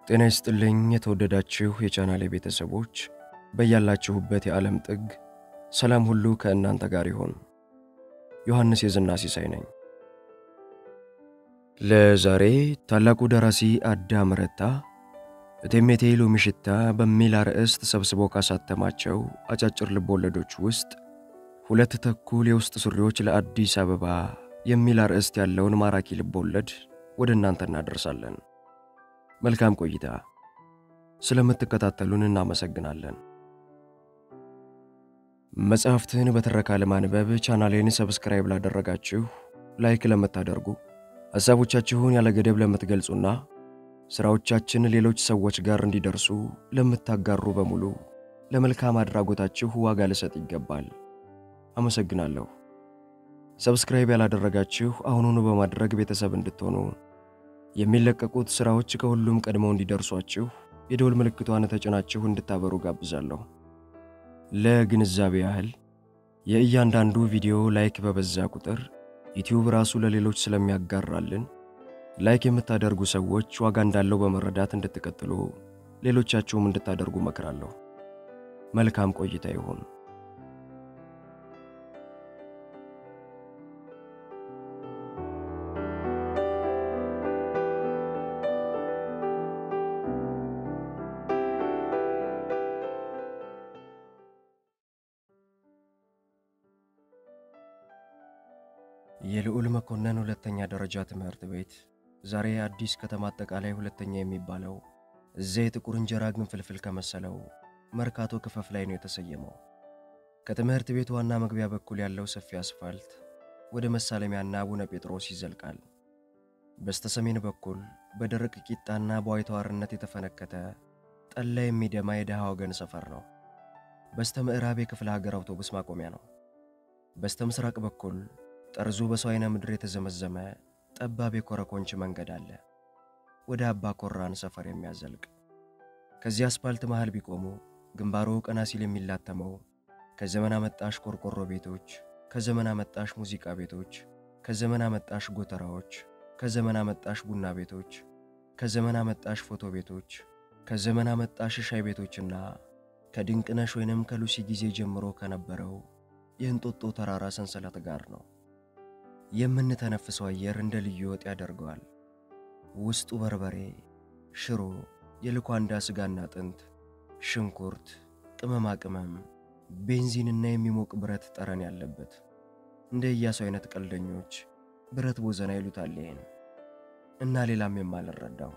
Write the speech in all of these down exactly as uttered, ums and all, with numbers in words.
ጤና ይስጥልኝ የተወደዳችሁ የቻናሌ ቤተሰቦች በያላችሁበት የዓለም ጥግ ሰላም ሁሉ ከእናንተ ጋር ይሁን። ዮሐንስ የዝና ሲሳይ ነኝ። ለዛሬ ታላቁ ደራሲ አዳም ረታ እቴሜቴ ሎሚ ሽታ በሚል አርዕስት ሰብስቦ ካሳተማቸው አጫጭር ልቦለዶች ውስጥ ሁለት ተኩል የውስጥ ሱሪዎች ለአዲስ አበባ የሚል አርዕስት ያለውን ማራኪ ልቦለድ ወደ እናንተ እናደርሳለን። መልካም ቆይታ። ስለምትከታተሉን እናመሰግናለን። መጽሐፍትን በትረካ ለማንበብ ቻናሌን ሰብስክራይብ ላደረጋችሁ፣ ላይክ ለምታደርጉ፣ ሐሳቦቻችሁን ያለ ገደብ ለምትገልጹና ስራዎቻችን ሌሎች ሰዎች ጋር እንዲደርሱ ለምታጋሩ በሙሉ ለመልካም አድራጎታችሁ ዋጋ ልሰጥ ይገባል። አመሰግናለሁ። ሰብስክራይብ ያላደረጋችሁ አሁኑኑ በማድረግ ቤተሰብ እንድትሆኑ የሚለቀቁት ስራዎች ከሁሉም ቀድመው እንዲደርሷችሁ የደወል ምልክቷን ተጭናችሁ እንድታበሩ ጋብዛለሁ። ለግንዛቤ ያህል የእያንዳንዱ ቪዲዮ ላይክ በበዛ ቁጥር ዩቲዩብ ራሱ ለሌሎች ስለሚያጋራልን ላይክ የምታደርጉ ሰዎች ዋጋ እንዳለው በመረዳት እንድትቀጥሉ ሌሎቻችሁም እንድታደርጉ መከራለሁ። መልካም ቆይታ ይሁን። የልዑል መኮንን ሁለተኛ ደረጃ ትምህርት ቤት ዛሬ አዲስ ከተማ አጠቃላይ ሁለተኛ የሚባለው እዚህ ጥቁር እንጀራ ግንፍልፍል ከመሰለው መርካቶ ክፈፍ ላይ ነው የተሰየመው። ከትምህርት ቤቱ ዋና መግቢያ በኩል ያለው ሰፊ አስፋልት ወደ መሳለሚያና አቡነ ጴጥሮስ ይዘልቃል። በስተሰሜን በኩል በደረቅ ቂጣና በዋይታዋርነት የተፈነከተ ጠላ የሚደማ የደሃ ወገን ሰፈር ነው። በስተምዕራብ የክፍለ ሀገር አውቶቡስ ማቆሚያ ነው። በስተምስራቅ በኩል ጠርዙ በሰው አይነ ምድር የተዘመዘመ ጠባብ የኮረኮንች መንገድ አለ፣ ወደ አባ ኮራን ሰፈር የሚያዘልቅ። ከዚህ አስፋልት መሃል ቢቆሙ ግንባሩ ቀና ሲል የሚላተመው ከዘመን አመጣሽ ቆርቆሮ ቤቶች፣ ከዘመን አመጣሽ ሙዚቃ ቤቶች፣ ከዘመን አመጣሽ ጎተራዎች፣ ከዘመን አመጣሽ ቡና ቤቶች፣ ከዘመን አመጣሽ ፎቶ ቤቶች፣ ከዘመን አመጣሽ ሻይ ቤቶችና ከድንቅነሽ ወይንም ከሉሲ ጊዜ ጀምሮ ከነበረው የእንጦጦ ተራራ ሰንሰለት ጋር ነው። የምንተነፍሰው አየር እንደ ልዩ ወጥ ያደርገዋል። ውስጡ በርበሬ፣ ሽሮ፣ የልኳንዳ ስጋና አጥንት፣ ሽንኩርት፣ ቅመማ ቅመም፣ ቤንዚንና የሚሞቅ ብረት ጠረን ያለበት እንደ ኢያሱ አይነት ቀልደኞች ብረት ቦዘና ይሉታል ይሄን እና ሌላም የማልረዳው።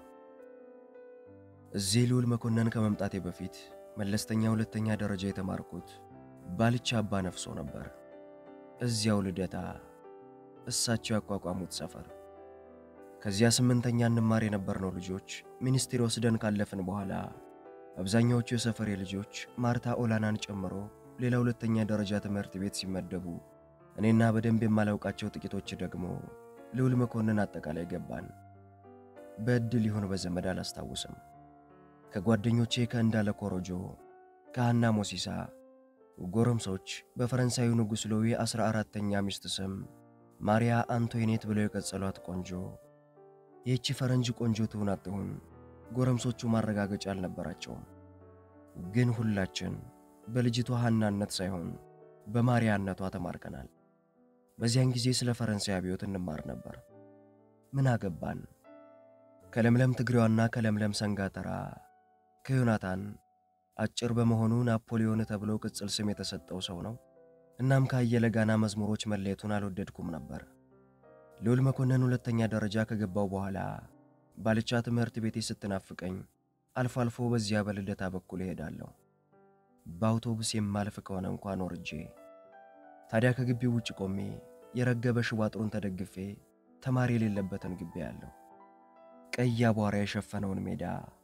እዚህ ልዑል መኮንን ከመምጣቴ በፊት መለስተኛ ሁለተኛ ደረጃ የተማርኩት ባልቻ አባ ነፍሶ ነበር። እዚያው ልደታ እሳቸው ያቋቋሙት ሰፈር። ከዚያ ስምንተኛ እንማር የነበርነው ልጆች ሚኒስትሪ ወስደን ካለፍን በኋላ አብዛኛዎቹ የሰፈሬ ልጆች ማርታ ኦላናን ጨምሮ ሌላ ሁለተኛ ደረጃ ትምህርት ቤት ሲመደቡ፣ እኔና በደንብ የማላውቃቸው ጥቂቶች ደግሞ ልዑል መኮንን አጠቃላይ ገባን። በእድል ይሆን በዘመድ አላስታውስም። ከጓደኞቼ ከእንዳለ ኮሮጆ፣ ከሃና ሞሲሳ ጎረምሶች በፈረንሳዩ ንጉሥ ሎዊ አስራ አራተኛ ሚስት ስም ማሪያ አንቶይኔት ብለው የቀጸሏት ቆንጆ፣ ይህቺ ፈረንጅ ቆንጆ ትሁን አትሁን ጎረምሶቹ ማረጋገጫ አልነበራቸውም። ግን ሁላችን በልጅቷ ሃናነት ሳይሆን በማሪያነቷ ተማርከናል። በዚያን ጊዜ ስለ ፈረንሳይ አብዮት እንማር ነበር። ምን አገባን? ከለምለም ትግሬዋና ከለምለም ሰንጋተራ ከዮናታን አጭር በመሆኑ ናፖሊዮን ተብሎ ቅጽል ስም የተሰጠው ሰው ነው። እናም ከአየለ ጋና መዝሙሮች መለየቱን አልወደድኩም ነበር። ልዑል መኮንን ሁለተኛ ደረጃ ከገባው በኋላ ባልቻ ትምህርት ቤቴ ስትናፍቀኝ አልፎ አልፎ በዚያ በልደታ በኩል እሄዳለሁ። በአውቶቡስ የማልፍ ከሆነ እንኳን ወርጄ። ታዲያ ከግቢው ውጭ ቆሜ የረገበ ሽቦ አጥሩን ተደግፌ ተማሪ የሌለበትን ግቢ ያለው ቀይ አቧራ የሸፈነውን ሜዳ፣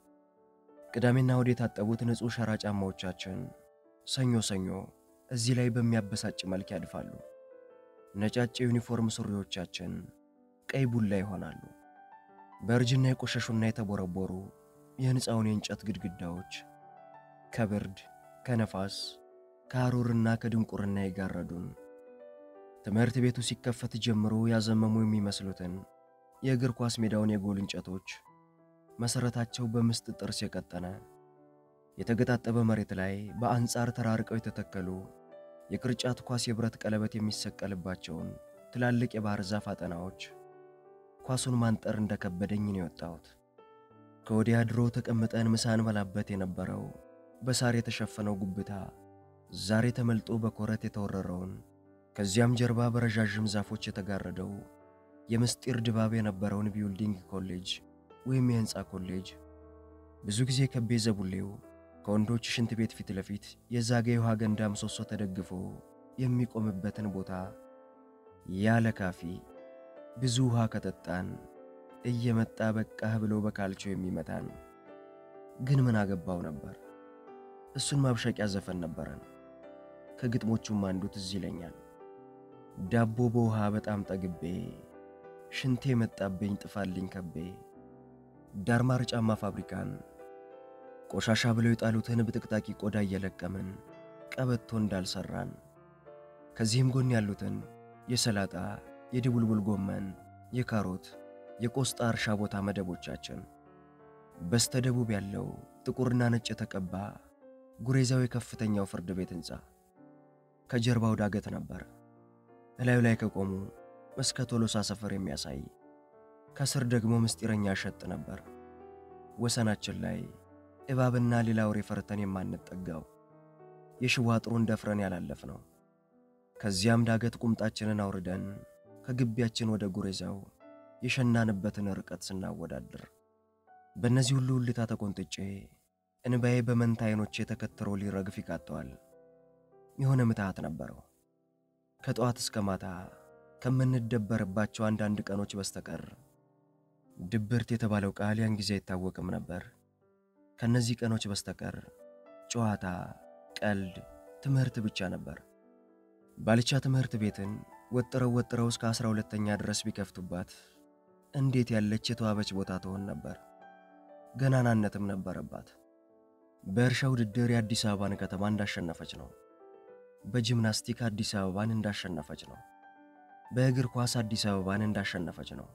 ቅዳሜና እሁድ የታጠቡት ንጹህ ሸራ ጫማዎቻችን ሰኞ ሰኞ እዚህ ላይ በሚያበሳጭ መልክ ያድፋሉ። ነጫጭ ዩኒፎርም ሱሪዎቻችን ቀይ ቡላ ይሆናሉ። በእርጅና የቆሸሹና የተቦረቦሩ የህንጻውን የእንጨት ግድግዳዎች ከብርድ፣ ከነፋስ፣ ከሐሩርና ከድንቁርና ይጋረዱን። ትምህርት ቤቱ ሲከፈት ጀምሮ ያዘመሙ የሚመስሉትን የእግር ኳስ ሜዳውን የጎል እንጨቶች መሰረታቸው በምስጥ ጥርስ የቀጠነ የተገጣጠበ መሬት ላይ በአንጻር ተራርቀው የተተከሉ የቅርጫት ኳስ የብረት ቀለበት የሚሰቀልባቸውን ትላልቅ የባህር ዛፍ አጠናዎች ኳሱን ማንጠር እንደከበደኝ ነው የወጣሁት። ከወዲያ ድሮ ተቀምጠን ምሳን በላበት የነበረው በሳር የተሸፈነው ጉብታ ዛሬ ተመልጦ በኮረት የተወረረውን ከዚያም ጀርባ በረጃጅም ዛፎች የተጋረደው የምስጢር ድባብ የነበረውን ቢልዲንግ ኮሌጅ ወይም የህንጻ ኮሌጅ ብዙ ጊዜ ከቤ ዘቡሌው ከወንዶች ሽንት ቤት ፊት ለፊት የዛገ የውሃ ገንዳ ምሰሶ ተደግፎ የሚቆምበትን ቦታ ያለ ካፊ ብዙ ውሃ ከጠጣን እየመጣ በቃህ ብሎ በካልቾ የሚመታን ግን ምን አገባው ነበር። እሱን ማብሸቂያ ዘፈን ነበረን። ከግጥሞቹም አንዱ ትዝ ይለኛል። ዳቦ በውሃ በጣም ጠግቤ ሽንቴ መጣብኝ ጥፋልኝ ከቤ ዳርማር ጫማ ፋብሪካን ቆሻሻ ብለው የጣሉትን ብጥቅጣቂ ቆዳ እየለቀምን ቀበቶ እንዳልሰራን ከዚህም ጎን ያሉትን የሰላጣ የድቡልቡል ጎመን የካሮት የቆስጣ እርሻ ቦታ መደቦቻችን በስተደቡብ ያለው ጥቁርና ነጭ የተቀባ ጉሬዛው የከፍተኛው ፍርድ ቤት ህንጻ ከጀርባው ዳገት ነበር። እላዩ ላይ ከቆሙ እስከ ቶሎሳ ሰፈር የሚያሳይ ከስር ደግሞ ምስጢረኛ ሸጥ ነበር። ወሰናችን ላይ እባብና ሌላ አውሬ ፈርተን የማንጠጋው የሽዋ አጥሩን ደፍረን ያላለፍነው ከዚያም ዳገት ቁምጣችንን አውርደን ከግቢያችን ወደ ጉሬዛው የሸናንበትን ርቀት ስናወዳድር በእነዚህ ሁሉ ሁልታ ተቆንጥጬ እንባዬ በመንታ አይኖቼ ተከትሮ ሊረግፍ ይቃጠዋል። የሆነ ምትሃት ነበረው። ከጠዋት እስከ ማታ ከምንደበርባቸው አንዳንድ ቀኖች በስተቀር ድብርት የተባለው ቃል ያን ጊዜ አይታወቅም ነበር። ከነዚህ ቀኖች በስተቀር ጨዋታ፣ ቀልድ፣ ትምህርት ብቻ ነበር። ባልቻ ትምህርት ቤትን ወጥረው ወጥረው እስከ አስራ ሁለተኛ ድረስ ቢከፍቱባት እንዴት ያለች የተዋበች ቦታ ትሆን ነበር። ገናናነትም ነበረባት። በእርሻ ውድድር የአዲስ አበባን ከተማ እንዳሸነፈች ነው። በጂምናስቲክ አዲስ አበባን እንዳሸነፈች ነው። በእግር ኳስ አዲስ አበባን እንዳሸነፈች ነው።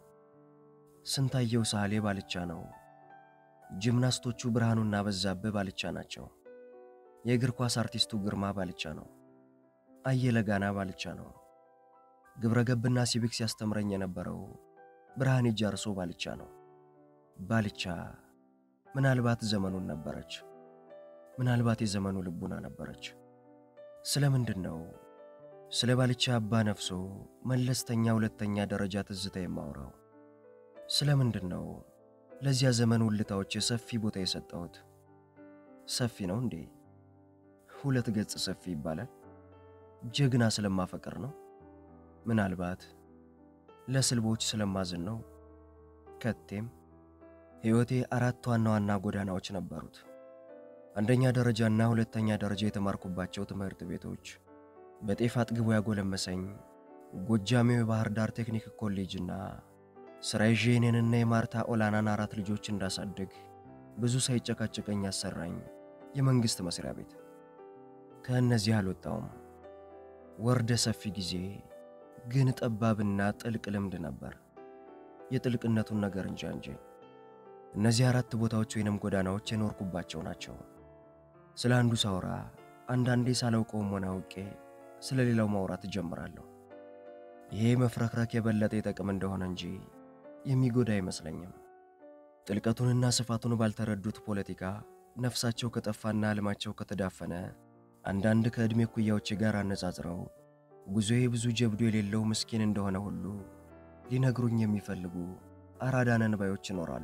ስንታየው ሳህሌ ባልቻ ነው። ጂምናስቶቹ ብርሃኑና በዛብህ ባልቻ ናቸው። የእግር ኳስ አርቲስቱ ግርማ ባልቻ ነው። አየለ ጋና ባልቻ ነው። ግብረገብና ሲቪክስ ያስተምረኝ የነበረው ብርሃኔ ጃርሶ ባልቻ ነው። ባልቻ ምናልባት ዘመኑን ነበረች። ምናልባት የዘመኑ ልቡና ነበረች። ስለምንድነው ስለ ባልቻ አባ ነፍሶ መለስተኛ ሁለተኛ ደረጃ ትዝታ የማወራው? ስለምንድነው ለዚያ ዘመኑ ልታዎች ሰፊ ቦታ የሰጠሁት? ሰፊ ነው እንዴ? ሁለት ገጽ ሰፊ ይባላል። ጀግና ስለማፈቅር ነው? ምናልባት ለስልቦች ስለማዝን ነው? ከቴም ሕይወቴ አራት ዋና ዋና ጎዳናዎች ነበሩት። አንደኛ ደረጃና ሁለተኛ ደረጃ የተማርኩባቸው ትምህርት ቤቶች በጤፍ አጥግቦ ያጎለመሰኝ ጎጃሜው የባህር ዳር ቴክኒክ ኮሌጅና ስራዬ ጄኔንና የማርታ ኦላናን አራት ልጆች እንዳሳድግ ብዙ ሳይጨቃጨቀኝ ያሰራኝ የመንግስት መስሪያ ቤት። ከእነዚህ አልወጣውም። ወርደ ሰፊ ጊዜ ግን ጠባብና ጥልቅ ልምድ ነበር። የጥልቅነቱን ነገር እንጂ እንጂ እነዚህ አራት ቦታዎች ወይንም ጎዳናዎች የኖርኩባቸው ናቸው። ስለ አንዱ ሳውራ አንዳንዴ ሳላውቀው ሆናውቄ ስለ ሌላው ማውራት ጀምራለሁ። ይሄ መፍረክረክ የበለጠ ይጠቅም እንደሆነ እንጂ የሚጎዳ አይመስለኝም። ጥልቀቱንና ስፋቱን ባልተረዱት ፖለቲካ ነፍሳቸው ከጠፋና ዓለማቸው ከተዳፈነ አንዳንድ ከእድሜ ኩያዎች ጋር አነጻጽረው ጉዞዬ ብዙ ጀብዱ የሌለው ምስኪን እንደሆነ ሁሉ ሊነግሩኝ የሚፈልጉ አራዳነን ባዮች ይኖራሉ።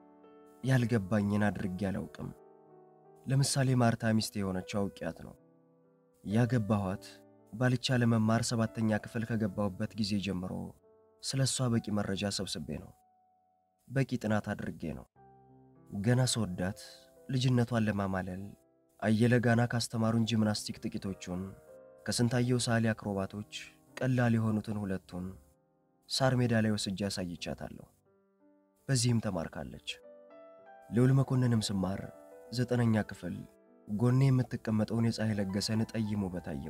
ያልገባኝን አድርጌ አላውቅም። ለምሳሌ ማርታ ሚስቴ የሆነችው አውቂያት ነው። ያገባኋት ባልቻ ለመማር ሰባተኛ ክፍል ከገባሁበት ጊዜ ጀምሮ ስለሷ በቂ መረጃ ሰብስቤ ነው። በቂ ጥናት አድርጌ ነው። ገና ሰወዳት ልጅነቷን ለማማለል አየለ ጋና ካስተማሩን ጂምናስቲክ ጥቂቶቹን ከስንታየው ሳሊ አክሮባቶች ቀላል የሆኑትን ሁለቱን ሳር ሜዳ ላይ ወስጄ አሳይቻታለሁ። በዚህም ተማርካለች። ለውል መኮንንም ስማር ዘጠነኛ ክፍል ጎኔ የምትቀመጠውን የፀሐይ ለገሰን ጠይሞ በታየው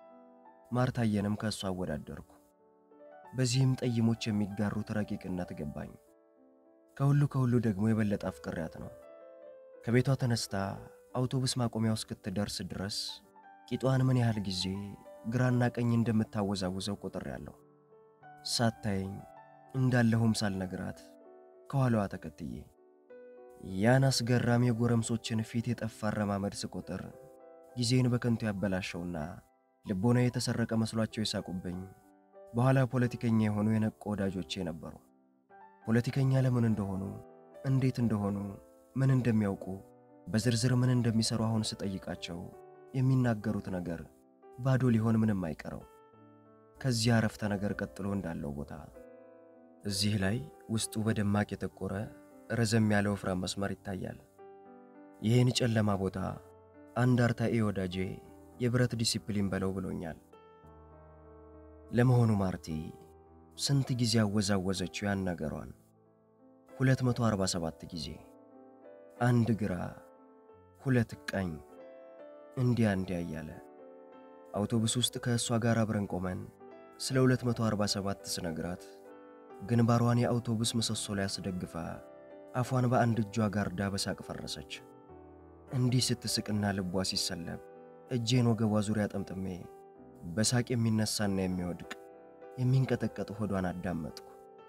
ማርታየንም ከሷ አወዳደርኩ። በዚህም ጠይሞች የሚጋሩት ረቂቅነት ገባኝ። ከሁሉ ከሁሉ ደግሞ የበለጠ አፍቅሬያት ነው። ከቤቷ ተነስታ አውቶቡስ ማቆሚያው እስክትደርስ ድረስ ቂጧን ምን ያህል ጊዜ ግራና ቀኝ እንደምታወዛውዘው ቆጥሬያለሁ። ሳታየኝ እንዳለሁም ሳልነግራት ከኋላዋ ተከትዬ ያን አስገራሚ የጎረምሶችን ፊት የጠፋ አረማመድ ስቆጥር ጊዜን በከንቱ ያበላሸውና ልቦና የተሰረቀ መስሏቸው ይሳቁብኝ በኋላ ፖለቲከኛ የሆኑ የነቁ ወዳጆቼ ነበሩ። ፖለቲከኛ ለምን እንደሆኑ፣ እንዴት እንደሆኑ፣ ምን እንደሚያውቁ፣ በዝርዝር ምን እንደሚሰሩ አሁን ስጠይቃቸው የሚናገሩት ነገር ባዶ ሊሆን ምንም አይቀረው። ከዚህ አረፍተ ነገር ቀጥሎ እንዳለው ቦታ እዚህ ላይ ውስጡ በደማቅ የተቆረ ረዘም ያለ ወፍራም መስመር ይታያል። ይሄን ጨለማ ቦታ አንድ አርታኢ ወዳጄ የብረት ዲሲፕሊን በለው ብሎኛል። ለመሆኑ ማርቲ ስንት ጊዜ አወዛወዘችው ያን ነገሯን? ሁለት መቶ አርባ ሰባት ጊዜ። አንድ ግራ ሁለት ቀኝ እንዲያ እንዲያ እያለ አውቶቡስ ውስጥ ከእሷ ጋር አብረን ቆመን ስለ ሁለት መቶ አርባ ሰባት ስነግራት ግንባሯን የአውቶቡስ ምሰሶ ላይ አስደግፋ አፏን በአንድ እጇ ጋርዳ በሳቅ ፈረሰች። እንዲህ ስትስቅና ልቧ ሲሰለብ እጄን ወገቧ ዙሪያ ጠምጥሜ በሳቅ የሚነሳና የሚወድቅ የሚንቀጠቀጥ ሆዷን አዳመጥኩ።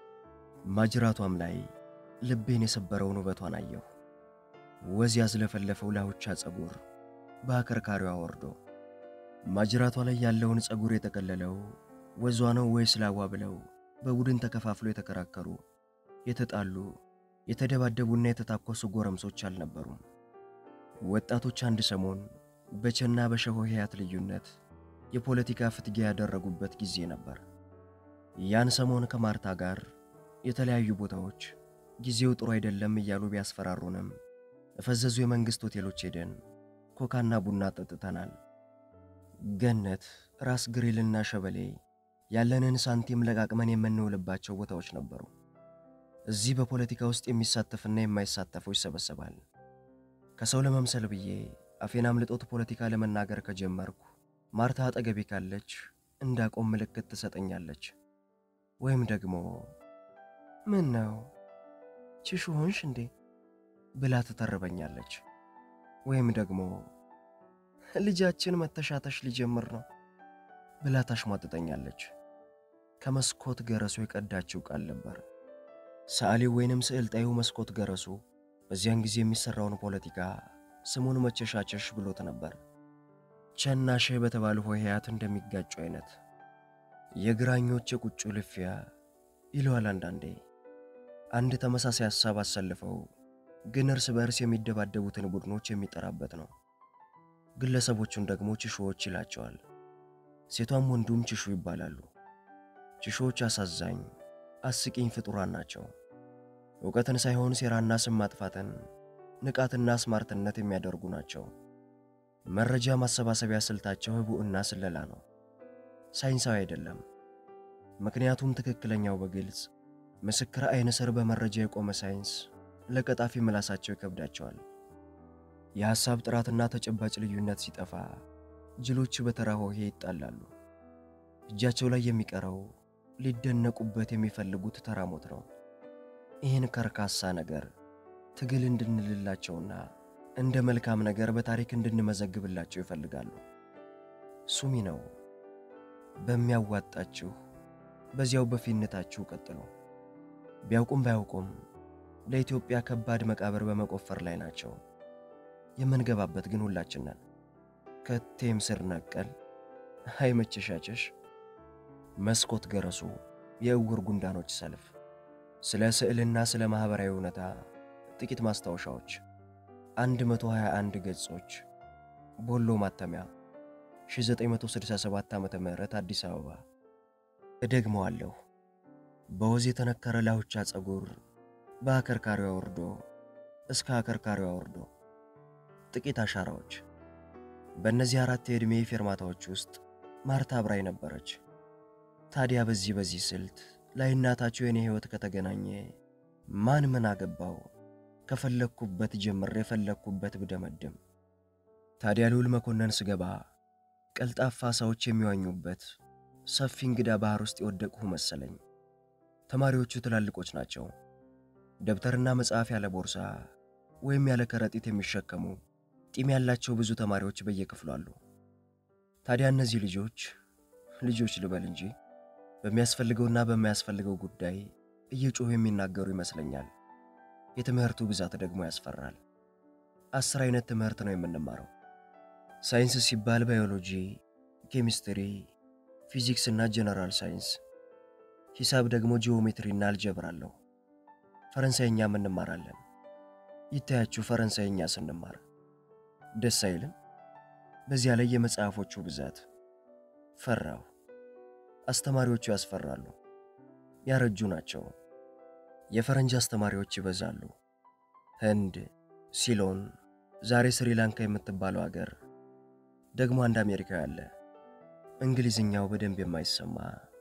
ማጅራቷም ላይ ልቤን የሰበረውን ውበቷን አየሁ። ወዝ ያዝለፈለፈው ላውቻ ጸጉር በአከርካሪዋ ወርዶ ማጅራቷ ላይ ያለውን ጸጉር የተቀለለው ወዟ ነው ወይስ ላዋ ብለው በቡድን ተከፋፍሎ የተከራከሩ የተጣሉ የተደባደቡና የተታኮሱ ጎረምሶች አልነበሩም። ወጣቶች አንድ ሰሞን በቸና በሸሆሄያት ልዩነት የፖለቲካ ፍትጊያ ያደረጉበት ጊዜ ነበር። ያን ሰሞን ከማርታ ጋር የተለያዩ ቦታዎች ጊዜው ጥሩ አይደለም እያሉ ቢያስፈራሩንም እፈዘዙ የመንግስት ሆቴሎች ሄደን ኮካና ቡና ጠጥተናል። ገነት፣ ራስ ግሪልና ሸበሌ ያለንን ሳንቲም ለቃቅመን የምንውልባቸው ቦታዎች ነበሩ። እዚህ በፖለቲካ ውስጥ የሚሳተፍና የማይሳተፈው ይሰበሰባል። ከሰው ለመምሰል ብዬ አፌን አምልጦት ፖለቲካ ለመናገር ከጀመርኩ ማርታ አጠገቤ ካለች እንዳቆም ምልክት ትሰጠኛለች። ወይም ደግሞ ምን ነው ቺሹ ሆንሽ እንዴ ብላ ትተርበኛለች። ወይም ደግሞ ልጃችን መተሻተሽ ሊጀምር ነው ብላ ታሽሟጥጠኛለች። ከመስኮት ገረሱ የቀዳችው ቃል ነበር። ሰዓሊው ወይንም ስዕል ጣዩ መስኮት ገረሱ በዚያን ጊዜ የሚሰራውን ፖለቲካ ስሙን መቸሻቸሽ ብሎት ነበር። ቸናሽ በተባሉ ሆሄያት እንደሚጋጩ አይነት የግራኞች የቁጩ ልፊያ ይለዋል። አንዳንዴ አንድ ተመሳሳይ ሐሳብ አሰልፈው ግን እርስ በርስ የሚደባደቡትን ቡድኖች የሚጠራበት ነው። ግለሰቦቹን ደግሞ ቺሾዎች ይላቸዋል። ሴቷም ወንዱም ቺሹ ይባላሉ። ቺሾዎች አሳዛኝ አስቂኝ ፍጡራን ናቸው። ዕውቀትን ሳይሆን ሴራና ስም ማጥፋትን ንቃትና ስማርትነት የሚያደርጉ ናቸው። መረጃ ማሰባሰቢያ ስልታቸው ህቡዕና ስለላ ነው፣ ሳይንሳዊ አይደለም። ምክንያቱም ትክክለኛው በግልጽ ምስክር አይነ ስር በመረጃ የቆመ ሳይንስ ለቀጣፊ ምላሳቸው ይከብዳቸዋል። የሐሳብ ጥራትና ተጨባጭ ልዩነት ሲጠፋ ጅሎች በተራ ሆሄ ይጣላሉ። እጃቸው ላይ የሚቀረው ሊደነቁበት የሚፈልጉት ተራሞት ነው። ይህን ከርካሳ ነገር ትግል እንድንልላቸውና እንደ መልካም ነገር በታሪክ እንድንመዘግብላቸው ይፈልጋሉ። ሱሚ ነው በሚያዋጣችሁ በዚያው በፊንነታችሁ ቀጥሉ። ቢያውቁም ባያውቁም ለኢትዮጵያ ከባድ መቃብር በመቆፈር ላይ ናቸው። የምንገባበት ግን ሁላችን ነን። ከቴም ስር ነቀል አይመችሻቸሽ መስኮት ገረሱ የእውር ጉንዳኖች ሰልፍ ስለ ስዕልና ስለ ማህበራዊ እውነታ ጥቂት ማስታወሻዎች አንድ መቶ ሃያ አንድ ገጾች ቦሎ ማተሚያ ሺህ ዘጠኝ መቶ ስልሳ ሰባት ዓመተ ምህረት አዲስ አበባ። እደግመዋለሁ። በወዝ የተነከረ ላውቻ ጸጉር በአከርካሪዋ ወርዶ እስከ አከርካሪዋ ወርዶ ጥቂት አሻራዎች። በእነዚህ አራት የዕድሜ ፌርማታዎች ውስጥ ማርታ አብራይ ነበረች። ታዲያ በዚህ በዚህ ስልት ላይ እናታቸው የኔ ህይወት ከተገናኘ ማን ምን አገባው? ከፈለኩበት ጀምር የፈለኩበት ብደመድም። ታዲያ ሉል መኮነን ስገባ ቀልጣፋ ሰዎች የሚዋኙበት ሰፊ እንግዳ ባህር ውስጥ የወደቅሁ መሰለኝ። ተማሪዎቹ ትላልቆች ናቸው። ደብተርና መጽሐፍ ያለ ቦርሳ ወይም ያለ ከረጢት የሚሸከሙ ጢም ያላቸው ብዙ ተማሪዎች በየክፍሉ አሉ። ታዲያ እነዚህ ልጆች ልጆች ልበል እንጂ በሚያስፈልገውና በማያስፈልገው ጉዳይ እየጮሁ የሚናገሩ ይመስለኛል። የትምህርቱ ብዛት ደግሞ ያስፈራል። አስር አይነት ትምህርት ነው የምንማረው። ሳይንስ ሲባል ባዮሎጂ፣ ኬሚስትሪ፣ ፊዚክስ እና ጀነራል ሳይንስ፣ ሂሳብ ደግሞ ጂኦሜትሪ እና አልጀብራ አለው። ፈረንሳይኛ እንማራለን። ይታያችሁ ፈረንሳይኛ ስንማር ደስ አይልም? በዚያ ላይ የመጽሐፎቹ ብዛት ፈራው። አስተማሪዎቹ ያስፈራሉ። ያረጁ ናቸው። የፈረንጅ አስተማሪዎች ይበዛሉ። ህንድ፣ ሲሎን፣ ዛሬ ስሪላንካ የምትባለው ሀገር፣ ደግሞ አንድ አሜሪካዊ አለ። እንግሊዝኛው በደንብ የማይሰማ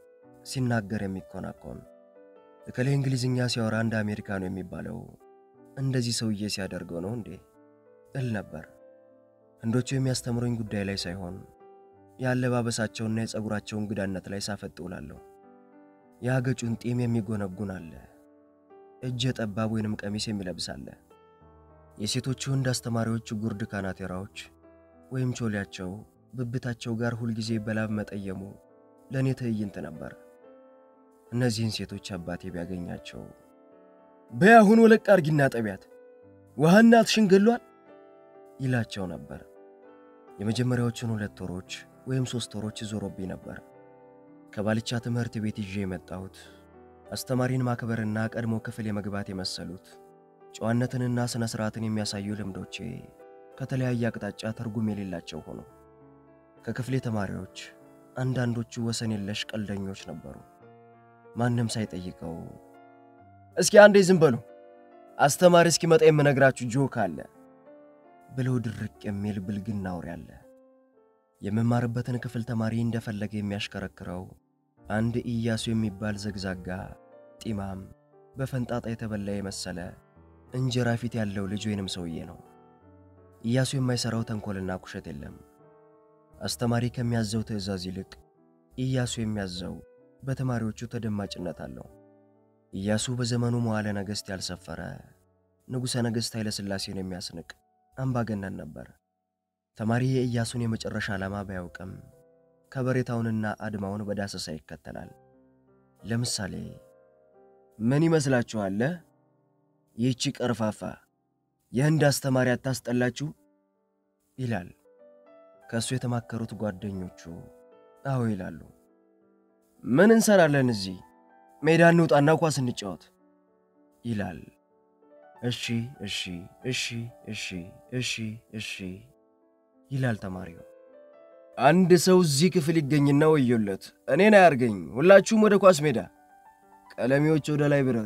ሲናገር የሚኮናኮን እከሌ እንግሊዝኛ ሲያወራ እንደ አሜሪካኑ የሚባለው እንደዚህ ሰውዬ ሲያደርገው ነው እንዴ እል ነበር። እንዶቹ የሚያስተምሩኝ ጉዳይ ላይ ሳይሆን ያለባበሳቸውና የጸጉራቸው እንግዳነት ላይ ሳፈጥውላለሁ። ያገጩን ጢም የሚጎነጉን አለ። እጀ ጠባብ ወይንም ቀሚስ የሚለብስ አለ። የሴቶቹ እንደ አስተማሪዎች ጉርድ ካናቴራዎች ወይም ቾሊያቸው ብብታቸው ጋር ሁሉ ጊዜ በላብ መጠየሙ ለኔ ትዕይንት ነበር። እነዚህን ሴቶች አባቴ ቢያገኛቸው በያሁን ወለቅ አርጊና ጠቢያት ወሃናትሽን ገሏል ይላቸው ነበር። የመጀመሪያዎቹን ሁለት ወሮች ወይም ሶስት ወሮች ዞሮብኝ ነበር። ከባልቻ ትምህርት ቤት ይዤ የመጣሁት አስተማሪን ማክበርና ቀድሞ ክፍል የመግባት የመሰሉት ጨዋነትንና ስነ ስርዓትን የሚያሳዩ ልምዶቼ ከተለያየ አቅጣጫ ትርጉም የሌላቸው ሆኑ። ከክፍሌ ተማሪዎች አንዳንዶቹ ወሰን የለሽ ቀልደኞች ነበሩ። ማንንም ሳይጠይቀው እስኪ አንዴ ዝም በሉ አስተማሪ እስኪመጣ የምነግራችሁ ጆክ አለ ብለው ድርቅ የሚል ብልግና ወሬ አለ። የመማርበትን ክፍል ተማሪ እንደፈለገ የሚያሽከረክረው አንድ ኢያሱ የሚባል ዘግዛጋ ጢማም በፈንጣጣ የተበላ የመሰለ እንጀራ ፊት ያለው ልጅ ወይንም ሰውዬ ነው። ኢያሱ የማይሰራው ተንኮልና ኩሸት የለም። አስተማሪ ከሚያዘው ትዕዛዝ ይልቅ ኢያሱ የሚያዘው በተማሪዎቹ ተደማጭነት አለው። ኢያሱ በዘመኑ መዋለ ነገስት ያልሰፈረ ንጉሠ ነገስት ኃይለ ሥላሴን የሚያስንቅ አምባገነን ነበር። ተማሪ የኢያሱን የመጨረሻ ዓላማ ባያውቅም ከበሬታውንና አድማውን በዳሰሳ ይከተላል። ለምሳሌ ምን ይመስላችኋል? ይህቺ ቀርፋፋ የህንድ አስተማሪ አታስጠላችሁ ይላል። ከሱ የተማከሩት ጓደኞቹ አዎ ይላሉ። ምን እንሰራለን እዚህ ሜዳ እንውጣና ኳስ እንጫወት ይላል። እሺ እሺ እሺ እሺ እሺ እሺ ይላል ተማሪው። አንድ ሰው እዚህ ክፍል ይገኝና ወዮለት እኔን አያርገኝ ሁላችሁም ወደ ኳስ ሜዳ፣ ቀለሚዎች ወደ ላይብረሪ፣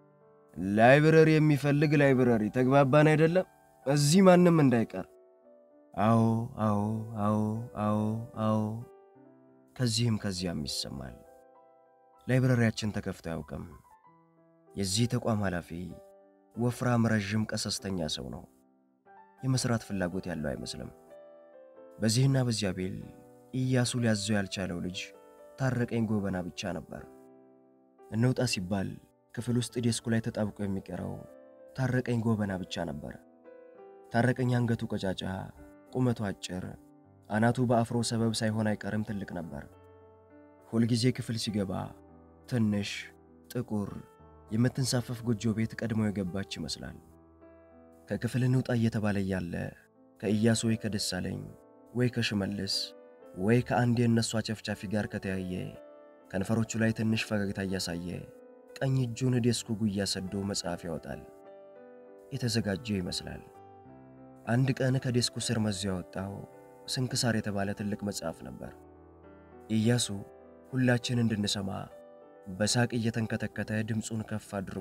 ላይብረሪ የሚፈልግ ላይብረሪ። ተግባባን አይደለም? እዚህ ማንንም እንዳይቀር። አዎ አዎ አዎ አዎ አዎ ከዚህም ከዚያም ይሰማል። ላይብረሪያችን ተከፍቶ ያውቅም። የዚህ ተቋም ኃላፊ ወፍራም ረጅም ቀሰስተኛ ሰው ነው። የመስራት ፍላጎት ያለው አይመስልም። በዚህና በዚያ ቤል ኢያሱ ሊያዘው ያልቻለው ልጅ ታረቀኝ ጎበና ብቻ ነበር። እንውጣ ሲባል ክፍል ውስጥ ዴስኩ ላይ ተጣብቆ የሚቀረው ታረቀኝ ጎበና ብቻ ነበር። ታረቀኝ አንገቱ ቀጫጫ፣ ቁመቱ አጭር፣ አናቱ በአፍሮ ሰበብ ሳይሆን አይቀርም ትልቅ ነበር። ሁሉ ጊዜ ክፍል ሲገባ ትንሽ ጥቁር የምትንሳፈፍ ጎጆ ቤት ቀድሞ የገባች ይመስላል። ከክፍል እንውጣ እየተባለ ያለ ከኢያሱ ወይ ከደሳለኝ ወይ ከሽመልስ ወይ ከአንድ የነሱ አጨፍጫፊ ጋር ከተያየ ከንፈሮቹ ላይ ትንሽ ፈገግታ እያሳየ ቀኝ እጁን ዴስኩ ጉያ ሰዶ መጽሐፍ ያወጣል። የተዘጋጀ ይመስላል። አንድ ቀን ከዴስኩ ስር መዞ ያወጣው ስንክሳር የተባለ ትልቅ መጽሐፍ ነበር። ኢያሱ ሁላችን እንድንሰማ በሳቅ እየተንከተከተ ድምጹን ከፍ አድርጎ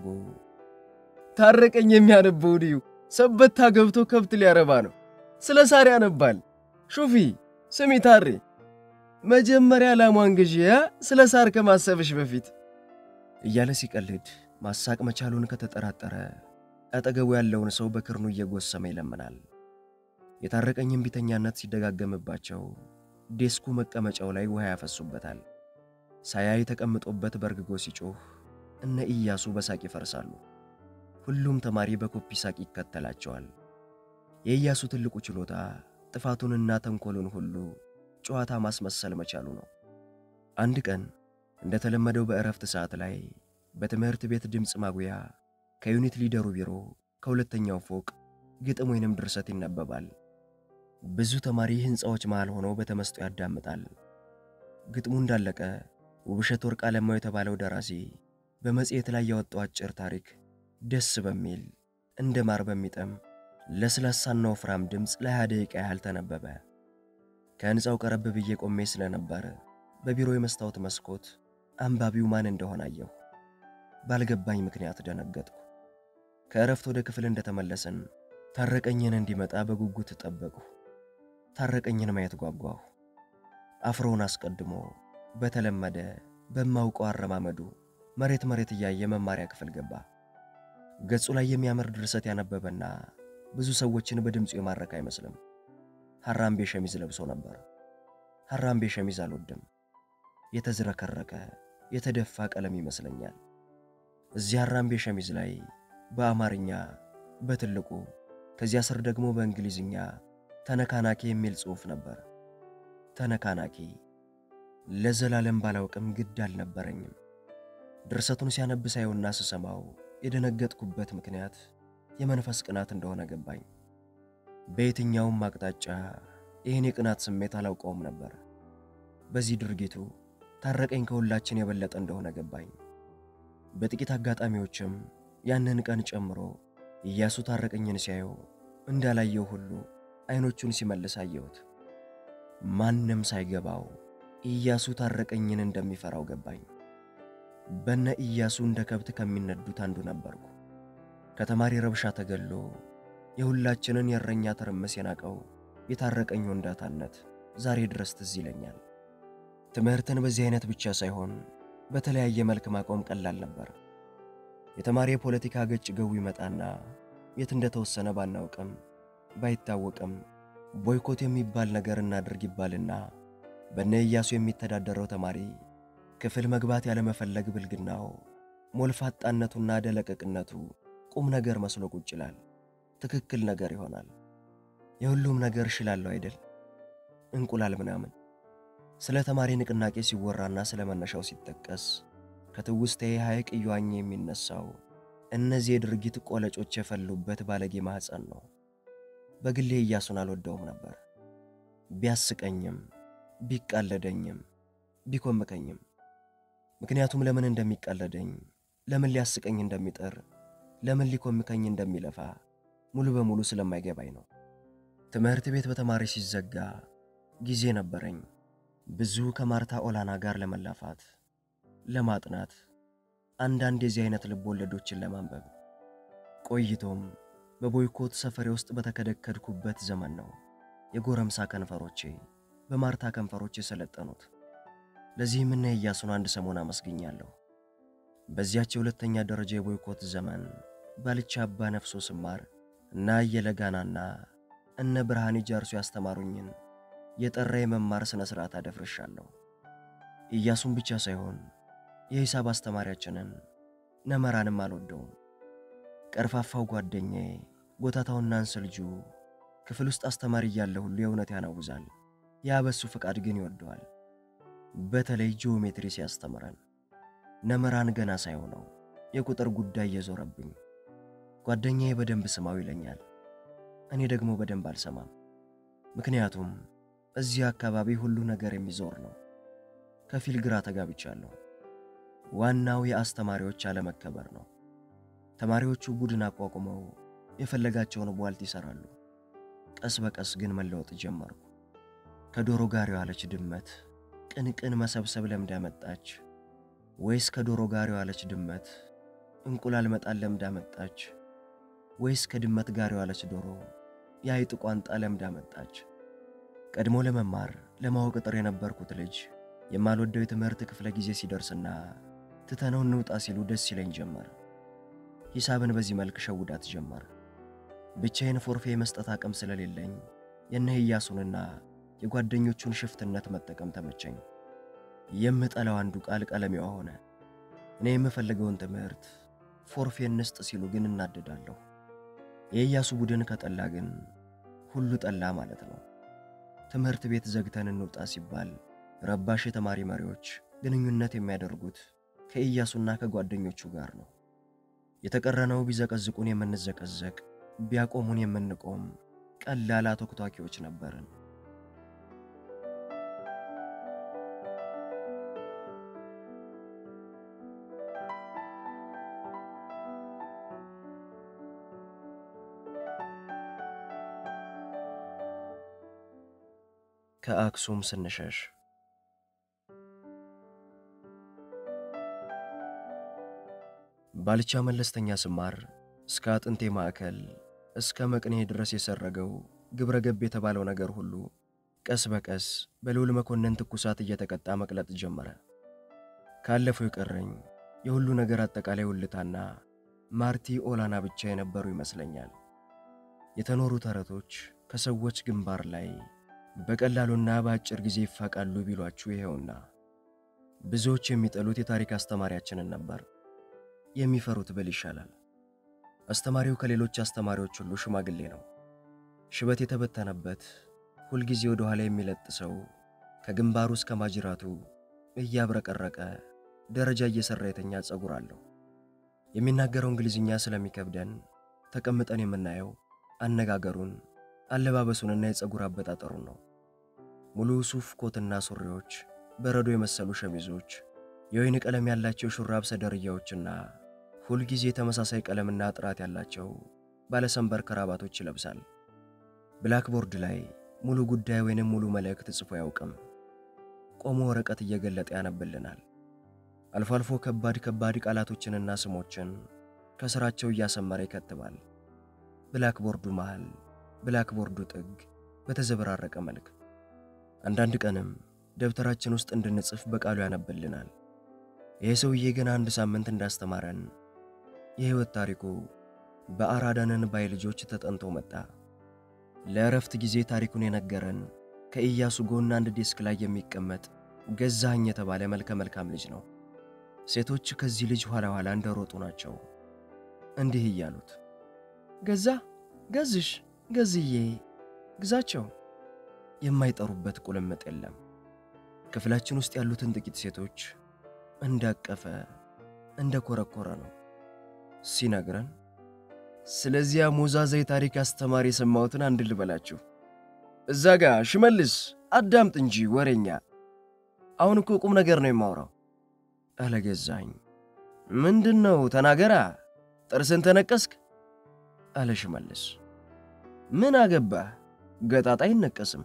ታረቀኝ የሚያነበው ልዩ ሰበታ ገብቶ ከብት ሊያረባ ነው፣ ስለ ሳር ያነባል። ሹፊ ስሚ ታሬ መጀመሪያ ላሟን ግዢ ስለ ሳር ከማሰብሽ በፊት እያለ ሲቀልድ ማሳቅ መቻሉን ከተጠራጠረ አጠገቡ ያለውን ሰው በክርኑ እየጎሰመ ይለምናል። የታረቀኝም ቢተኛነት ሲደጋገምባቸው ዴስኩ መቀመጫው ላይ ውሃ ያፈሱበታል። ሳያይ ተቀምጦበት በርግጎ ሲጮህ እነ ኢያሱ በሳቅ ይፈርሳሉ። ሁሉም ተማሪ በኮፒ ሳቅ ይከተላቸዋል። የኢያሱ ትልቁ ችሎታ ጥፋቱንና ተንኮሉን ሁሉ ጨዋታ ማስመሰል መቻሉ ነው። አንድ ቀን እንደተለመደው በእረፍት ሰዓት ላይ በትምህርት ቤት ድምጽ ማጉያ ከዩኒት ሊደሩ ቢሮ ከሁለተኛው ፎቅ ግጥም ወይንም ድርሰት ይነበባል። ብዙ ተማሪ ህንጻዎች መሃል ሆኖ በተመስጦ ያዳምጣል። ግጥሙ እንዳለቀ ውብሸት ወርቅ አለማው የተባለው ደራሲ በመጽሔት ላይ ያወጣው አጭር ታሪክ ደስ በሚል እንደ ማር በሚጠም ለስላሳና ወፍራም ድምጽ ለሃያ ደቂቃ ያህል ተነበበ። ከህንጻው ቀረብ ብዬ ቆሜ ስለነበር በቢሮ የመስታወት መስኮት አንባቢው ማን እንደሆነ አየሁ። ባልገባኝ ምክንያት ደነገጥኩ። ከእረፍት ወደ ክፍል እንደተመለስን ታረቀኝን እንዲመጣ በጉጉት ተጠበቅኩ። ታረቀኝን ማየት ጓጓሁ። አፍሮን አስቀድሞ በተለመደ በማውቀው አረማመዱ መሬት መሬት እያየ መማሪያ ክፍል ገባ። ገጹ ላይ የሚያምር ድርሰት ያነበበና ብዙ ሰዎችን በድምጹ የማረከ አይመስልም። ሐራምቤ ሸሚዝ ለብሶ ነበር። ሐራምቤ ሸሚዝ አልወድም። የተዝረከረከ የተደፋ ቀለም ይመስለኛል። እዚህ ሐራምቤ ሸሚዝ ላይ በአማርኛ በትልቁ ከዚያ ስር ደግሞ በእንግሊዝኛ ተነካናኪ የሚል ጽሑፍ ነበር። ተነካናኪ ለዘላለም ባላውቅም ግድ አልነበረኝም። ድርሰቱን ሲያነብ ሳየውና ስሰማው የደነገጥኩበት ምክንያት የመንፈስ ቅናት እንደሆነ ገባኝ። በየትኛውም አቅጣጫ ይህን የቅናት ስሜት አላውቀውም ነበር። በዚህ ድርጊቱ ታረቀኝ ከሁላችን የበለጠ እንደሆነ ገባኝ። በጥቂት አጋጣሚዎችም ያንን ቀን ጨምሮ ኢያሱ ታረቀኝን ሲያየው እንዳላየው ሁሉ አይኖቹን ሲመልስ አየሁት። ማንንም ሳይገባው ኢያሱ ታረቀኝን እንደሚፈራው ገባኝ። በነ ኢያሱ እንደ ከብት ከሚነዱት አንዱ ነበርኩ። ከተማሪ ረብሻ ተገሎ የሁላችንን የረኛ ተርመስ የናቀው የታረቀኝ ወንዳታነት ዛሬ ድረስ ትዝ ይለኛል። ትምህርትን በዚህ አይነት ብቻ ሳይሆን በተለያየ መልክ ማቆም ቀላል ነበር። የተማሪ የፖለቲካ ገጭ ገው ይመጣና የት እንደተወሰነ ባናውቅም ባይታወቅም ቦይኮት የሚባል ነገር እናድርግ ይባልና በነ ኢያሱ የሚተዳደረው ተማሪ ክፍል መግባት ያለ መፈለግ ብልግናው ሞልፋጣነቱና ደለቀቅነቱ ቁም ነገር መስሎ ቁጭ ይላል። ትክክል ነገር ይሆናል። የሁሉም ነገር ሽላለው አይደል? እንቁላል ምናምን። ስለ ተማሪ ንቅናቄ ሲወራና ስለ መነሻው ሲጠቀስ ከትውስታዬ ሐይቅ እየዋኘ የሚነሳው እነዚህ የድርጊት ቆለጮች የፈሉበት ባለጌ ማህፀን ነው። በግሌ ኢያሱን አልወደውም ነበር። ቢያስቀኝም ቢቃለደኝም ቢኮምከኝም። ምክንያቱም ለምን እንደሚቃለደኝ፣ ለምን ሊያስቀኝ እንደሚጥር፣ ለምን ሊኮምከኝ እንደሚለፋ ሙሉ በሙሉ ስለማይገባኝ ነው። ትምህርት ቤት በተማሪ ሲዘጋ ጊዜ ነበረኝ ብዙ ከማርታ ኦላና ጋር ለመላፋት፣ ለማጥናት፣ አንዳንድ የዚህ አይነት ልብ ወለዶችን ለማንበብ። ቆይቶም በቦይኮት ሰፈሬ ውስጥ በተከደከድኩበት ዘመን ነው የጎረምሳ ከንፈሮቼ በማርታ ከንፈሮቼ ሰለጠኑት። ለዚህም እነ ኢያሱን አንድ ሰሞን አመስግኛለሁ። በዚያች ሁለተኛ ደረጃ የቦይኮት ዘመን ባልቻ አባ ነፍሶ ስማር እና የለጋናና እነ ብርሃኔ ጃርሶ ያስተማሩኝን የጠራ የመማር ስነ ስርዓት አደፍርሻለሁ። ኢያሱን ብቻ ሳይሆን የሂሳብ አስተማሪያችንን ነመራንም አልወደውም። ቀርፋፋው ጓደኛዬ ጎታታውና አንሰልጁ ክፍል ውስጥ አስተማሪ ያለ ሁሉ የእውነት ያናውዛል። ያበሱ ፍቃድ ግን ይወደዋል። በተለይ ጂኦሜትሪ ሲያስተምረን ነመራን ገና ሳይሆነው የቁጥር ጉዳይ የዞረብኝ። ጓደኛዬ በደንብ ስማው ይለኛል። እኔ ደግሞ በደንብ አልሰማም። ምክንያቱም እዚህ አካባቢ ሁሉ ነገር የሚዞር ነው። ከፊል ግራ ተጋብቻለሁ። ዋናው የአስተማሪዎች አለመከበር ነው። ተማሪዎቹ ቡድን አቋቁመው የፈለጋቸውን ቧልት ይሰራሉ። ቀስ በቀስ ግን መለወጥ ጀመርኩ። ከዶሮ ጋር ያለች ድመት ቅንቅን መሰብሰብ ለምዳ መጣች ወይስ ከዶሮ ጋር ያለች ድመት እንቁላል መጣል ለምዳ መጣች ወይስ ከድመት ጋር ያለች ዶሮ ያይጥ ቋንጣ ለምዳ መጣች? ቀድሞ ለመማር ለማወቅ ጥሬ የነበርኩት ልጅ የማልወደው የትምህርት ክፍለ ጊዜ ሲደርስና ትተነው እንውጣ ሲሉ ደስ ይለኝ ጀመር። ሂሳብን በዚህ መልክ ሸውዳት ጀመር። ብቻዬን ፎርፌ መስጠት አቅም ስለሌለኝ የነ ኢያሱንና የጓደኞቹን ሽፍትነት መጠቀም ተመቸኝ። የምጠላው አንዱ ቃል ቀለሚዋ ሆነ። እኔ የምፈልገውን ትምህርት ፎርፌ እንስጥ ሲሉ ግን እናደዳለሁ። የኢያሱ ቡድን ከጠላ ግን ሁሉ ጠላ ማለት ነው። ትምህርት ቤት ዘግተን እንውጣ ሲባል ረባሽ የተማሪ መሪዎች ግንኙነት የሚያደርጉት ከኢያሱና ከጓደኞቹ ጋር ነው። የተቀረነው ቢዘቀዝቁን የምንዘቀዘቅ ቢያቆሙን የምንቆም ቀላል ተኩታኪዎች ነበርን። ከአክሱም ስንሸሽ ባልቻ መለስተኛ ስማር እስከ አጥንቴ ማዕከል እስከ መቅኔ ድረስ የሰረገው ግብረገብ የተባለው ነገር ሁሉ ቀስ በቀስ በልዑል መኮንን ትኩሳት እየተቀጣ መቅለጥ ጀመረ። ካለፈው የቀረኝ የሁሉ ነገር አጠቃላይ ውልታና ማርቲ ኦላና ብቻ የነበሩ ይመስለኛል። የተኖሩ ተረቶች ከሰዎች ግንባር ላይ በቀላሉና በአጭር ጊዜ ይፋቃሉ ቢሏችሁ ይሄውና። ብዙዎች የሚጠሉት የታሪክ አስተማሪያችንን ነበር። የሚፈሩት ብል ይሻላል። አስተማሪው ከሌሎች አስተማሪዎች ሁሉ ሽማግሌ ነው። ሽበት የተበተነበት ሁል ጊዜ ወደ ኋላ የሚለጥሰው ከግንባሩ እስከ ማጅራቱ እያብረቀረቀ ደረጃ እየሰራ የተኛ ጸጉር አለው። የሚናገረው እንግሊዝኛ ስለሚከብደን ተቀምጠን የምናየው አነጋገሩን፣ አለባበሱንና የጸጉር አበጣጠሩን ነው። ሙሉ ሱፍ ኮትና ሱሪዎች፣ በረዶ የመሰሉ ሸሚዞች፣ የወይን ቀለም ያላቸው ሹራብ ሰደርያዎችና ሁል ጊዜ ተመሳሳይ ቀለምና ጥራት ያላቸው ባለሰንበር ከራባቶች ይለብሳል። ብላክቦርድ ላይ ሙሉ ጉዳይ ወይንም ሙሉ መልእክት ጽፎ ያውቅም። ቆሞ ወረቀት እየገለጠ ያነብልናል። አልፎ አልፎ ከባድ ከባድ ቃላቶችንና ስሞችን ከስራቸው እያሰመረ ይከትባል። ብላክቦርዱ መሃል፣ ብላክቦርዱ ጥግ በተዘበራረቀ መልክ። አንዳንድ ቀንም ደብተራችን ውስጥ እንድንጽፍ በቃሉ ያነብልናል። ይሄ ሰውዬ ገና አንድ ሳምንት እንዳስተማረን የህይወት ታሪኩ በአራዳነን ባይ ልጆች ተጠንቶ መጣ። ለእረፍት ጊዜ ታሪኩን የነገረን ከኢያሱ ጎን አንድ ዴስክ ላይ የሚቀመጥ ገዛኸኝ የተባለ መልከ መልካም ልጅ ነው። ሴቶች ከዚህ ልጅ ኋላ ኋላ እንደሮጡ ናቸው። እንዲህ እያሉት ገዛ፣ ገዝሽ፣ ገዝዬ፣ ግዛቸው የማይጠሩበት ቁልምጥ የለም። ክፍላችን ውስጥ ያሉትን ጥቂት ሴቶች እንዳቀፈ እንደኮረኮረ ነው ሲነግረን። ስለዚያ ሞዛዛ የታሪክ አስተማሪ የሰማሁትን አንድ ልበላችሁ። እዛ ጋር ሽመልስ አዳምጥ እንጂ ወሬኛ፣ አሁን እኮ ቁም ነገር ነው የማወራው አለ ገዛኸኝ። ምንድነው ተናገራ፣ ጥርስን ተነቀስክ አለ ሽመልስ። ምን አገባህ፣ ገጣጣ አይነቀስም።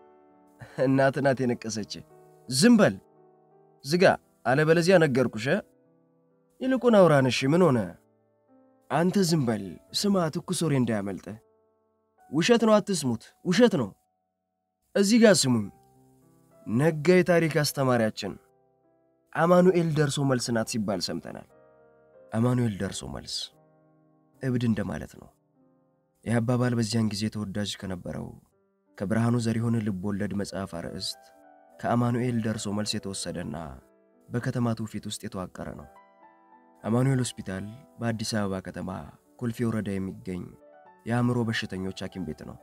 እናት ናት የነቀሰች። ዝም በል ዝጋ፣ አለበለዚያ ነገርኩሽ። ይልቁን አውራንሽ ምን ሆነ? አንተ ዝም በል፣ ስማ፣ ትኩስ ወሬ እንዳያመልጥ። ውሸት ነው አትስሙት፣ ውሸት ነው። እዚህ ጋር ስሙኝ። ነጋ የታሪክ አስተማሪያችን አማኑኤል ደርሶ መልስ ናት ሲባል ሰምተናል። አማኑኤል ደርሶ መልስ እብድ እንደማለት ነው። ይህ አባባል በዚያን ጊዜ ተወዳጅ ከነበረው ከብርሃኑ ዘሪሁን ልብ ወለድ መጽሐፍ አርዕስት ከአማኑኤል ደርሶ መልስ የተወሰደና በከተማ ትውፊት ውስጥ የተዋቀረ ነው። አማኑኤል ሆስፒታል በአዲስ አበባ ከተማ ኮልፌ ወረዳ የሚገኝ የአእምሮ በሽተኞች ሐኪም ቤት ነው።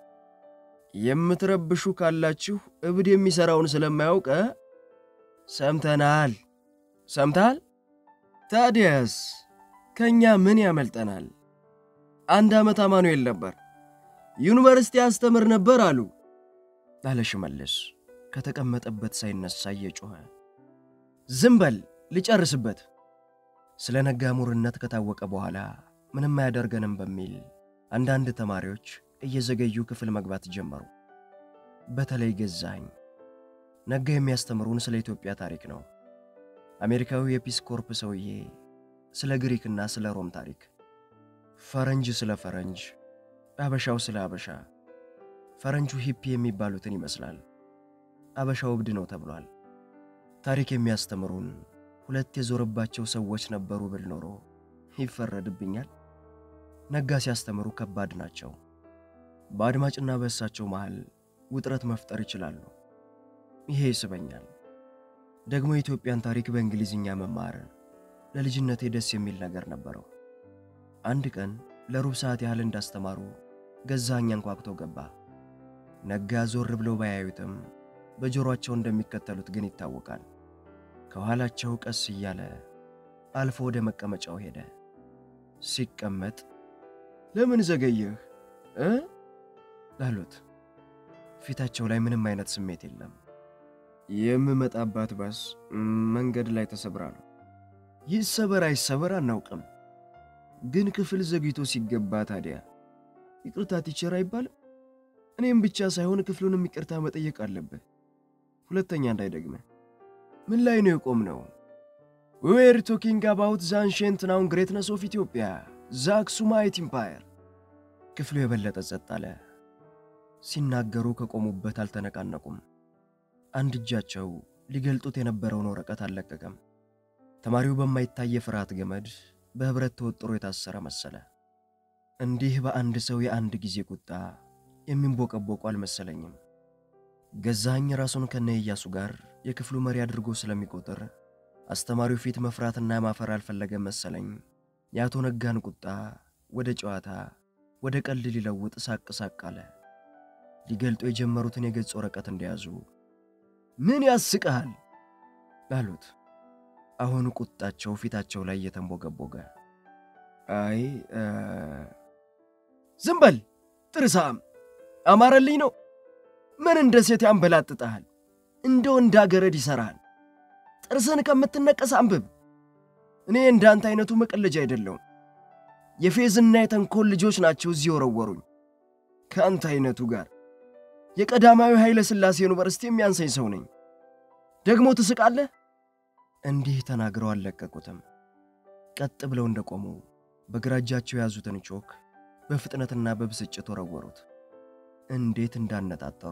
የምትረብሹ ካላችሁ እብድ የሚሰራውን ስለማያውቅ ሰምተናል። ሰምታል? ታዲያስ ከኛ ምን ያመልጠናል? አንድ ዓመት አማኑኤል ነበር፣ ዩኒቨርሲቲ አስተምር ነበር አሉ አለ ሽመልስ ከተቀመጠበት ሳይነሳ እየጮኸ። ዝም በል ልጨርስበት። ስለ ነጋ ሙርነት ከታወቀ በኋላ ምንም አያደርገንም በሚል አንዳንድ ተማሪዎች እየዘገዩ ክፍል መግባት ጀመሩ። በተለይ ገዛኸኝ። ነጋ የሚያስተምሩን ስለ ኢትዮጵያ ታሪክ ነው። አሜሪካዊ የፒስ ኮርፕ ሰውዬ ስለ ግሪክና ስለ ሮም ታሪክ፣ ፈረንጅ ስለ ፈረንጅ፣ አበሻው ስለ አበሻ። ፈረንጁ ሂፒ የሚባሉትን ይመስላል፣ አበሻው እብድ ነው ተብሏል። ታሪክ የሚያስተምሩን ሁለት የዞረባቸው ሰዎች ነበሩ ብል ኖሮ ይፈረድብኛል። ነጋ ሲያስተምሩ ከባድ ናቸው። በአድማጭና በእሳቸው መሃል ውጥረት መፍጠር ይችላሉ። ይሄ ይስበኛል። ደግሞ የኢትዮጵያን ታሪክ በእንግሊዝኛ መማር ለልጅነቴ ደስ የሚል ነገር ነበረው። አንድ ቀን ለሩብ ሰዓት ያህል እንዳስተማሩ ገዛኸኝ አንኳኩቶ ገባ። ነጋ ዞር ብለው ባያዩትም በጆሮአቸው እንደሚከተሉት ግን ይታወቃል። ከኋላቸው ቀስ እያለ አልፎ ወደ መቀመጫው ሄደ። ሲቀመጥ ለምን ዘገየህ እ ላሉት ፊታቸው ላይ ምንም አይነት ስሜት የለም። የምመጣባት ባስ መንገድ ላይ ተሰብራ ነው። ይሰበር አይሰበር አናውቅም፣ ግን ክፍል ዘግይቶ ሲገባ ታዲያ ይቅርታ ቲቸር አይባልም? እኔም ብቻ ሳይሆን ክፍሉንም ይቅርታ መጠየቅ አለብህ፣ ሁለተኛ እንዳይደግመ። ምን ላይ ነው የቆምነው? We were talking about the ancient known greatness of Ethiopia, the Aksumite Empire. ክፍሉ የበለጠ ጸጥ አለ። ሲናገሩ ከቆሙበት አልተነቃነቁም። አንድ እጃቸው ሊገልጡት የነበረውን ወረቀት አልለቀቀም። ተማሪው በማይታይ ፍርሃት ገመድ በህብረት ተወጥሮ የታሰረ መሰለ። እንዲህ በአንድ ሰው የአንድ ጊዜ ቁጣ የሚንቦቀቦቁ አልመሰለኝም። ገዛኸኝ ራሱን ከነ ኢያሱ ጋር የክፍሉ መሪ አድርጎ ስለሚቆጥር አስተማሪው ፊት መፍራትና ማፈር አልፈለገም መሰለኝ። ያቶ ነጋን ቁጣ ወደ ጨዋታ ወደ ቀልድ ሊለውጥ ሳቅ ሳቅ አለ። ሊገልጡ የጀመሩትን የገጽ ወረቀት እንደያዙ ምን ያስቃል ላሉት አሁን ቁጣቸው ፊታቸው ላይ የተንቦገቦገ አይ ዝም በል ጥርሳም አማረልኝ ነው። ምን እንደ ሴት ያንበላጥጣል፣ እንደው እንዳገረድ ይሰራል። ጥርስን ከምትነቀስ አንብብ። እኔ እንዳንተ አይነቱ መቀለጃ አይደለም። የፌዝና የተንኮል ልጆች ናቸው እዚህ ወረወሩኝ። ካንተ አይነቱ ጋር የቀዳማዊ ኃይለ ሥላሴ ዩኒቨርሲቲ የሚያንሰኝ ሰው ነኝ። ደግሞ ትስቃለህ? እንዲህ ተናግረው አለቀቁትም። ቀጥ ብለው እንደቆሙ በግራ እጃቸው ያዙትን ቾክ በፍጥነትና በብስጭት ወረወሩት። እንዴት እንዳነጣጠሩ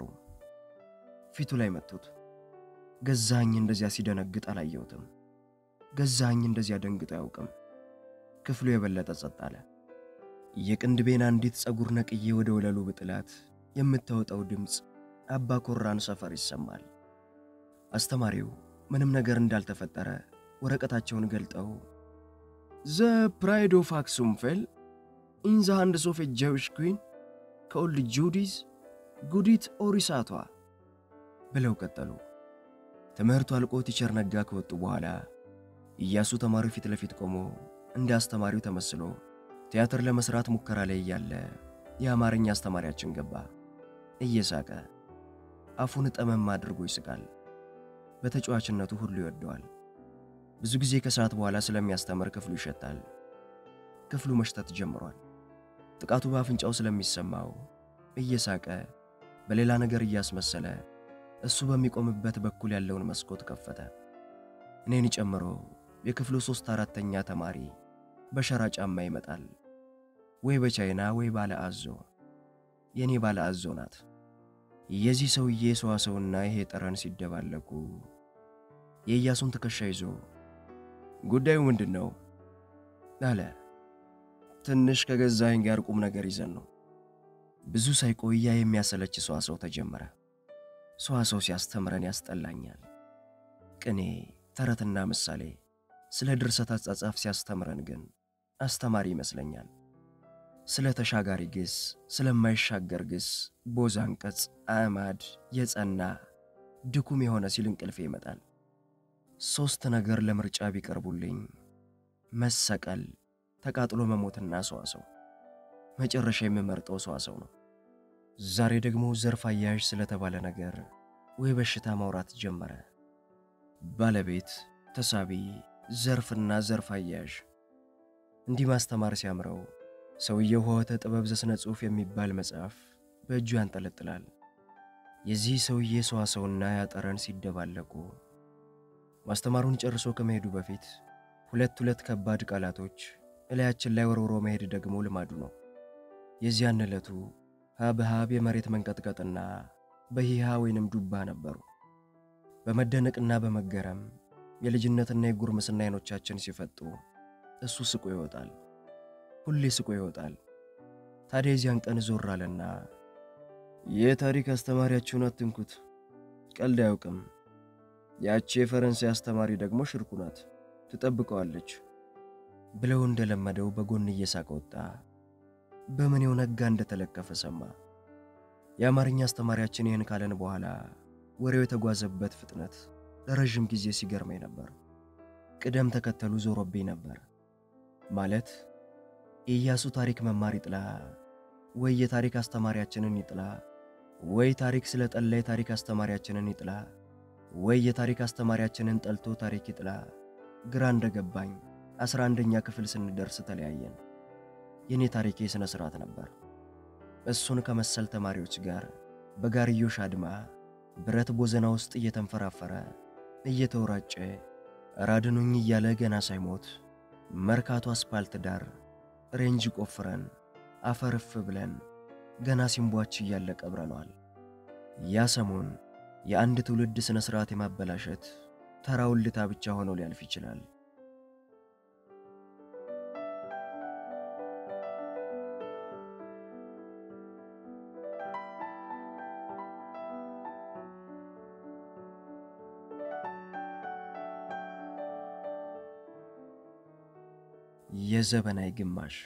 ፊቱ ላይ መቱት። ገዛኸኝ እንደዚያ ሲደነግጥ አላየሁትም። ገዛኸኝ እንደዚያ ደንግጦ ያውቅም። ክፍሉ የበለጠ ጸጥ አለ። የቅንድቤን አንዲት ጸጉር ነቅዬ ወደ ወለሉ ብጥላት የምታወጣው ድምጽ አባ ኮራን ሰፈር ይሰማል። አስተማሪው ምንም ነገር እንዳልተፈጠረ ወረቀታቸውን ገልጠው The pride of Aksum fell in the hands of a Jewish queen called Judith Gudit ኦሪሳቷ ብለው ቀጠሉ። ትምህርቱ አልቆ ቲቸር ነጋ ከወጡ በኋላ ኢያሱ ተማሪው ፊት ለፊት ቆሞ እንደ አስተማሪው ተመስሎ ቲያትር ለመስራት ሙከራ ላይ ያለ የአማርኛ አስተማሪያችን ገባ። እየሳቀ አፉን ጠመም አድርጎ ይስቃል። በተጫዋችነቱ ሁሉ ይወደዋል። ብዙ ጊዜ ከሰዓት በኋላ ስለሚያስተምር ክፍሉ ይሸታል። ክፍሉ መሽተት ጀምሯል። ጥቃቱ በአፍንጫው ስለሚሰማው እየሳቀ በሌላ ነገር እያስመሰለ እሱ በሚቆምበት በኩል ያለውን መስኮት ከፈተ። እኔን ጨምሮ የክፍሉ ሶስት አራተኛ ተማሪ በሸራ ጫማ ይመጣል። ወይ በቻይና ወይ ባለ አዞ። የኔ ባለ አዞ ናት። የዚህ ሰውዬ ሰዋሰውና ይሄ ጠረን ሲደባለቁ የኢያሱን ትከሻ ይዞ ጉዳዩ ምንድነው አለ። ትንሽ ከገዛኸኝ ጋር ቁም ነገር ይዘን ነው። ብዙ ሳይቆያ የሚያሰለች ሰዋሰው ተጀመረ። ሰዋሰው ሲያስተምረን ያስጠላኛል። ቅኔ፣ ተረትና ምሳሌ ስለ ድርሰት አጻጻፍ ሲያስተምረን ግን አስተማሪ ይመስለኛል። ስለ ተሻጋሪ ግስ፣ ስለማይሻገር ግስ፣ ቦዛ አንቀጽ፣ አዕማድ፣ የጸና ድኩም የሆነ ሲል እንቅልፌ ይመጣል። ሶስት ነገር ለምርጫ ቢቀርቡልኝ መሰቀል፣ ተቃጥሎ መሞትና ሰዋሰው። መጨረሻ የምመርጠው ሰዋሰው ነው። ዛሬ ደግሞ ዘርፍ አያያዥ ስለተባለ ነገር ወይ በሽታ ማውራት ጀመረ። ባለቤት፣ ተሳቢ፣ ዘርፍና ዘርፍ አያያዥ እንዲህ ማስተማር ሲያምረው ሰውየው ሆተ ጥበብ ዘስነ ጽሑፍ የሚባል መጽሐፍ በእጁ ያንጠለጥላል። የዚህ ሰውዬ ሰዋሰውና ያጠረን ሲደባለቁ ማስተማሩን ጨርሶ ከመሄዱ በፊት ሁለት ሁለት ከባድ ቃላቶች እላያችን ላይ ወርውሮ መሄድ ደግሞ ልማዱ ነው። የዚያን ዕለቱ ሀብሃብ የመሬት መንቀጥቀጥና በሂሃ ወይንም ዱባ ነበሩ። በመደነቅና በመገረም የልጅነትና የጉርምስና አይኖቻችን ሲፈጡ እሱ ስቆ ይወጣል። ሁሌ ስቆ ይወጣል። ታዲያ የዚያን ቀን ዞር አለና የታሪክ አስተማሪያችሁን አትንኩት፣ ቀልድ አያውቅም። ያቺ የፈረንሳይ አስተማሪ ደግሞ ሽርኩ ናት፣ ትጠብቀዋለች። ብለው እንደለመደው በጎን እየሳቀ ወጣ። በምኔው ነጋ እንደተለከፈ ሰማ። የአማርኛ አስተማሪያችን ይህን ካለን በኋላ ወሬው የተጓዘበት ፍጥነት ለረጅም ጊዜ ሲገርመኝ ነበር። ቅደም ተከተሉ ዞሮብኝ ነበር። ማለት ኢያሱ ታሪክ መማር ይጥላ ወይ የታሪክ አስተማሪያችንን ይጥላ ወይ ታሪክ ስለጠላ የታሪክ አስተማሪያችንን ይጥላ ወይ የታሪክ አስተማሪያችንን ጠልቶ ታሪክ ይጥላ ግራ እንደገባኝ አስራ አንደኛ ክፍል ስንደርስ ተለያየን። የኔ ታሪኬ ስነ ስርዓት ነበር። እሱን ከመሰል ተማሪዎች ጋር በጋርዮሽ አድማ ብረት ቦዘና ውስጥ እየተንፈራፈረ እየተወራጨ ራድኑኝ እያለ ገና ሳይሞት መርካቶ አስፓልት ዳር ሬንጅ ቆፍረን አፈርፍ ብለን ገና ሲምቧች እያለ ቀብረነዋል። ያ ሰሞን የአንድ ትውልድ ስነ ስርዓት የማበላሸት ተራውልታ ብቻ ሆኖ ሊያልፍ ይችላል። የዘበናይ ግማሽ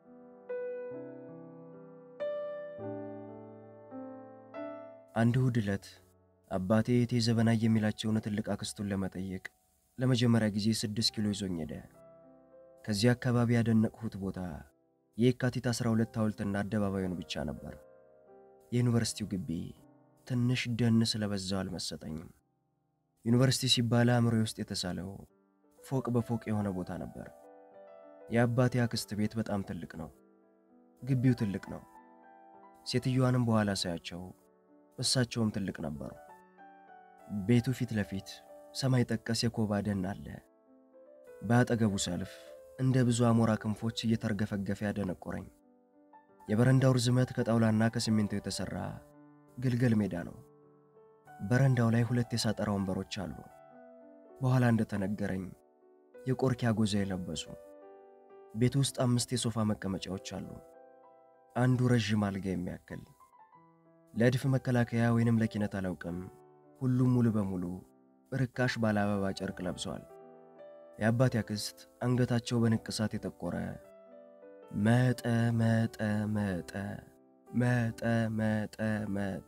አንድ እሁድ ዕለት አባቴ እቴ ዘበናይ የሚላቸውን ትልቅ አክስቱን ለመጠየቅ ለመጀመሪያ ጊዜ ስድስት ኪሎ ይዞኝ ሄደ። ከዚህ አካባቢ ያደነቅሁት ቦታ የካቲት አስራ ሁለት ሐውልትና አደባባዩን ብቻ ነበር። የዩኒቨርሲቲው ግቢ ትንሽ ደን ስለበዛው አልመሰጠኝም። ዩኒቨርሲቲ ሲባል አእምሮዬ ውስጥ የተሳለው ፎቅ በፎቅ የሆነ ቦታ ነበር። የአባቴ አክስት ቤት በጣም ትልቅ ነው። ግቢው ትልቅ ነው። ሴትዮዋንም በኋላ ሳያቸው እሳቸውም ትልቅ ነበሩ። ቤቱ ፊት ለፊት ሰማይ ጠቀስ የኮባ ደን አለ። በአጠገቡ ሰልፍ እንደ ብዙ አሞራ ክንፎች እየተርገፈገፈ ያደነቆረኝ። የበረንዳው ርዝመት ከጣውላና ከሲሚንቶ የተሰራ ግልገል ሜዳ ነው። በረንዳው ላይ ሁለት የሳጠራ ወንበሮች አሉ። በኋላ እንደተነገረኝ የቆርኪ አጎዛ የለበሱ። ቤት ውስጥ አምስት የሶፋ መቀመጫዎች አሉ። አንዱ ረጅም አልጋ የሚያክል። ለድፍ መከላከያ ወይንም ለኪነት አላውቅም፣ ሁሉም ሙሉ በሙሉ ርካሽ ባለ አበባ ጨርቅ ለብሰዋል። የአባቴ አክስት አንገታቸው በንቅሳት የጠቆረ መጠ መጠ መጠ መጠ መጠ መጠ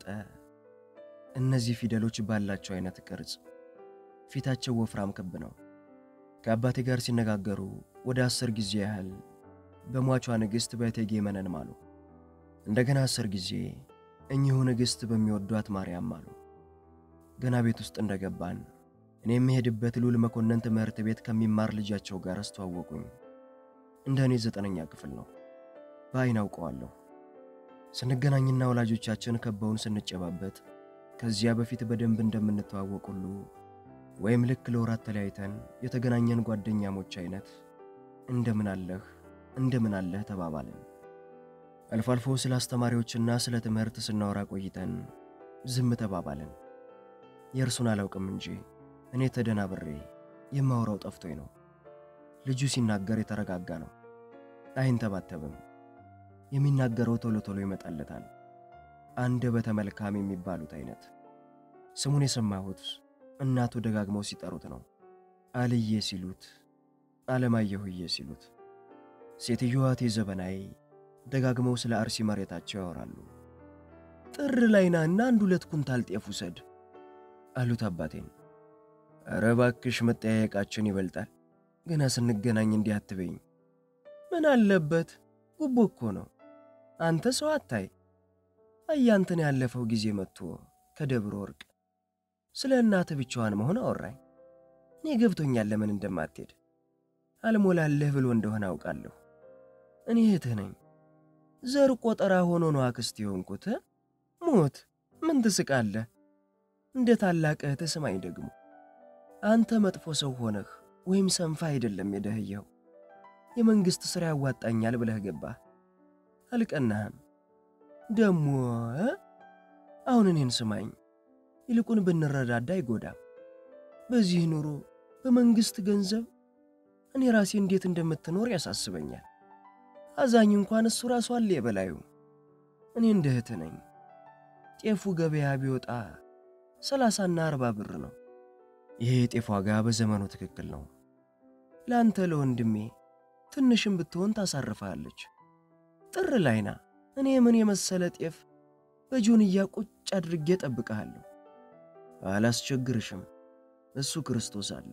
እነዚህ ፊደሎች ባላቸው አይነት ቅርጽ ፊታቸው ወፍራም ክብ ነው። ከአባቴ ጋር ሲነጋገሩ ወደ አስር ጊዜ ያህል በሟቿ ንግስት በእቴጌ መነን ማሉ። እንደገና አስር ጊዜ እኚሁ ንግስት በሚወዷት ማርያም ማሉ። ገና ቤት ውስጥ እንደገባን እኔ የምሄድበት ሉል መኮንን ትምህርት ቤት ከሚማር ልጃቸው ጋር አስተዋወቁኝ። እንደኔ ዘጠነኛ ክፍል ነው። በአይን አውቀዋለሁ። ስንገናኝና ወላጆቻችን ከበውን ስንጨባበት ከዚያ በፊት በደንብ እንደምንተዋወቅ ሁሉ ወይም ልክ ለወራት ተለያይተን የተገናኘን ጓደኛሞች አይነት እንደምን አለህ እንደምን አለህ ተባባልን። አልፎ አልፎ ስለ አስተማሪዎችና ስለ ትምህርት ስናወራ ቆይተን ዝም ተባባልን። የእርሱን አላውቅም እንጂ እኔ ተደናብሬ የማወራው ጠፍቶኝ ነው። ልጁ ሲናገር የተረጋጋ ነው። አይንተባተብም። የሚናገረው ቶሎ ቶሎ ይመጣለታል። አንደበተ መልካም የሚባሉት አይነት። ስሙን የሰማሁት እናቱ ደጋግመው ሲጠሩት ነው። አልዬ ሲሉት፣ አለማየሁዬ ሲሉት። ሴትዮዋ እቴ ዘበናይ ደጋግመው ስለ አርሲ መሬታቸው ያወራሉ። ጥር ላይና እና አንድ ሁለት ኩንታል ጤፍ ውሰድ አሉት አባቴን። ኧረ እባክሽ መጠያየቃችን ይበልጣል። ገና ስንገናኝ እንዲህ አትበኝ። ምን አለበት? ጉቦ እኮ ነው። አንተ ሰው አታይ። አያንተን ያለፈው ጊዜ መጥቶ ከደብረ ወርቅ ስለ እናት ብቻዋን መሆን አወራኝ። እኔ ገብቶኛል ለምን እንደማትሄድ። አልሞላለህ ብሎ እንደሆነ አውቃለሁ። እኔ እህትህ ነኝ። ዘር ቆጠራ ሆኖ ነው አክስት የሆንኩት። ሞት ምን ትስቃለህ? እንደ ታላቅ እህትህ ስማኝ ደግሞ። አንተ መጥፎ ሰው ሆነህ ወይም ሰንፋ አይደለም የደህየው። የመንግስት ሥራ ያዋጣኛል ብለህ ገባህ። አልቀናህም ደሞ። አሁን እኔን ስማኝ። ይልቁን ብንረዳዳ አይጎዳም። በዚህ ኑሮ በመንግስት ገንዘብ እኔ ራሴ እንዴት እንደምትኖር ያሳስበኛል። አዛኝ እንኳን እሱ ራሱ አለ የበላዩ። እኔ እንደ እህትህ ነኝ። ጤፉ ገበያ ቢወጣ ሰላሳና አርባ ብር ነው። ይሄ ጤፍ ዋጋ በዘመኑ ትክክል ነው። ላንተ ለወንድሜ ትንሽም ብትሆን ታሳርፋለች። ጥር ላይና እኔ ምን የመሰለ ጤፍ በጆንያ ቁጭ አድርጌ ጠብቀሃለሁ። አላስቸግርሽም፣ እሱ ክርስቶስ አለ።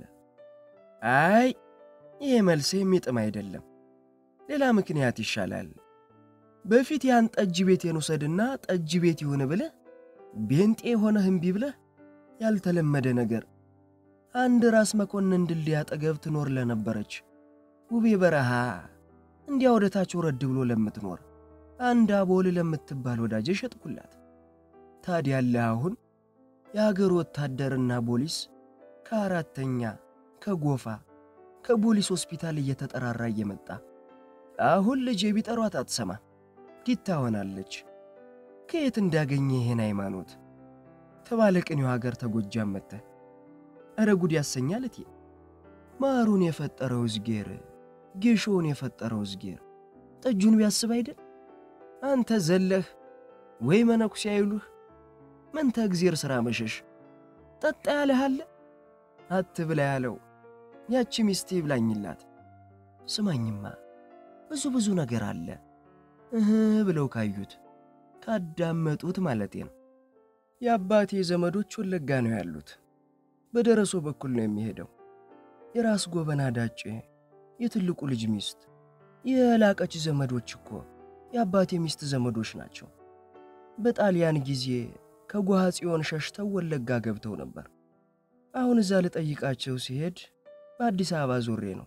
አይ ይሄ መልሴ የሚጥም አይደለም፣ ሌላ ምክንያት ይሻላል። በፊት ያን ጠጅ ቤቴን ውሰድና ጠጅ ቤት ይሁን ብለህ ቤንጤ ሆነህ እምቢ ብለህ ያልተለመደ ነገር አንድ ራስ መኮንን ድልድይ አጠገብ ትኖር ለነበረች ውቤ በረሃ እንዲያ ወደ ታች ወረድ ብሎ ለምትኖር አንድ አቦል ለምትባል ወዳጄ ሸጥኩላት። ታዲያ አሁን የሀገር ወታደርና ፖሊስ ከአራተኛ ከጎፋ ከፖሊስ ሆስፒታል እየተጠራራ እየመጣ አሁን ልጄ ቢጠሯት አትሰማ ዲታ ሆናለች። ከየት እንዳገኘ ይሄን ሃይማኖት ተባለቅኔው ሀገር ተጎጃም መተ አረ ጉድ ያሰኛል። እቴ ማሩን የፈጠረው ዝጌር ጌሾን የፈጠረው ዝጌር ጠጁን ቢያስብ አይደል አንተ ዘለህ ወይ መነኩሴ አይሉህ መንተ እግዚአብሔር ሥራ መሸሽ ጠጣ ያለሃል አትብላ ያለው ያቺ ሚስቴ ብላኝላት። ስማኝማ ብዙ ብዙ ነገር አለ እህ ብለው ካዩት ካዳመጡት ማለቴ ነው። የአባቴ ዘመዶች ወለጋ ነው ያሉት። በደረሶ በኩል ነው የሚሄደው። የራስ ጎበና ዳጬ የትልቁ ልጅ ሚስት የላቀች ዘመዶች እኮ የአባቴ ሚስት ዘመዶች ናቸው። በጣሊያን ጊዜ ከጓሃ ጽዮን ሸሽተው ወለጋ ገብተው ነበር። አሁን እዛ ልጠይቃቸው ሲሄድ በአዲስ አበባ ዞሬ ነው።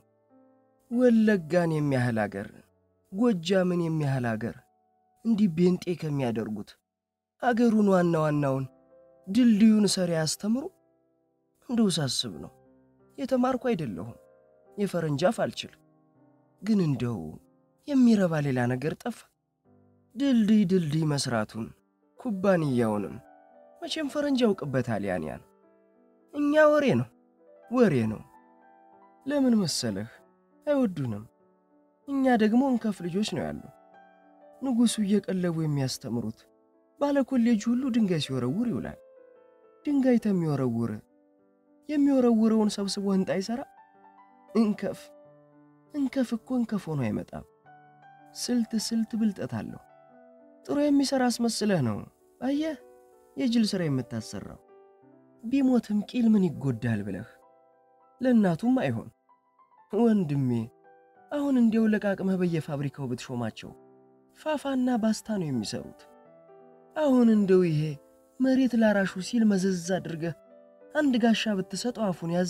ወለጋን የሚያህል አገር ጎጃምን የሚያህል አገር እንዲህ ቤንጤ ከሚያደርጉት አገሩን ዋና ዋናውን ድልድዩን ሰሪ ያስተምሩ እንደው ሳስብ ነው። የተማርኩ አይደለሁም የፈረንጃፍ አልችል፣ ግን እንደው የሚረባ ሌላ ነገር ጠፋ። ድልድይ ድልድይ መስራቱን ኩባንያውንም መቼም ፈረንጅ ያውቅበታል። ያን ያን እኛ ወሬ ነው ወሬ ነው። ለምን መሰለህ አይወዱንም። እኛ ደግሞ እንከፍ ልጆች ነው ያሉ። ንጉሱ እየቀለቡ የሚያስተምሩት ባለ ኮሌጅ ሁሉ ድንጋይ ሲወረውር ይውላል። ድንጋይ ተሚወረውር የሚወረውረውን ሰብስቦ ህንጣ ይሰራ። እንከፍ እንከፍ እኮ እንከፍ ሆኖ አይመጣም። ስልት ስልት ብልጠት አለው። ጥሩ የሚሰራ አስመስለህ ነው አየህ የጅል ስራ የምታሰራው። ቢሞትም ቂል ምን ይጎዳል ብለህ ለእናቱም አይሆን። ወንድሜ አሁን እንዲያው ለቃቅመህ በየፋብሪካው ብትሾማቸው ፋፋና ባስታ ነው የሚሰሩት። አሁን እንደው ይሄ መሬት ላራሹ ሲል መዘዝ አድርገህ አንድ ጋሻ ብትሰጠው አፉን ያዝ።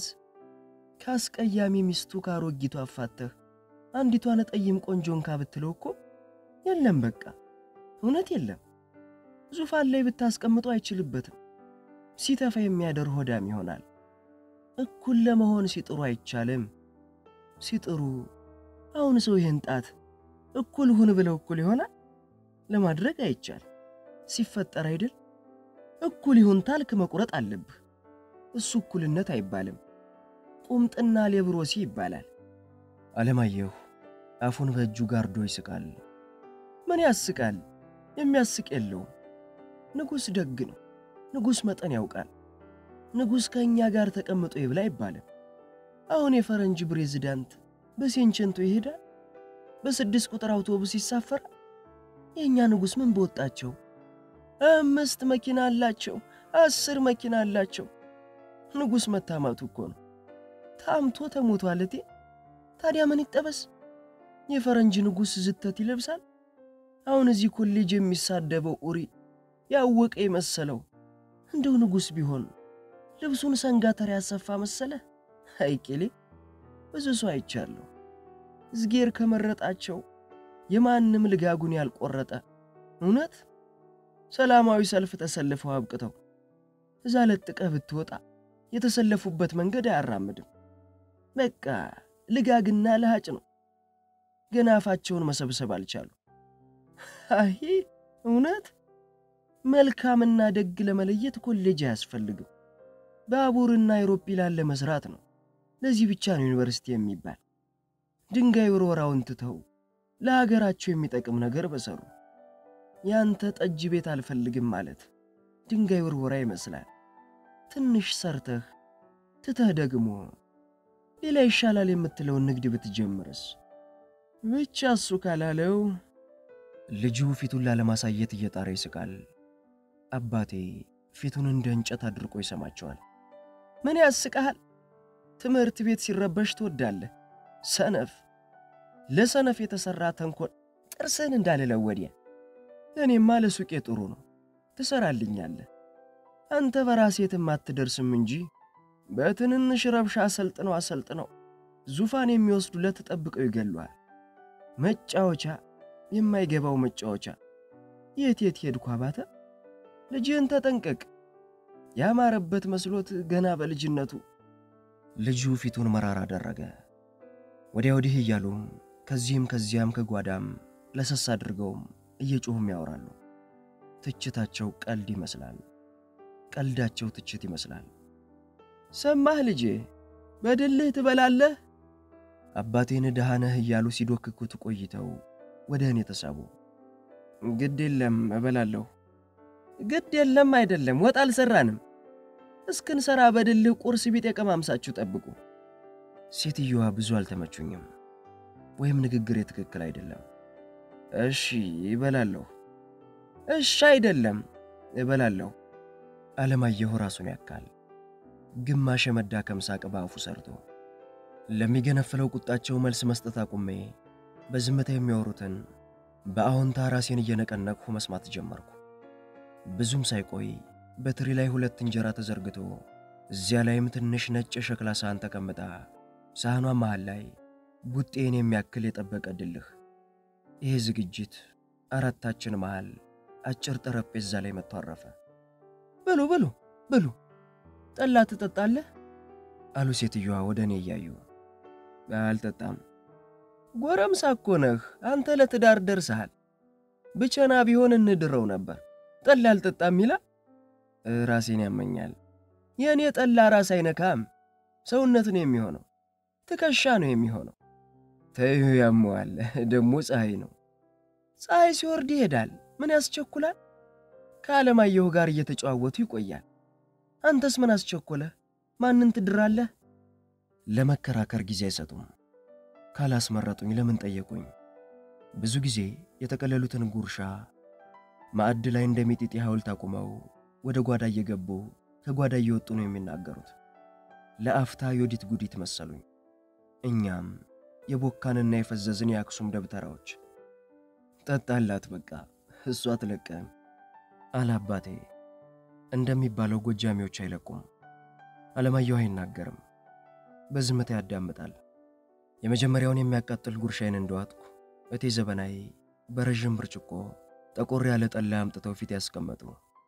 ካስቀያሚ ሚስቱ ካሮጊቱ አፋተህ አንዲቷን ጠይም ቆንጆን ካብትለው እኮ የለም በቃ እውነት የለም። ዙፋን ላይ ብታስቀምጠው አይችልበትም። ሲተፋ የሚያደር ሆዳም ይሆናል። እኩል ለመሆን ሲጥሩ አይቻልም። ሲጥሩ አሁን ሰው ይሄን ጣት እኩል ሁን ብለው እኩል ይሆናል ለማድረግ አይቻል። ሲፈጠር አይደል እኩል ይሁን ታልክ መቁረጥ አለብህ። እሱ እኩልነት አይባልም፣ ቁምጥና ሌብሮሲ ይባላል። አለማየሁ አፉን በእጁ ጋርዶ ይስቃል። ምን ያስቃል? የሚያስቅ የለውም። ንጉስ ደግ ነው። ንጉስ መጠን ያውቃል። ንጉስ ከኛ ጋር ተቀምጦ ይብላ ይባላል። አሁን የፈረንጅ ፕሬዝዳንት በሴንቸንቶ ይሄዳል፣ በስድስት ቁጥር አውቶቡስ ይሳፈራል። የኛ ንጉስ ምን በወጣቸው? አምስት መኪና አላቸው፣ አስር መኪና አላቸው። ንጉስ መታማቱ እኮ ነው። ታምቶ ተሞቷል እቴ። ታዲያ ምን ይጠበስ? የፈረንጅ ንጉስ ዝተት ይለብሳል። አሁን እዚህ ኮሌጅ የሚሳደበው ኡሪ ያወቀ ይመሰለው እንደው ንጉስ ቢሆን ልብሱን ሰንጋተር ያሰፋ መሰለ። አይቄሌ ብዙ ሰው አይቻለሁ። ዝጌር ከመረጣቸው የማንንም ልጋጉን ያልቆረጠ እውነት ሰላማዊ ሰልፍ ተሰልፈው አብቅተው እዛ ለጥቀህ ብትወጣ የተሰለፉበት መንገድ አያራምድም። በቃ ልጋግና ለሃጭ ነው። ገና አፋቸውን መሰብሰብ አልቻሉ። አይ እውነት መልካምና ደግ ለመለየት ኮሌጅ አያስፈልግም። ባቡርና አውሮፕላን ለመስራት ነው። ለዚህ ብቻ ነው ዩኒቨርሲቲ የሚባል። ድንጋይ ወርወራውን ትተው ለሀገራቸው የሚጠቅም ነገር በሰሩ። ያንተ ጠጅ ቤት አልፈልግም ማለት ድንጋይ ወርወራ ይመስላል። ትንሽ ሰርተህ ትተህ ደግሞ ሌላ ይሻላል የምትለውን ንግድ ብትጀምርስ? ብቻ እሱ ካላለው ልጁ ፊቱን ላለማሳየት እየጣረ ይስቃል። አባቴ ፊቱን እንደ እንጨት አድርቆ ይሰማቸዋል። ምን ያስቃል? ትምህርት ቤት ሲረበሽ ትወዳለህ? ሰነፍ! ለሰነፍ የተሰራ ተንኮል ጥርስን እንዳልለው ወዲያ። እኔማ ለሱቄ ጥሩ ነው፣ ትሰራልኛለህ። አንተ በራሴትም አትደርስም እንጂ በትንንሽ ረብሻ አሰልጥነው አሰልጥነው ዙፋን የሚወስዱለት ተጠብቀው ይገሉሃል። መጫወቻ፣ የማይገባው መጫወቻ። የት የት ሄድኩ አባተ? ልጅህን ተጠንቀቅ። ያማረበት መስሎት ገና በልጅነቱ። ልጁ ፊቱን መራራ አደረገ። ወዲያ ወዲህ እያሉም ከዚህም ከዚያም ከጓዳም ለሰስ አድርገውም እየጮሁም ያወራሉ። ትችታቸው ቀልድ ይመስላል፣ ቀልዳቸው ትችት ይመስላል። ሰማህ ልጄ፣ በድልህ ትበላለህ? አባቴን ደሃ ነህ እያሉ ሲዶክኩት ቆይተው ወደ እኔ ተሳቡ። ግድ የለም እበላለሁ። ግድ የለም አይደለም፣ ወጥ አልሰራንም። እስክንሰራ በድልህ ቁርስ ቢጤ ቀማምሳችሁ ጠብቁ። ሴትዮዋ ብዙ አልተመቹኝም፣ ወይም ንግግሬ ትክክል አይደለም። እሺ እበላለሁ። እሺ አይደለም እበላለሁ። አለማየሁ ራሱን ያካል። ግማሽ የመዳከም ሳቅ በአፉ ሰርቶ ለሚገነፍለው ቁጣቸው መልስ መስጠት አቁሜ በዝምታ የሚያወሩትን በአዎንታ ራሴን እየነቀነቅሁ መስማት ጀመርኩ። ብዙም ሳይቆይ በትሪ ላይ ሁለት እንጀራ ተዘርግቶ እዚያ ላይም ትንሽ ነጭ ሸክላ ሳህን ተቀምጣ ሳህኗ መሃል ላይ ቡጤን የሚያክል የጠበቀ ድልህ። ይሄ ዝግጅት አራታችን መሃል አጭር ጠረጴዛ ላይ መጥቶ አረፈ። ብሉ ብሉ ብሉ፣ ጠላ ትጠጣለህ? አሉ ሴትዮዋ ወደ እኔ እያዩ። አልጠጣም። ጎረምሳ እኮ ነህ አንተ፣ ለትዳር ደርሰሃል። ብቸና ቢሆን እንድረው ነበር። ጠላ አልጠጣም ይላል። ራሴን ያመኛል። የኔ ጠላ ራስ አይነካም፣ ሰውነትን የሚሆነው ትከሻ ነው የሚሆነው። ተዩ ያመዋል፣ ደሞ ፀሐይ ነው። ፀሐይ ሲወርድ ይሄዳል፣ ምን ያስቸኩላል? ከዓለማየሁ ጋር እየተጫወቱ ይቆያል። አንተስ ምን አስቸኮለህ? ማንን ትድራለህ? ለመከራከር ጊዜ አይሰጡም። ካላስመረጡኝ ለምን ጠየቁኝ? ብዙ ጊዜ የተቀለሉትን ጉርሻ ማዕድ ላይ እንደሚጢጢ ሐውልት አቁመው ወደ ጓዳ እየገቡ ከጓዳ እየወጡ ነው የሚናገሩት። ለአፍታ ዮዲት ጉዲት መሰሉኝ። እኛም የቦካንና የፈዘዝን የአክሱም ደብተራዎች። ጠጣላት በቃ እሷ አትለቀም አለ አባቴ። እንደሚባለው ጎጃሚዎች አይለቁም። አለማየሁ አይናገርም፣ በዝምታ ያዳምጣል። የመጀመሪያውን የሚያቃጥል ጉርሻዬን እንደዋጥኩ እቴ ዘበናይ በረዥም ብርጭቆ ጠቆር ያለ ጠላ አምጥተው ፊት ያስቀመጡ።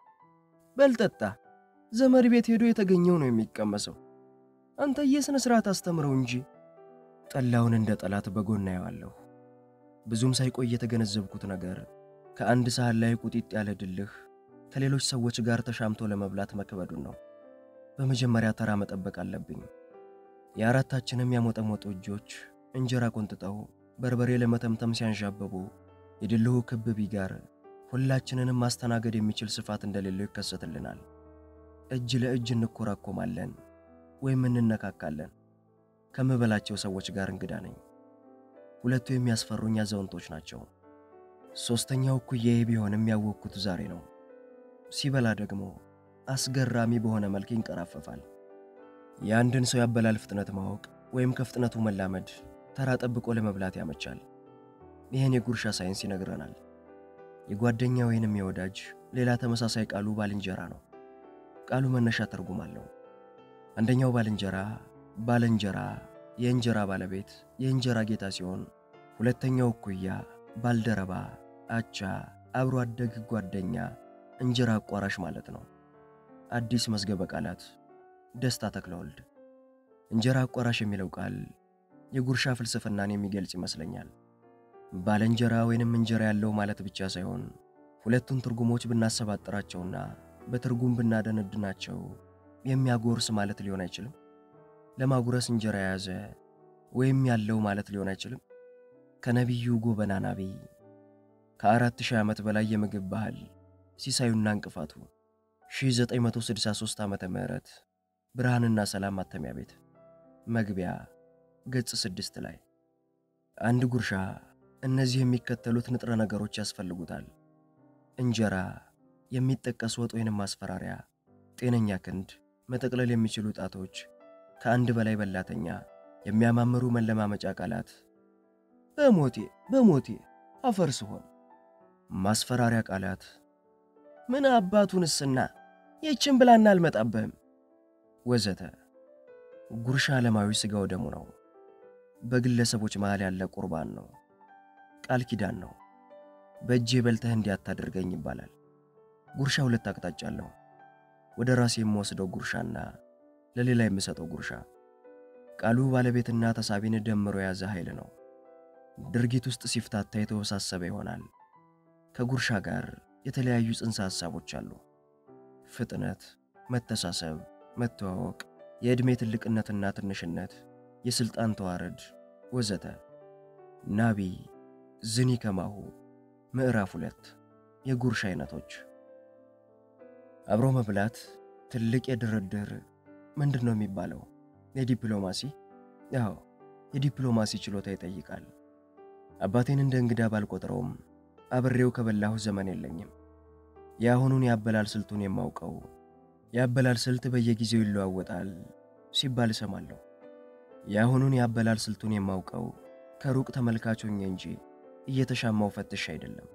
በልጠጣ፣ ዘመድ ቤት ሄዶ የተገኘው ነው የሚቀመሰው። አንተ የስነ ስርዓት አስተምረው እንጂ። ጠላውን እንደ ጠላት በጎና ያዋለሁ። ብዙም ሳይቆይ የተገነዘብኩት ነገር ከአንድ ሳህን ላይ ቁጢጥ ያለ ድልህ ከሌሎች ሰዎች ጋር ተሻምቶ ለመብላት መከበዱን ነው። በመጀመሪያ ተራ መጠበቅ አለብኝ። የአራታችንም ያሞጠሞጡ እጆች እንጀራ ቆንጥጠው በርበሬ ለመተምተም ሲያንዣበቡ የድልሁ ክብቢ ጋር ሁላችንንም ማስተናገድ የሚችል ስፋት እንደሌለው ይከሰትልናል። እጅ ለእጅ እንኮራኮማለን ወይም እንነካካለን። ከመበላቸው ሰዎች ጋር እንግዳ ነኝ። ሁለቱ የሚያስፈሩኝ አዛውንቶች ናቸው። ሶስተኛው ኩዬ ቢሆንም ያወቅኩት ዛሬ ነው። ሲበላ ደግሞ አስገራሚ በሆነ መልክ ይንቀራፈፋል። የአንድን ሰው ያበላል ፍጥነት ማወቅ ወይም ከፍጥነቱ መላመድ ተራ ጠብቆ ለመብላት ያመቻል። ይሄን የጉርሻ ሳይንስ ይነግረናል። የጓደኛ ወይንም የወዳጅ ሌላ ተመሳሳይ ቃሉ ባልንጀራ ነው። ቃሉ መነሻ ትርጉም አለው። አንደኛው ባልንጀራ፣ ባልንጀራ፣ የእንጀራ ባለቤት፣ የእንጀራ ጌታ ሲሆን ሁለተኛው ኩያ፣ ባልደረባ፣ አቻ፣ አብሮ አደግ፣ ጓደኛ፣ እንጀራ አቋራሽ ማለት ነው። አዲስ መዝገበ ቃላት ደስታ ተክለወልድ። እንጀራ አቋራሽ የሚለው ቃል የጉርሻ ፍልስፍናን የሚገልጽ ይመስለኛል። ባልንጀራ ወይንም እንጀራ ያለው ማለት ብቻ ሳይሆን ሁለቱን ትርጉሞች ብናሰባጥራቸውና በትርጉም ብናደነድናቸው የሚያጎርስ ማለት ሊሆን አይችልም? ለማጉረስ እንጀራ ያዘ ወይም ያለው ማለት ሊሆን አይችልም? ከነቢዩ ጎበና ናቢ ከአራት ሺህ ዓመት በላይ የምግብ ባህል ሲሳዩና እንቅፋቱ ሺህ ዘጠኝ መቶ ስድሳ ሦስት ዓመተ ምህረት ብርሃንና ሰላም ማተሚያ ቤት መግቢያ ገጽ ስድስት ላይ አንድ ጉርሻ እነዚህ የሚከተሉት ንጥረ ነገሮች ያስፈልጉታል። እንጀራ፣ የሚጠቀስ ወጥ ወይንም ማስፈራሪያ፣ ጤነኛ ክንድ፣ መጠቅለል የሚችሉ ጣቶች፣ ከአንድ በላይ በላተኛ፣ የሚያማምሩ መለማመጫ ቃላት። በሞቴ በሞቴ አፈር ስሆን። ማስፈራሪያ ቃላት። ምን አባቱንስና የችን ብላና አልመጣበህም ወዘተ። ጉርሻ ዓለማዊ ስጋው ደሙ ነው። በግለሰቦች መሃል ያለ ቁርባን ነው። ቃል ኪዳን ነው። በእጄ በልተህ እንዲያታደርገኝ ይባላል። ጉርሻ ሁለት አቅጣጫ አለው። ወደ ራሴ የምወስደው ጉርሻና ለሌላ የምሰጠው ጉርሻ። ቃሉ ባለቤትና ተሳቢን ደምሮ የያዘ ኃይል ነው። ድርጊት ውስጥ ሲፍታታ የተወሳሰበ ይሆናል። ከጉርሻ ጋር የተለያዩ ጽንሰ ሐሳቦች አሉ። ፍጥነት፣ መተሳሰብ፣ መተዋወቅ፣ የዕድሜ ትልቅነትና ትንሽነት፣ የስልጣን ተዋረድ ወዘተ። ናቢ ዝኒ ከማሁ ምዕራፍ ሁለት የጉርሻ አይነቶች። አብሮ መብላት ትልቅ የድርድር ምንድነው የሚባለው? የዲፕሎማሲ ያው የዲፕሎማሲ ችሎታ ይጠይቃል። አባቴን እንደ እንግዳ ባልቆጥረውም አብሬው ከበላሁ ዘመን የለኝም። ያሁኑን ያበላል ስልቱን የማውቀው ያበላል ስልት በየጊዜው ይለዋወጣል ሲባል ሰማለሁ። ያሁኑን ያበላል ስልቱን የማውቀው ከሩቅ ተመልካቾኝ እንጂ እየተሻማው ፈትሽ አይደለም።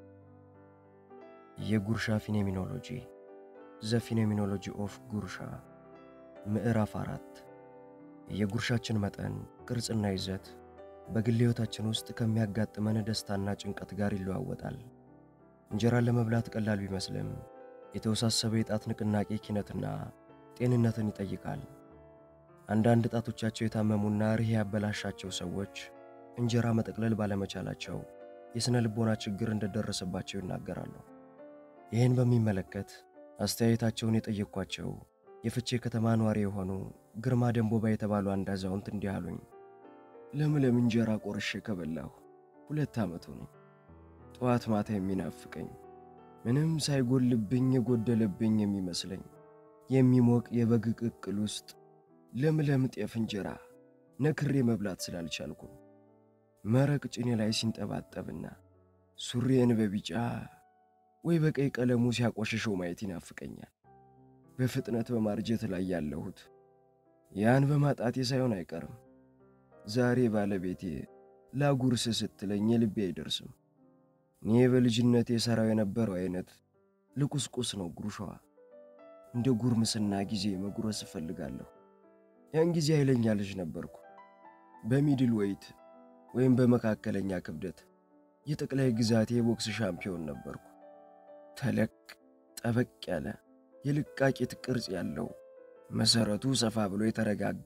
የጉርሻ ፊኖሚኖሎጂ ዘ ፊኖሚኖሎጂ ኦፍ ጉርሻ ምዕራፍ አራት የጉርሻችን መጠን ቅርጽና ይዘት በግል ሕይወታችን ውስጥ ከሚያጋጥመን ደስታና ጭንቀት ጋር ይለዋወጣል። እንጀራን ለመብላት ቀላል ቢመስልም የተወሳሰበ የጣት ንቅናቄ ኪነትና ጤንነትን ይጠይቃል። አንዳንድ ጣቶቻቸው የታመሙና ርህ ያበላሻቸው ሰዎች እንጀራ መጠቅለል ባለመቻላቸው የስነ ልቦና ችግር እንደደረሰባቸው ይናገራሉ። ይህን በሚመለከት አስተያየታቸውን የጠየኳቸው የፍቼ ከተማ ነዋሪ የሆኑ ግርማ ደንቦባ የተባሉ አንድ አዛውንት እንዲህ አሉኝ። ለምለም እንጀራ ቆርሼ ከበላሁ ሁለት ዓመቱ ነው። ጠዋት ማታ የሚናፍቀኝ ምንም ሳይጎልብኝ የጎደለብኝ የሚመስለኝ የሚሞቅ የበግ ቅቅል ውስጥ ለምለም ጤፍ እንጀራ ነክሬ መብላት ስላልቻልኩ መረቅ ጭኔ ላይ ሲንጠባጠብና ሱሪዬን በቢጫ ወይ በቀይ ቀለሙ ሲያቆሽሸው ማየት ይናፍቀኛል። በፍጥነት በማርጀት ላይ ያለሁት ያን በማጣቴ ሳይሆን አይቀርም። ዛሬ ባለቤቴ ላጉርስ ስትለኝ ልቤ አይደርስም። እኔ በልጅነቴ ሰራው የነበረው አይነት ልቁስቁስ ነው ጉርሻዋ። እንደ ጉርምስና ጊዜ መጉረስ እፈልጋለሁ። ያን ጊዜ ኃይለኛ ልጅ ነበርኩ። በሚድል ዌይት ወይም በመካከለኛ ክብደት የጠቅላይ ግዛቴ ቦክስ ሻምፒዮን ነበርኩ። ተለቅ ጠበቅ ያለ የልቃቂት ቅርጽ ያለው መሰረቱ ሰፋ ብሎ የተረጋጋ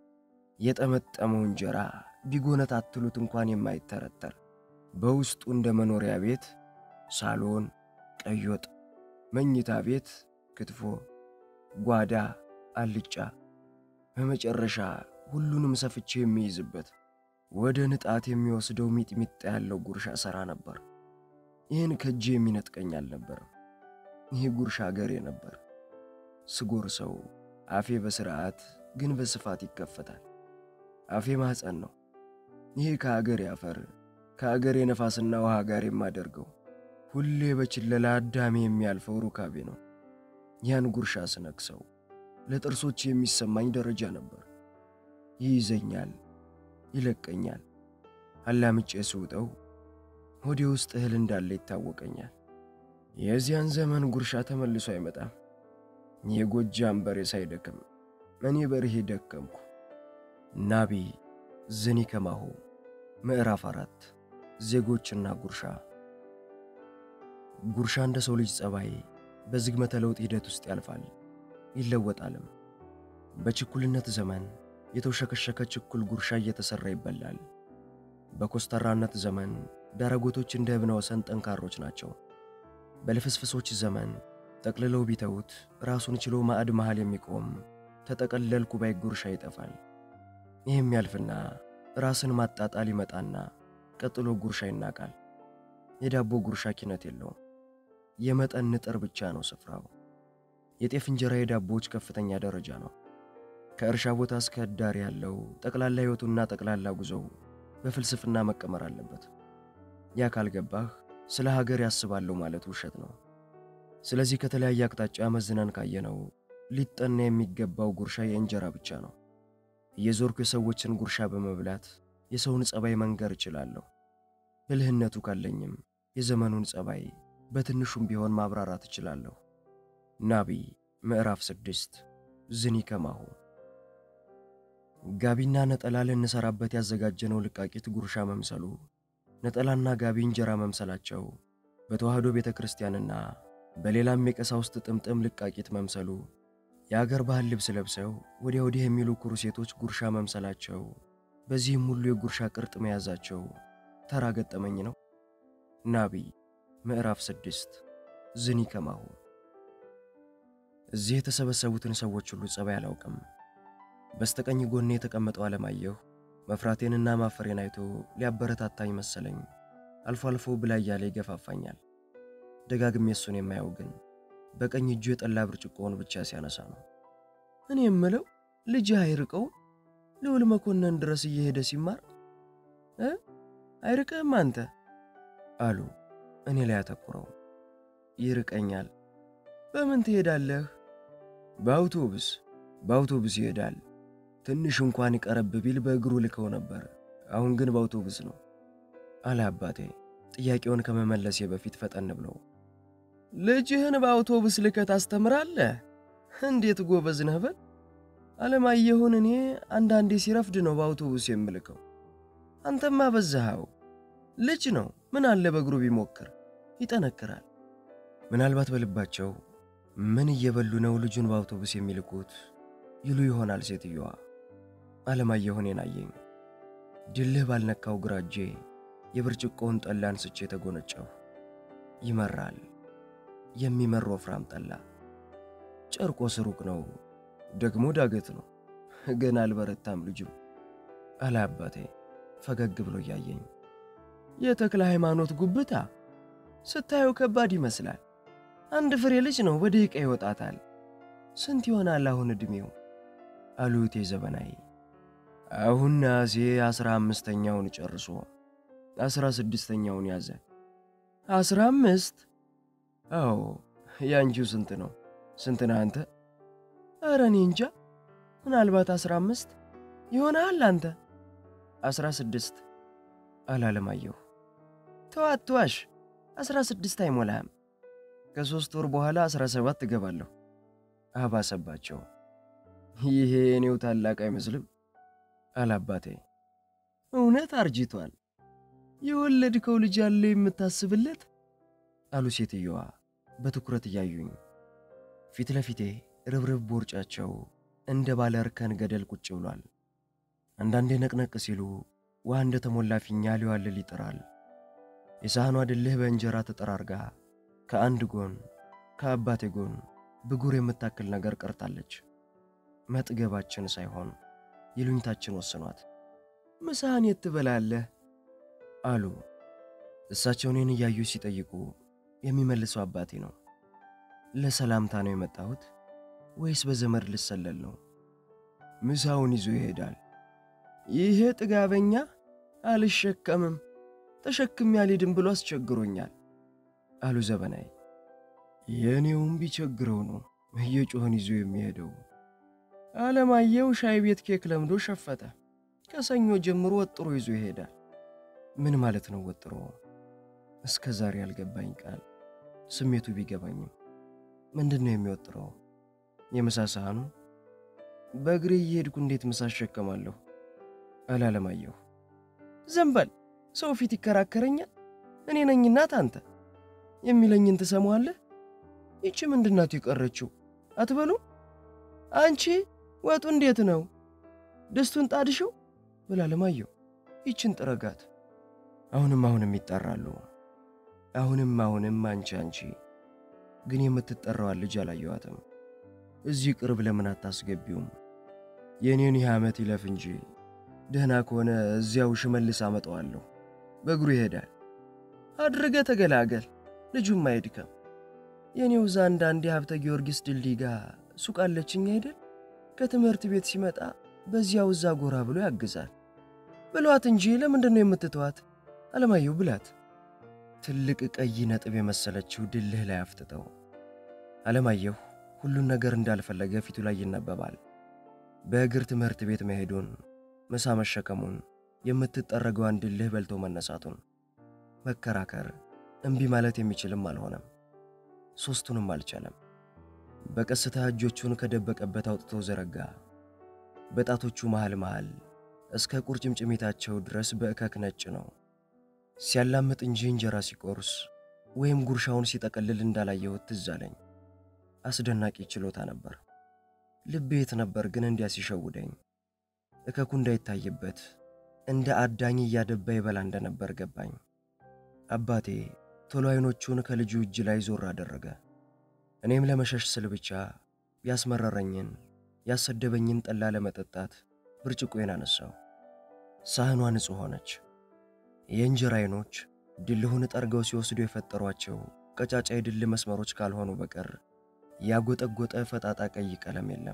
የጠመጠመው እንጀራ ቢጎነት አትሉት እንኳን የማይተረተር በውስጡ እንደ መኖሪያ ቤት ሳሎን፣ ቀይ ወጥ፣ መኝታ ቤት፣ ክትፎ፣ ጓዳ፣ አልጫ፣ በመጨረሻ ሁሉንም ሰፍቼ የሚይዝበት ወደ ንጣት የሚወስደው ሚጥሚጣ ያለው ጉርሻ ሰራ ነበር። ይህን ከጄ የሚነጥቀኝ አልነበረም። ይህ ጉርሻ ገሬ ነበር። ስጎርሰው አፌ በስርዓት ግን በስፋት ይከፈታል። አፌ ማህፀን ነው። ይሄ ከአገር ያፈር ከአገር የነፋስና ውሃ ጋር የማደርገው ሁሌ በችለላ አዳሜ የሚያልፈው ሩካቤ ነው። ያን ጉርሻ ስነክሰው ለጥርሶች የሚሰማኝ ደረጃ ነበር። ይይዘኛል፣ ይለቀኛል። አላምጬ ስውጠው ሆዴ ውስጥ እህል እንዳለ ይታወቀኛል። የዚያን ዘመን ጉርሻ ተመልሶ አይመጣም። የጎጃም በሬ ሳይደክም እኔ በርሄ ደከምኩ። ናቢ ዝኒ ከማሁ ምዕራፍ አራት ዜጎችና ጉርሻ። ጉርሻ እንደ ሰው ልጅ ጸባይ በዝግመተ ለውጥ ሂደት ውስጥ ያልፋል፣ ይለወጣልም። በችኩልነት ዘመን የተውሸከሸከ ችኩል ጉርሻ እየተሰራ ይበላል። በኮስተራነት ዘመን ዳረጎቶች እንደ እብነ ወሰን ጠንካሮች ናቸው። በልፍስፍሶች ዘመን ጠቅልለው ቢተውት ራሱን ችሎ ማዕድ መሃል የሚቆም ተጠቀለልኩ ባይ ጉርሻ ይጠፋል። ይህም ያልፍና ራስን ማጣጣል ይመጣና ቀጥሎ ጉርሻ ይናቃል። የዳቦ ጉርሻ ኪነት የለውም። የመጠን ንጥር ብቻ ነው ስፍራው። የጤፍ እንጀራ የዳቦዎች ከፍተኛ ደረጃ ነው። ከእርሻ ቦታ እስከ ዳር ያለው ጠቅላላ ሕይወቱና ጠቅላላ ጉዞው በፍልስፍና መቀመር አለበት። ያ ካልገባህ ስለ ሀገር ያስባለሁ ማለት ውሸት ነው። ስለዚህ ከተለያየ አቅጣጫ መዝነን ካየነው ሊጠና የሚገባው ጉርሻ የእንጀራ ብቻ ነው። የዞርኩ የሰዎችን ጉርሻ በመብላት የሰውን ጸባይ መንገር እችላለሁ። ብልህነቱ ካለኝም የዘመኑን ጸባይ በትንሹም ቢሆን ማብራራት እችላለሁ። ናቢ ምዕራፍ ስድስት ዝኒ ከማሁ። ጋቢና ነጠላ ልንሰራበት ያዘጋጀነው ልቃቂት ጉርሻ መምሰሉ፣ ነጠላና ጋቢ እንጀራ መምሰላቸው፣ በተዋህዶ ቤተክርስቲያንና በሌላም የቀሳውስት ጥምጥም ልቃቂት መምሰሉ፣ የአገር ባህል ልብስ ለብሰው ወዲያ ወዲህ የሚሉ ኩሩ ሴቶች ጉርሻ መምሰላቸው፣ በዚህም ሁሉ የጉርሻ ቅርጥ መያዛቸው ተራ ገጠመኝ ነው። ናቢ ምዕራፍ ስድስት ዝኒ ከማሁ። እዚህ የተሰበሰቡትን ሰዎች ሁሉ ጸባይ አላውቅም። በስተቀኝ ጎኔ የተቀመጠው አለማየሁ መፍራቴንና ማፈሬን አይቶ ሊያበረታታኝ መሰለኝ። አልፎ አልፎ ብላ እያለ ይገፋፋኛል። ደጋግሜ እሱን የማየው ግን በቀኝ እጁ የጠላ ብርጭቆውን ብቻ ሲያነሳ ነው። እኔ የምለው ልጅ አይርቀው ልዑል መኮንን ድረስ እየሄደ ሲማር እ አይርቀም አንተ አሉ እኔ ላይ አተኩረው። ይርቀኛል። በምን ትሄዳለህ? በአውቶቡስ በአውቶቡስ ይሄዳል። ትንሽ እንኳን ይቀርብ ቢል በእግሩ ልከው ነበር። አሁን ግን በአውቶቡስ ነው አለ አባቴ ጥያቄውን ከመመለሴ በፊት ፈጠን ብለው። ልጅህን በአውቶቡስ ልከህ ታስተምራለህ? እንዴት ጎበዝ ነህ በል። አለማየሁን እኔ አንዳንዴ ሲረፍድ ነው በአውቶቡስ የምልከው። አንተማ በዛኸው። ልጅ ነው፣ ምን አለ በእግሩ ቢሞክር ይጠነክራል። ምናልባት በልባቸው ምን እየበሉ ነው ልጁን በአውቶቡስ የሚልኩት ይሉ ይሆናል ሴትዮዋ። አለማየሁን የናየኝ ድልህ ባልነካው ግራ እጄ የብርጭቆውን ጠላ አንስቼ ተጎነጨሁ። ይመራል። የሚመር ወፍራም ጠላ። ጨርቆስ ሩቅ ነው፣ ደግሞ ዳገት ነው። ገና አልበረታም ልጁ አለ አባቴ ፈገግ ብሎ ያየኝ። የተክለ ሃይማኖት ጉብታ ስታየው ከባድ ይመስላል። አንድ ፍሬ ልጅ ነው፣ በደቂቃ ይወጣታል። ስንት ይሆናል አሁን እድሜው? አሉቴ ዘበናይ። አሁን ናሴ አስራ አምስተኛውን ጨርሶ አስራ ስድስተኛውን ያዘ። አስራ አምስት? አዎ። ያንቺው ስንት ነው? ስንት ነህ አንተ? ኧረ እኔ እንጃ፣ ምናልባት አስራ አምስት ይሆናል። አንተ? አስራ ስድስት አላለማየሁ። ተዋት ተዋሽ፣ አስራ ስድስት አይሞላም። ከሶስት ወር በኋላ አስራ ሰባት እገባለሁ አባሰባቸው። ይሄ እኔው ታላቅ አይመስልም አላባቴ። እውነት አርጅቷል። የወለድከው ልጅ አለ የምታስብለት አሉ ሴትዮዋ በትኩረት እያዩኝ። ፊት ለፊቴ ርብርብ ቦርጫቸው እንደ ባለ እርከን ገደል ቁጭ ብሏል። አንዳንዴ ነቅነቅ ሲሉ ውሃ እንደ ተሞላ ፊኛ ሊዋልል ይጥራል። የሳህኗ ድልህ በእንጀራ ተጠራርጋ ከአንድ ጎን ከአባቴ ጎን ብጉር የምታክል ነገር ቀርታለች። መጥገባችን ሳይሆን ይሉኝታችን ወስኗት። ምሳህን የት ትበላለህ አሉ። እሳቸው እኔን እያዩ ሲጠይቁ የሚመልሰው አባቴ ነው። ለሰላምታ ነው የመጣሁት ወይስ በዘመድ ልሰለል ነው? ምሳውን ይዞ ይሄዳል። ይሄ ጥጋበኛ አልሸከምም ተሸክም ያልሄድም ብሎ አስቸግሮኛል አሉ ዘበናይ። የኔውም ቢቸግረው ነው እየጮህን ይዞ የሚሄደው። አለማየሁ ሻይ ቤት ኬክ ለምዶ ሸፈተ። ከሰኞ ጀምሮ ወጥሮ ይዞ ይሄዳል። ምን ማለት ነው ወጥሮ? እስከ ዛሬ ያልገባኝ ቃል ስሜቱ ቢገባኝም ምንድነው የሚወጥረው? የምሳ ሳህኑ? በእግሬ እየሄድኩ እንዴት ምሳ አሸከማለሁ አለ አለማየሁ። ዘንበል ሰው ፊት ይከራከረኛል። እኔ ነኝ እናት አንተ የሚለኝን ትሰማዋለህ? ይቺ ምንድናት የቀረችው አትበሉ? አንቺ ወጡ እንዴት ነው? ደስቱን ጣድሽው ብላ አለማየሁ ይችን ጥረጋት። አሁንም አሁንም ይጣራሉ። አሁንም አሁንም አንቺ አንቺ ግን የምትጠራው ልጅ አላየዋትም። እዚህ ቅርብ ለምን አታስገቢውም? የኔን ይህ ዓመት ይለፍ እንጂ ደህና ከሆነ እዚያው ሽመልስ አመጣዋለሁ። በእግሩ ይሄዳል። አድርገ ተገላገል፣ ልጁም አይድከም። የኔው ዛንዳ አንድ ሀብተ ጊዮርጊስ ድልድይ ጋር ሱቅ አለችኝ አይደል? ከትምህርት ቤት ሲመጣ በዚያው እዛ ጎራ ብሎ ያግዛል። ብሏት እንጂ ለምንድን ነው የምትተዋት? አለማየሁ ብላት ትልቅ ቀይ ነጥብ የመሰለችው ድልህ ላይ አፍጥጠው። አለማየሁ ሁሉን ነገር እንዳልፈለገ ፊቱ ላይ ይነበባል። በእግር ትምህርት ቤት መሄዱን፣ ምሳ መሸከሙን፣ የምትጠረገዋን ድልህ በልቶ መነሳቱን፣ መከራከር እምቢ ማለት የሚችልም አልሆነም። ሶስቱንም አልቻለም። በቀስታ እጆቹን ከደበቀበት አውጥቶ ዘረጋ። በጣቶቹ መሃል መሃል እስከ ቁርጭምጭሚታቸው ድረስ በእከክ ነጭ ነው። ሲያላምጥ እንጂ እንጀራ ሲቆርስ ወይም ጉርሻውን ሲጠቀልል እንዳላየሁት ትዝ አለኝ። አስደናቂ ችሎታ ነበር። ልቤ የት ነበር ግን እንዲያ ሲሸውደኝ። እከኩ እንዳይታይበት እንደ አዳኝ እያደባ ይበላ እንደነበር ገባኝ። አባቴ ቶሎ አይኖቹን ከልጁ እጅ ላይ ዞር አደረገ። እኔም ለመሸሽ ስል ብቻ ያስመረረኝን ያሰደበኝን ጠላ ለመጠጣት ብርጭቆዬን አነሳው። ሳህኗ ንጹህ ሆነች። የእንጀራ አይኖች ድልሁን ጠርገው ሲወስዱ የፈጠሯቸው ቀጫጫ የድል መስመሮች ካልሆኑ በቀር ያጎጠጎጠ ፈጣጣ ቀይ ቀለም የለም።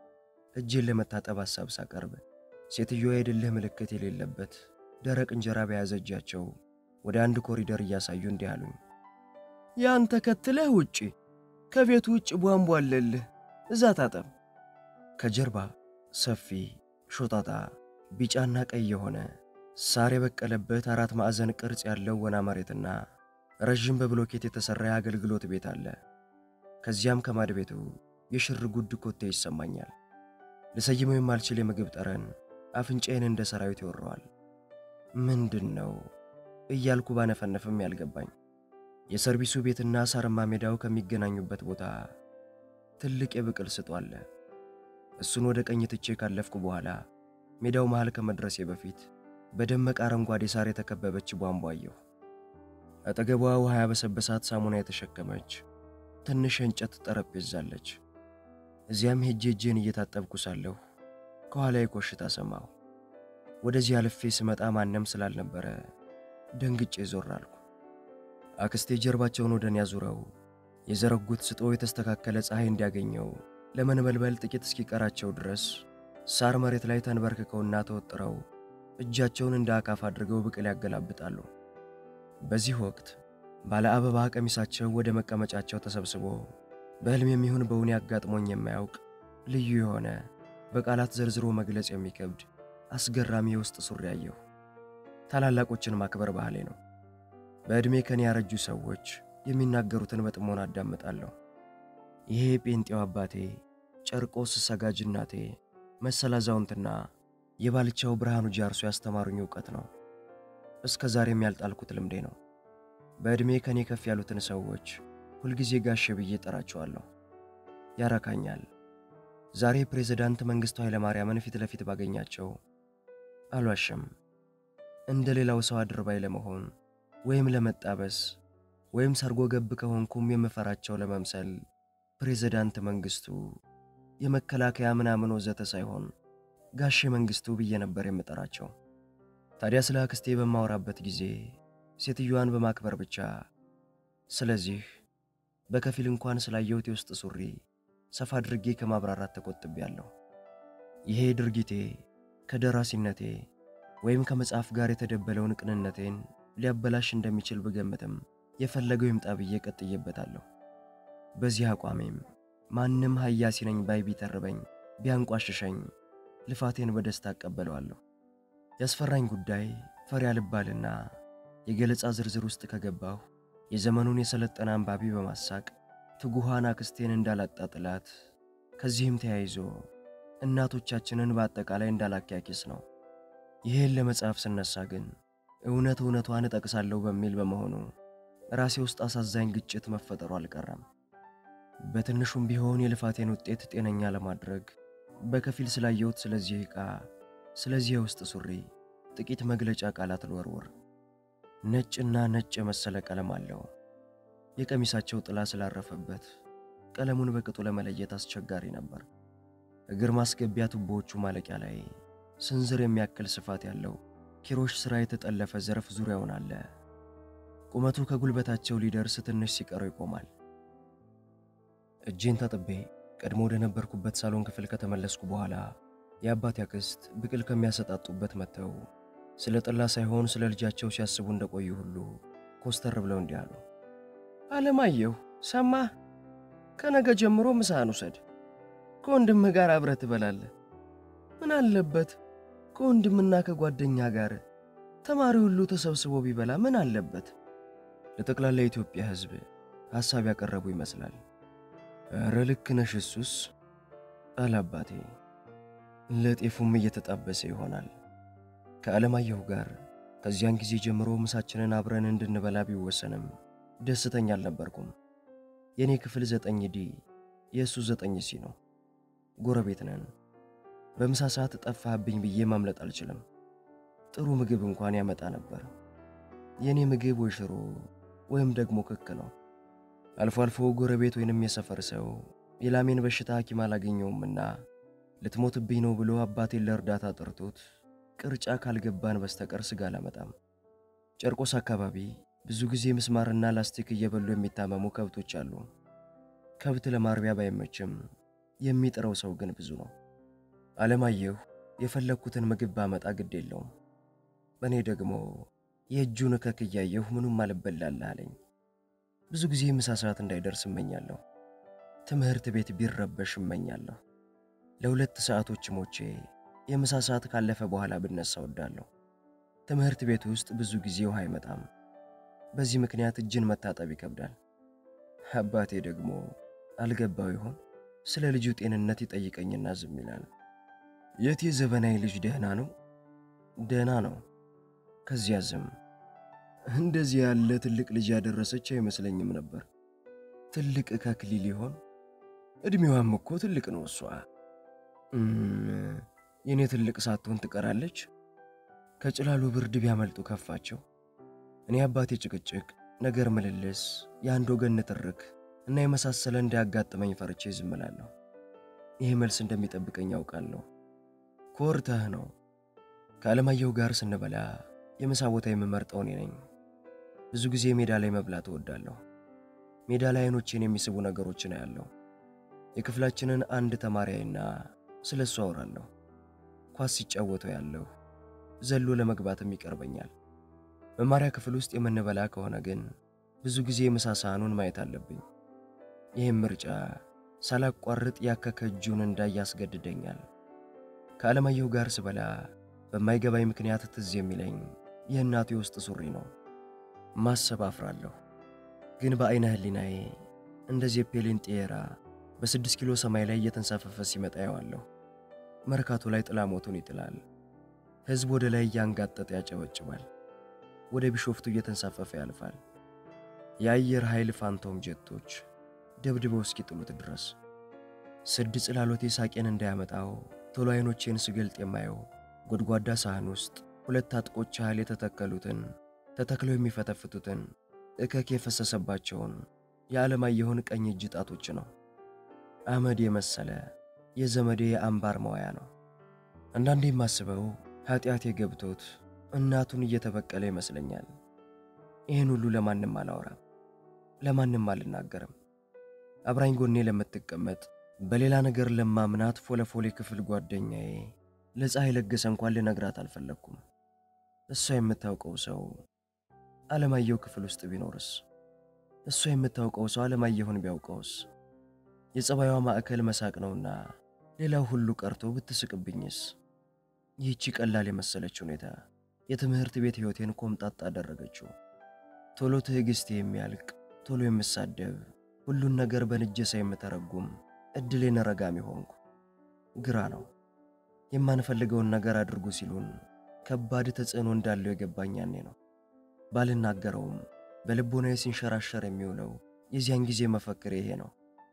እጄን ለመታጠብ ሐሳብ ሳቀርብ ሴትዮዋ የድልህ ምልክት የሌለበት ደረቅ እንጀራ በያዘ እጃቸው ወደ አንድ ኮሪደር እያሳዩ እንዲህ አሉኝ። ያን ተከትለህ ውጪ፣ ከቤቱ ውጭ ቧንቧ አለልህ፣ እዛ ታጠብ። ከጀርባ ሰፊ ሾጣጣ ቢጫና ቀይ የሆነ ሳር የበቀለበት አራት ማዕዘን ቅርጽ ያለው ወና መሬትና ረጅም በብሎኬት የተሰራ የአገልግሎት ቤት አለ። ከዚያም ከማድ ቤቱ የሽር ጉድ ኮቴ ይሰማኛል። ለሰይመው የማልችል የምግብ ጠረን አፍንጫዬን እንደ ሰራዊት ይወረዋል። ምንድነው እያልኩ ባነፈነፍም ያልገባኝ የሰርቪሱ ቤትና ሳርማ ሜዳው ከሚገናኙበት ቦታ ትልቅ የብቅል ስጦ አለ። እሱን ወደ ቀኝ ትቼ ካለፍኩ በኋላ ሜዳው መሃል ከመድረሴ በፊት በደመቅ አረንጓዴ ሳር የተከበበች ቧንቧ አየሁ። አጠገቧ ውሃ ያበሰበሳት ሳሙና የተሸከመች ትንሽ እንጨት ጠረጴዛ አለች። እዚያም ሄጄ እጄን እየታጠብኩ ሳለሁ ከኋላዬ ኮሽታ ሰማሁ። ወደዚህ አልፌ ስመጣ ማንም ስላልነበረ ደንግጬ ዞር አልኩ። አክስቴ ጀርባቸውን ወደኔ ያዙረው የዘረጉት ስጦ የተስተካከለ ፀሐይ እንዲያገኘው ለመንበልበል ጥቂት እስኪቀራቸው ድረስ ሳር መሬት ላይ ተንበርክከውና ተወጥረው እጃቸውን እንደ አካፍ አድርገው ብቅል ያገላብጣሉ። በዚህ ወቅት ባለ አበባ ቀሚሳቸው ወደ መቀመጫቸው ተሰብስቦ በህልም የሚሆን በእውኔ አጋጥሞኝ የማያውቅ ልዩ የሆነ በቃላት ዘርዝሮ መግለጽ የሚከብድ አስገራሚ የውስጥ ሱሪ አየሁ። ታላላቆችን ማክበር ባህሌ ነው። በእድሜ ከኔ ያረጁ ሰዎች የሚናገሩትን በጥሞና አዳምጣለሁ። ይሄ ጴንጤው አባቴ ጨርቆስ ሰጋጅ እናቴ መሰላዛውንትና የባልቻው ብርሃኑ ጃርሶ ያስተማሩኝ ዕውቀት ነው። እስከ ዛሬም ያልጣልኩት ልምዴ ነው። በእድሜ ከኔ ከፍ ያሉትን ሰዎች ሁልጊዜ ጋሼ ብዬ ጠራቸዋለሁ። ያረካኛል። ዛሬ ፕሬዝዳንት መንግስቱ ኃይለማርያምን ፊት ለፊት ባገኛቸው አልዋሽም፣ እንደ ሌላው ሰው አድርባይ ለመሆን ወይም ለመጣበስ ወይም ሰርጎ ገብ ከሆንኩም የምፈራቸው ለመምሰል ፕሬዝዳንት መንግስቱ የመከላከያ ምናምን ወዘተ ሳይሆን ጋሼ መንግስቱ ብዬ ነበር የምጠራቸው። ታዲያ ስለ አክስቴ በማወራበት ጊዜ ሴትዮዋን በማክበር ብቻ ስለዚህ በከፊል እንኳን ስላየሁት የውስጥ ሱሪ ሰፋ አድርጌ ከማብራራት ተቆጥቤያለሁ። ይሄ ድርጊቴ ከደራሲነቴ ወይም ከመጽሐፍ ጋር የተደበለውን ቅንነቴን ሊያበላሽ እንደሚችል ብገምትም የፈለገው ይምጣ ብዬ ቀጥዬበታለሁ። በዚህ አቋሜም ማንም ሀያሲ ነኝ ባይ ቢተርበኝ ቢያንቋሽሸኝ ልፋቴን በደስታ አቀበለዋለሁ። ያስፈራኝ ጉዳይ ፈሪያ ልባልና የገለጻ ዝርዝር ውስጥ ከገባሁ የዘመኑን የሰለጠነ አንባቢ በማሳቅ ትጉሃን አክስቴን እንዳላጣጥላት ከዚህም ተያይዞ እናቶቻችንን በአጠቃላይ እንዳላኪያኪስ ነው። ይሄን ለመጻፍ ስነሳ ግን እውነት እውነቷን እጠቅሳለሁ በሚል በመሆኑ ራሴ ውስጥ አሳዛኝ ግጭት መፈጠሩ አልቀረም። በትንሹም ቢሆን የልፋቴን ውጤት ጤነኛ ለማድረግ በከፊል ስላየሁት ስለዚህ ዕቃ ስለዚህ የውስጥ ሱሪ ጥቂት መግለጫ ቃላት ልወርወር። ነጭና ነጭ የመሰለ ቀለም አለው። የቀሚሳቸው ጥላ ስላረፈበት ቀለሙን በቅጡ ለመለየት አስቸጋሪ ነበር። እግር ማስገቢያ ቱቦዎቹ ማለቂያ ላይ ስንዝር የሚያክል ስፋት ያለው ኪሮሽ ስራ የተጠለፈ ዘርፍ ዙሪያውን አለ። ቁመቱ ከጉልበታቸው ሊደርስ ትንሽ ሲቀረው ይቆማል። እጄን ታጥቤ ቀድሞ ወደ ነበርኩበት ሳሎን ክፍል ከተመለስኩ በኋላ የአባቴ አክስት ብቅል ከሚያሰጣጡበት መተው ስለ ጠላ ሳይሆን ስለ ልጃቸው ሲያስቡ እንደቆዩ ሁሉ ኮስተር ብለው እንዲህ አሉ። አለማየሁ ሰማህ? ከነገ ጀምሮ ምሳህን ውሰድ። ከወንድምህ ጋር አብረህ ትበላለህ። ምን አለበት ከወንድምና ከጓደኛ ጋር ተማሪ ሁሉ ተሰብስቦ ቢበላ ምን አለበት? ለጠቅላላ የኢትዮጵያ ሕዝብ ሐሳብ ያቀረቡ ይመስላል። ኧረ ልክ ነሽ እሱስ አለ አባቴ። ለጤፉም እየተጣበሰ ይሆናል። ከአለማየሁ ጋር ከዚያን ጊዜ ጀምሮ ምሳችንን አብረን እንድንበላ ቢወሰንም ደስተኛ አልነበርኩም። የኔ ክፍል ዘጠኝ ዲ የእሱ ዘጠኝ ሲ ነው። ጎረቤት ነን። በምሳ ሰዓት ጠፋህብኝ ብዬ ማምለጥ አልችልም። ጥሩ ምግብ እንኳን ያመጣ ነበር። የኔ ምግብ ወይ ሽሮ ወይም ደግሞ ክክ ነው። አልፎ አልፎ ጎረቤት ወይንም የሰፈር ሰው የላሜን በሽታ ሐኪም አላገኘውምና ልትሞትብኝ ነው ብሎ አባቴን ለእርዳታ ጠርቶት ቅርጫ ካልገባን በስተቀር ስጋ አላመጣም። ጨርቆስ አካባቢ ብዙ ጊዜ ምስማርና ላስቲክ እየበሉ የሚታመሙ ከብቶች አሉ። ከብት ለማርቢያ ባይመችም የሚጥረው ሰው ግን ብዙ ነው። አለማየሁ የፈለኩትን ምግብ ባመጣ ግድ የለውም። በኔ ደግሞ የእጁን ከክ እያየሁ ምኑም አልበላልህ አለኝ። ብዙ ጊዜ ምሳ ሰዓት እንዳይደርስ እመኛለሁ። ትምህርት ቤት ቢረበሽ እመኛለሁ። ለሁለት ሰዓቶች ሞቼ የምሳ ሰዓት ካለፈ በኋላ ብነሳ ወዳለሁ። ትምህርት ቤት ውስጥ ብዙ ጊዜ ውሃ አይመጣም። በዚህ ምክንያት እጅን መታጠብ ይከብዳል። አባቴ ደግሞ አልገባው ይሆን ስለ ልጁ ጤንነት ይጠይቀኝና ዝም ይላል። የቴ ዘበናይ ልጅ ደህና ነው? ደህና ነው። ከዚያ ዝም። እንደዚህ ያለ ትልቅ ልጅ ያደረሰች አይመስለኝም ነበር። ትልቅ ከክሊል ይሆን? እድሜዋም እኮ ትልቅ ነው እሷ። የኔ ትልቅ ሳትሆን ትቀራለች። ከጭላሉ ብርድ ቢያመልጡ ከፋቸው። እኔ አባቴ ጭቅጭቅ፣ ነገር ምልልስ፣ የአንድ ወገን ንትርክ እና የመሳሰለ እንዳያጋጥመኝ ፈርቼ ዝም እላለሁ። ይሄ መልስ እንደሚጠብቀኝ ያውቃለሁ። ኮርተህ ነው። ከአለማየሁ ጋር ስንበላ የምሳ ቦታ የምመርጠው እኔ ነኝ። ብዙ ጊዜ ሜዳ ላይ መብላት እወዳለሁ። ሜዳ ላይ አይኖቼን የሚስቡ ነገሮችን አያለሁ። የክፍላችንን አንድ ተማሪያይና ስለሱ አወራለሁ። ኳስ ሲጫወቱ ያለው ዘሎ ለመግባትም ይቀርበኛል። መማሪያ ክፍል ውስጥ የምንበላ ከሆነ ግን ብዙ ጊዜ ምሳ ሰዓኑን ማየት አለብኝ። ይህም ምርጫ ሳላቋርጥ ያከከ እጁን እንዳያስገድደኛል። ከአለማየሁ ጋር ስበላ በማይገባኝ ምክንያት ትዝ የሚለኝ የእናቴ ውስጥ ሱሪ ነው። ማሰብ አፍራለሁ። ግን በአይነ ህሊናዬ እንደዚህ ፔሊን ጤራ በስድስት ኪሎ ሰማይ ላይ እየተንሳፈፈ ሲመጣ ያዋለሁ። መርካቶ ላይ ጥላሞቱን ይጥላል። ህዝብ ወደ ላይ ያንጋጠጠ ያጨበጭባል። ወደ ቢሾፍቱ እየተንሳፈፈ ያልፋል። የአየር ኃይል ፋንቶም ጀቶች ደብድበው እስኪጥሉት ድረስ ስድ ጽላሎቴ ሳቄን እንዳያመጣው ቶሎ አይኖቼን ስገልጥ የማየው ጎድጓዳ ሳህን ውስጥ ሁለት አጥቆች ያህል የተተከሉትን ተተክለው የሚፈተፍቱትን እከክ የፈሰሰባቸውን የዓለማየሁን ቀኝ እጅ ጣቶች ነው። አመድ የመሰለ የዘመዴ አምባር መዋያ ነው። አንዳንዴ የማስበው ኃጢአቴ ገብቶት እናቱን እየተበቀለ ይመስለኛል። ይህን ሁሉ ለማንም አላወራም፣ ለማንም አልናገርም። አብራኝ ጎኔ ለምትቀመጥ በሌላ ነገር ለማምናት ፎለፎሌ ክፍል ጓደኛዬ ለፀሐይ ለገሰ እንኳን ልነግራት አልፈለኩም። እሷ የምታውቀው ሰው አለማየሁ ክፍል ውስጥ ቢኖርስ? እሷ የምታውቀው ሰው አለማየሁን ቢያውቀውስ? የጸባይዋ ማዕከል መሳቅ ነውና ሌላው ሁሉ ቀርቶ ብትስቅብኝስ? ይህቺ ቀላል የመሰለች ሁኔታ የትምህርት ቤት ህይወቴን ኮምጣጣ አደረገችው። ቶሎ ትዕግስቴ የሚያልቅ፣ ቶሎ የምሳደብ፣ ሁሉን ነገር በንጀሳ የምተረጉም እድሌን ረጋሚ ሆንኩ። ግራ ነው። የማንፈልገውን ነገር አድርጉ ሲሉን ከባድ ተጽዕኖ እንዳለው የገባኝ ያኔ ነው። ባልናገረውም በልቦናዬ ሲንሸራሸር የሚውለው የዚያን ጊዜ መፈክር ይሄ ነው።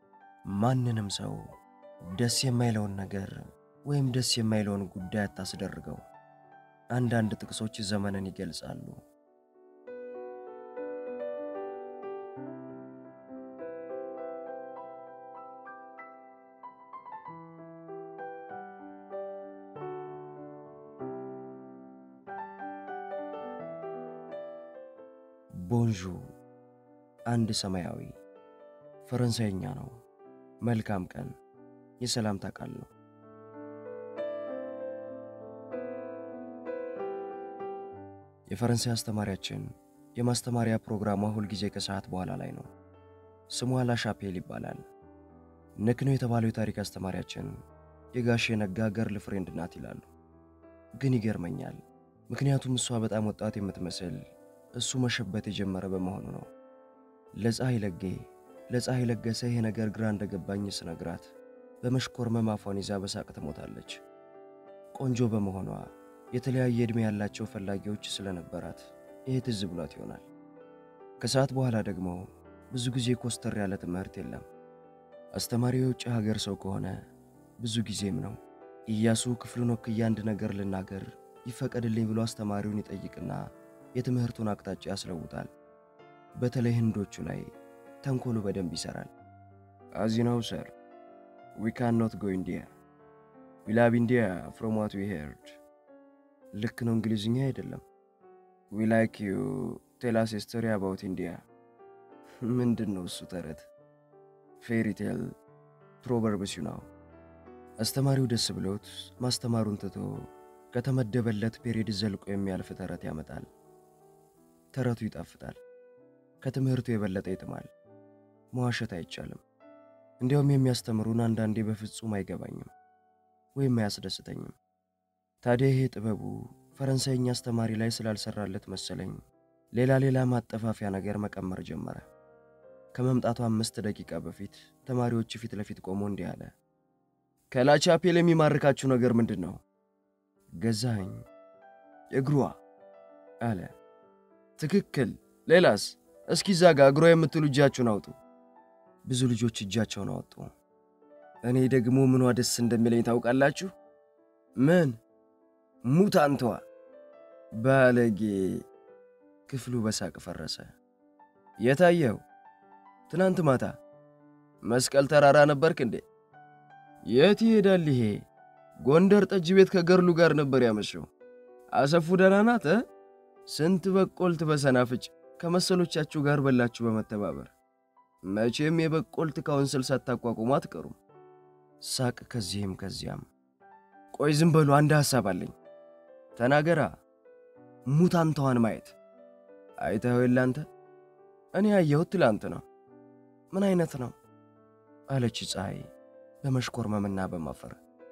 ማንንም ሰው ደስ የማይለውን ነገር ወይም ደስ የማይለውን ጉዳይ አታስደርገው። አንዳንድ ጥቅሶች ዘመንን ይገልጻሉ። ቦንዡ አንድ ሰማያዊ ፈረንሳይኛ ነው። መልካም ቀን የሰላምታ ቃል ነው። የፈረንሳይ አስተማሪያችን የማስተማሪያ ፕሮግራሟ ሁል ጊዜ ከሰዓት በኋላ ላይ ነው። ስሟ ላሻፔል ይባላል። ንክኖ የተባለው የታሪክ አስተማሪያችን የጋሼ ነጋ ገርል ፍሬንድ ናት ይላሉ። ግን ይገርመኛል፣ ምክንያቱም እሷ በጣም ወጣት የምትመስል እሱ መሸበት የጀመረ በመሆኑ ነው። ለፀሐይ ለጌ ለፀሐይ ለገሰ ይሄ ነገር ግራ እንደገባኝ ስነግራት በመሽኮርመም አፏን ይዛ በሳቅ ትሞታለች። ቆንጆ በመሆኗ የተለያየ ዕድሜ ያላቸው ፈላጊዎች ስለነበራት ይሄ ትዝ ብሏት ይሆናል። ከሰዓት በኋላ ደግሞ ብዙ ጊዜ ኮስተር ያለ ትምህርት የለም። አስተማሪው የውጭ ሀገር ሰው ከሆነ ብዙ ጊዜም ነው ኢያሱ ክፍሉን ወክዬ አንድ ነገር ልናገር ይፈቀድልኝ ብሎ አስተማሪውን ይጠይቅና የትምህርቱን አቅጣጫ ያስለውጣል። በተለይ ህንዶቹ ላይ ተንኮሉ በደንብ ይሰራል። As you know, sir, we cannot go India. We love India from what we heard. ልክ ነው፣ እንግሊዝኛ አይደለም። We like you tell us a story about India. ምንድን ነው እሱ ተረት? Fairy tale, proverbs you know. አስተማሪው ደስ ብሎት ማስተማሩን ትቶ ከተመደበለት ፔሪድ ዘልቆ የሚያልፍ ተረት ያመጣል። ተረቱ ይጣፍጣል፣ ከትምህርቱ የበለጠ ይጥማል። መዋሸት አይቻልም። እንዲያውም የሚያስተምሩን አንዳንዴ በፍጹም አይገባኝም ወይም አያስደስተኝም። ታዲያ ይሄ ጥበቡ ፈረንሳይኛ አስተማሪ ላይ ስላልሰራለት መሰለኝ ሌላ ሌላ ማጠፋፊያ ነገር መቀመር ጀመረ። ከመምጣቱ አምስት ደቂቃ በፊት ተማሪዎች ፊት ለፊት ቆሞ እንዲህ አለ። ከላቻፔል የሚማርካችሁ ነገር ምንድነው? ገዛኸኝ እግሯ አለ። ትክክል። ሌላስ? እስኪ ዛጋ እግሯ የምትሉ እጃችሁን አውጡ። ብዙ ልጆች እጃቸውን አወጡ። እኔ ደግሞ ምኗ ደስ እንደሚለኝ ታውቃላችሁ? ምን? ሙታንቷ። ባለጌ። ክፍሉ በሳቅ ፈረሰ። የታየው? ትናንት ማታ መስቀል ተራራ ነበርክ እንዴ? የት ይሄዳል ይሄ? ጎንደር ጠጅ ቤት ከገርሉ ጋር ነበር ያመሸው። አሰፉ ደህና ናት? ስንት በቆልት በሰናፍጭ ከመሰሎቻችሁ ጋር በላችሁ በመተባበር። መቼም የበቆልት ካውንስል ሳታቋቁሙ አትቀሩም። ሳቅ ከዚህም ከዚያም። ቆይ ዝም በሉ፣ አንድ ሐሳብ አለኝ። ተናገራ። ሙታንቷን ማየት አይተኸው የለ አንተ? እኔ ያየሁት ትላንት ነው። ምን አይነት ነው? አለች ፀሐይ በመሽኮርመምና በማፈር።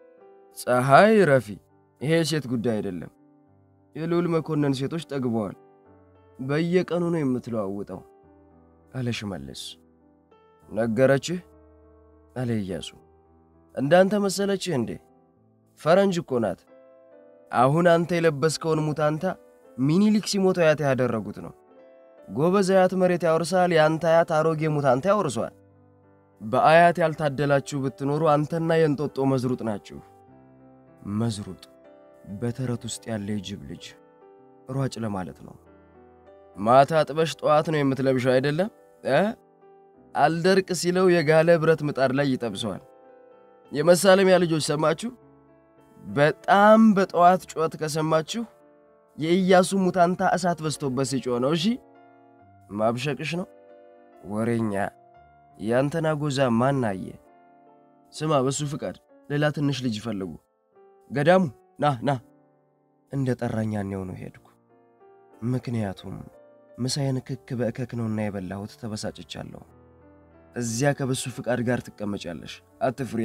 ፀሐይ ረፊ፣ ይሄ ሴት ጉዳይ አይደለም። የልዑል መኮንን ሴቶች ጠግበዋል። በየቀኑ ነው የምትለዋውጠው አለ ሽመልስ። ነገረችህ? አለ ኢያሱ። እንዳንተ መሰለችህ እንዴ? ፈረንጅ እኮ ናት። አሁን አንተ የለበስከውን ሙታንታ ሚኒሊክ ሲሞት አያት ያደረጉት ነው። ጎበዝ አያት መሬት ያወርሳል፣ ያንተ አያት አሮጌ ሙታንታ ያወርሷል። በአያት ያልታደላችሁ ብትኖሩ አንተና የእንጦጦ መዝሩጥ ናችሁ። መዝሩጥ በተረት ውስጥ ያለ የጅብ ልጅ ሯጭ ለማለት ነው። ማታ ጥበሽ ጠዋት ነው የምትለብሸው አይደለም? እ አልደርቅ ሲለው የጋለ ብረት ምጣድ ላይ ይጠብሰዋል። የመሳለሚያ ልጆች ሰማችሁ? በጣም በጠዋት ጮት ከሰማችሁ የኢያሱ ሙታንታ እሳት በስቶበት ሲጮህ ነው። እሺ ማብሸቅሽ ነው ወሬኛ። ያንተና ጎዛ ማን አየ? ስማ፣ በሱ ፍቃድ ሌላ ትንሽ ልጅ ይፈልጉ። ገዳሙ ና ና እንደ ጠራኛን ነው ሄድኩ። ምክንያቱም ምሳዬን ክክ በእከክ ነውና የበላሁት ተበሳጭቻለሁ። እዚያ ከበሱ ፍቃድ ጋር ትቀመጫለሽ፣ አትፍሪ።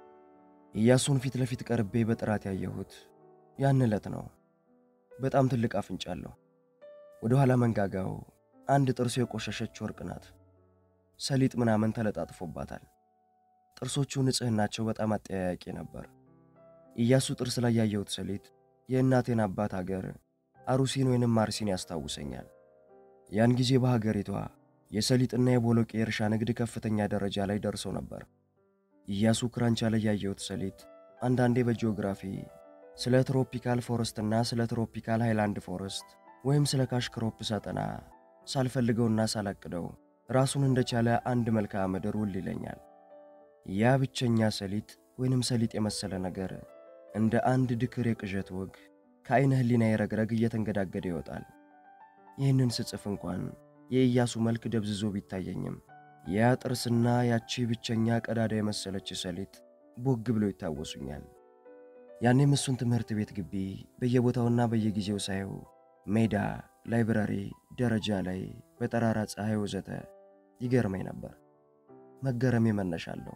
ኢያሱን ፊት ለፊት ቀርቤ በጥራት ያየሁት ያን ዕለት ነው። በጣም ትልቅ አፍንጫለሁ። ወደ ኋላ መንጋጋው አንድ ጥርሱ የቆሸሸች ወርቅ ናት። ሰሊጥ ምናምን ተለጣጥፎባታል። ጥርሶቹ ንጽህናቸው በጣም አጠያያቂ ነበር። ኢያሱ ጥርስ ላይ ያየሁት ሰሊጥ የእናቴን አባት ሀገር አሩሲን ወይንም ማርሲን ያስታውሰኛል። ያን ጊዜ በሀገሪቷ የሰሊጥና የቦሎቄ እርሻ ንግድ ከፍተኛ ደረጃ ላይ ደርሶ ነበር። ኢያሱ ክራንቻ ላይ ያየሁት ሰሊጥ አንዳንዴ በጂኦግራፊ ስለ ትሮፒካል ፎረስትና ስለ ትሮፒካል ሃይላንድ ፎረስት ወይም ስለ ካሽ ክሮፕ ሳጠና ሳልፈልገውና ሳላቅደው ራሱን እንደቻለ አንድ መልክዓ ምድር ውል ይለኛል። ያ ብቸኛ ሰሊጥ ወይንም ሰሊጥ የመሰለ ነገር እንደ አንድ ድክር የቅዠት ወግ ከአይነ ህሊና የረግረግ እየተንገዳገደ ይወጣል። ይህንን ስጽፍ እንኳን የኢያሱ መልክ ደብዝዞ ቢታየኝም ያ ጥርስና ያቺ ብቸኛ ቀዳዳ የመሰለች ሰሊጥ ቦግ ብሎ ይታወሱኛል። ያኔም እሱን ትምህርት ቤት ግቢ በየቦታውና በየጊዜው ሳየው ሜዳ ላይብራሪ፣ ደረጃ ላይ በጠራራ ፀሐይ ወዘተ ይገርመኝ ነበር። መገረሜ መነሻለሁ።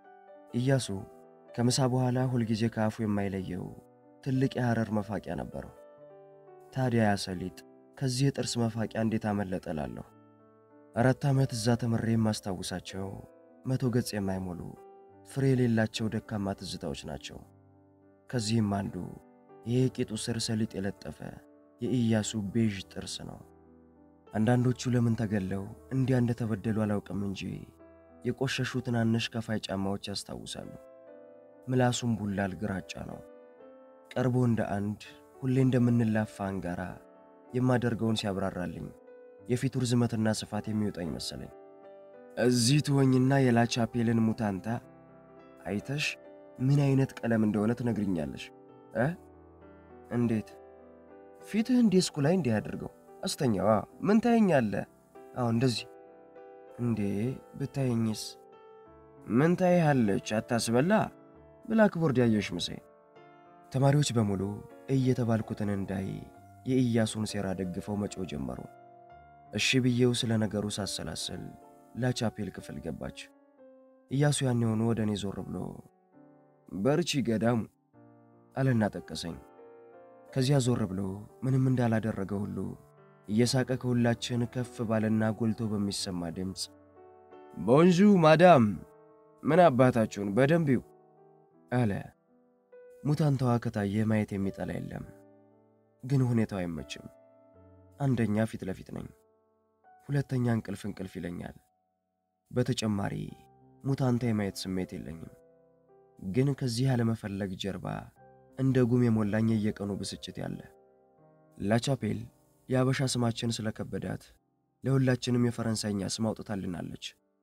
ኢያሱ ከምሳ በኋላ ሁልጊዜ ከአፉ የማይለየው ትልቅ የሐረር መፋቂያ ነበረው። ታዲያ ያሰሊጥ ከዚህ የጥርስ መፋቂያ እንዴት አመለጠ እላለሁ። አራት ዓመት እዛ ተምሬ የማስታውሳቸው መቶ ገጽ የማይሞሉ ፍሬ የሌላቸው ደካማ ትዝታዎች ናቸው። ከዚህም አንዱ ይሄ ቂጡ ስር ሰሊጥ የለጠፈ የኢያሱ ቤዥ ጥርስ ነው። አንዳንዶቹ ለምን ተገለው እንዲያ እንደተበደሉ አላውቅም እንጂ የቆሸሹ ትናንሽ ከፋይ ጫማዎች ያስታውሳሉ። ምላሱም ቡላል ግራጫ ነው። ቀርቦ እንደ አንድ ሁሌ እንደምንላፋ አንጋራ የማደርገውን ሲያብራራልኝ የፊቱ ርዝመትና ስፋት የሚወጣኝ መሰለኝ። እዚህ ትሆኝና የላቻፔልን ሙታንታ አይተሽ ምን አይነት ቀለም እንደሆነ ትነግሪኛለሽ እ እንዴት ፊትህ ዲስኩ ላይ እንዲህ አድርገው አስተኛዋ ምን ታየኛለህ? አሁን እንደዚህ እንዴ ብታየኝስ? ምን ታይሃለች አታስበላ ብላክቦርድ ያየሽ ምሴ። ተማሪዎች በሙሉ እየተባልኩትን እንዳይ የኢያሱን ሴራ ደግፈው መጮ ጀመሩ። እሺ ብዬው ስለ ነገሩ ሳሰላስል ላቻፔል ክፍል ገባች። ኢያሱ ያን የሆኑ ወደ እኔ ዞር ብሎ በርቺ ገዳሙ አለና ጠቀሰኝ። ከዚያ ዞር ብሎ ምንም እንዳላደረገ ሁሉ እየሳቀ ከሁላችን ከፍ ባለና ጎልቶ በሚሰማ ድምጽ ቦንዡ ማዳም ምን አባታችሁን በደንቢው አለ። ሙታንታዋ ከታየ ማየት የሚጠላ የለም፣ ግን ሁኔታው አይመችም። አንደኛ ፊት ለፊት ነኝ፣ ሁለተኛ እንቅልፍ እንቅልፍ ይለኛል። በተጨማሪ ሙታንታ የማየት ስሜት የለኝም። ግን ከዚህ ያለመፈለግ ጀርባ እንደ ጉም የሞላኝ የየቀኑ ብስጭት ያለ። ላቻፔል የአበሻ ስማችን ስለከበዳት ለሁላችንም የፈረንሳይኛ ስም አውጥታልናለች።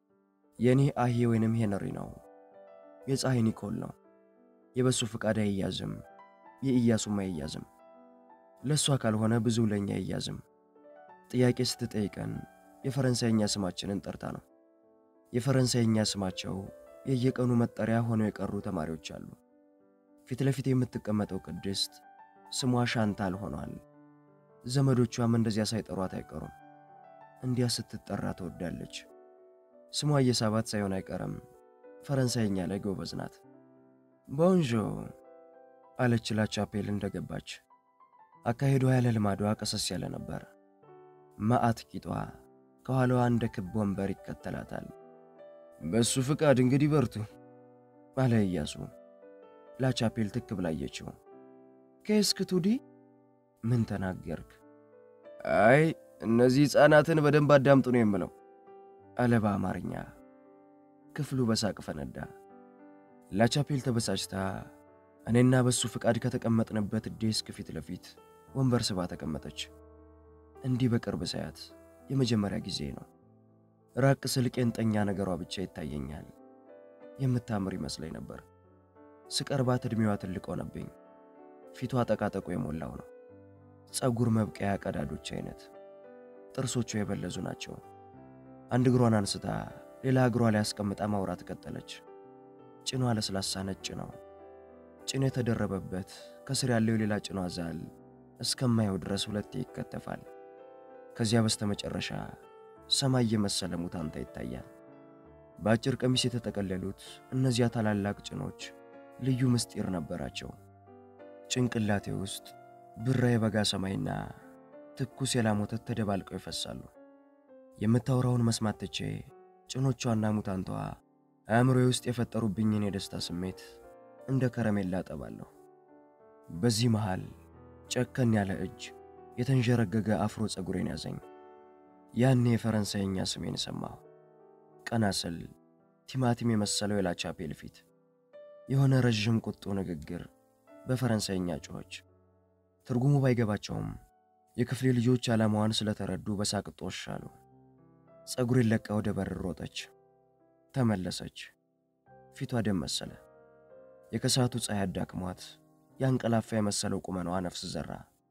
የኔ አሂ ወይንም ሄነሪ ነው። የፀሐይ ኒኮል ነው። የበሱ ፍቃድ አይያዝም፣ የኢያሱም አይያዝም። ለሷ ካልሆነ ብዙ ለኛ አይያዝም። ጥያቄ ስትጠይቀን የፈረንሳይኛ ስማችንን ጠርታ ነው። የፈረንሳይኛ ስማቸው የየቀኑ መጠሪያ ሆነው የቀሩ ተማሪዎች አሉ። ፊት ለፊት የምትቀመጠው ቅድስት ስሟ ሻንታል ሆኗል። ዘመዶቿም እንደዚያ ሳይጠሯት አይቀሩም። እንዲያ ስትጠራ ትወዳለች። ስሟ እየሳባት ሳይሆን አይቀርም። ፈረንሳይኛ ላይ ጎበዝ ናት። ቦንጆ አለች ላቻፔል እንደገባች። አካሄዷ ያለ ልማዷ ቀሰስ ያለ ነበር። ማአት ቂጧ ከኋላዋ እንደ ክብ ወንበር ይከተላታል። በሱ ፍቃድ እንግዲህ በርቱ አለ ኢያሱ። ላቻፔል ትክ ብላየችው። ከስክቱዲ ምን ተናገርክ? አይ እነዚህ ሕፃናትን በደንብ አዳምጡ ነው የምለው አለ በአማርኛ። ክፍሉ በሳቅ ፈነዳ። ላቻፔል ተበሳጭታ እኔና በሱ ፍቃድ ከተቀመጥንበት ዴስክ ፊት ለፊት ወንበር ስባ ተቀመጠች። እንዲህ በቅርብ ሳያት የመጀመሪያ ጊዜ ነው። ራቅ ስል ቄንጠኛ ነገሯ ብቻ ይታየኛል። የምታምር ይመስለኝ ነበር። ስቀርባት እድሜዋ ትልቅ ሆነብኝ። ፊቷ ጠቃጠቆ የሞላው ነው። ጸጉር መብቀያ ቀዳዶች አይነት። ጥርሶቿ የበለዙ ናቸው። አንድ እግሯን አንስታ ሌላ እግሯ ላይ አስቀምጣ ማውራት ቀጠለች። ጭኗ ለስላሳ ነጭ ነው። ጭን የተደረበበት ከስር ያለው ሌላ ጭኗ ዛል እስከማየው ድረስ ሁለቴ ይከተፋል። ከዚያ በስተመጨረሻ ሰማይ የመሰለ ሙታንታ ይታያል። በአጭር ቀሚስ የተጠቀለሉት እነዚያ ታላላቅ ጭኖች ልዩ ምስጢር ነበራቸው። ጭንቅላቴ ውስጥ ብራ የበጋ ሰማይና ትኩስ የላም ወተት ተደባልቀው ይፈሳሉ። የምታወራውን መስማት ትቼ ጭኖቿና ሙታንታዋ አእምሮዬ ውስጥ የፈጠሩብኝን የደስታ ስሜት እንደ ከረሜላ አጠባለሁ። በዚህ መሃል ጨከን ያለ እጅ የተንጀረገገ አፍሮ ጸጉሬን ያዘኝ። ያኔ የፈረንሳይኛ ስሜን ሰማሁ። ቀና ስል ቲማቲም የመሰለው የላቻፔል ፊት፣ የሆነ ረጅም ቁጡ ንግግር በፈረንሳይኛ ጮኸች። ትርጉሙ ባይገባቸውም የክፍሌ ልጆች ዓላማዋን ስለተረዱ በሳቅ ጦሽ አሉ። ጸጉሬን ለቃ ወደ በር ሮጠች። ተመለሰች። ፊቷ ደም መሰለ። የከሳቱ ፀሐይ አዳክሟት ያንቀላፋ የመሰለው ቁመናዋ ነፍስ ዘራ።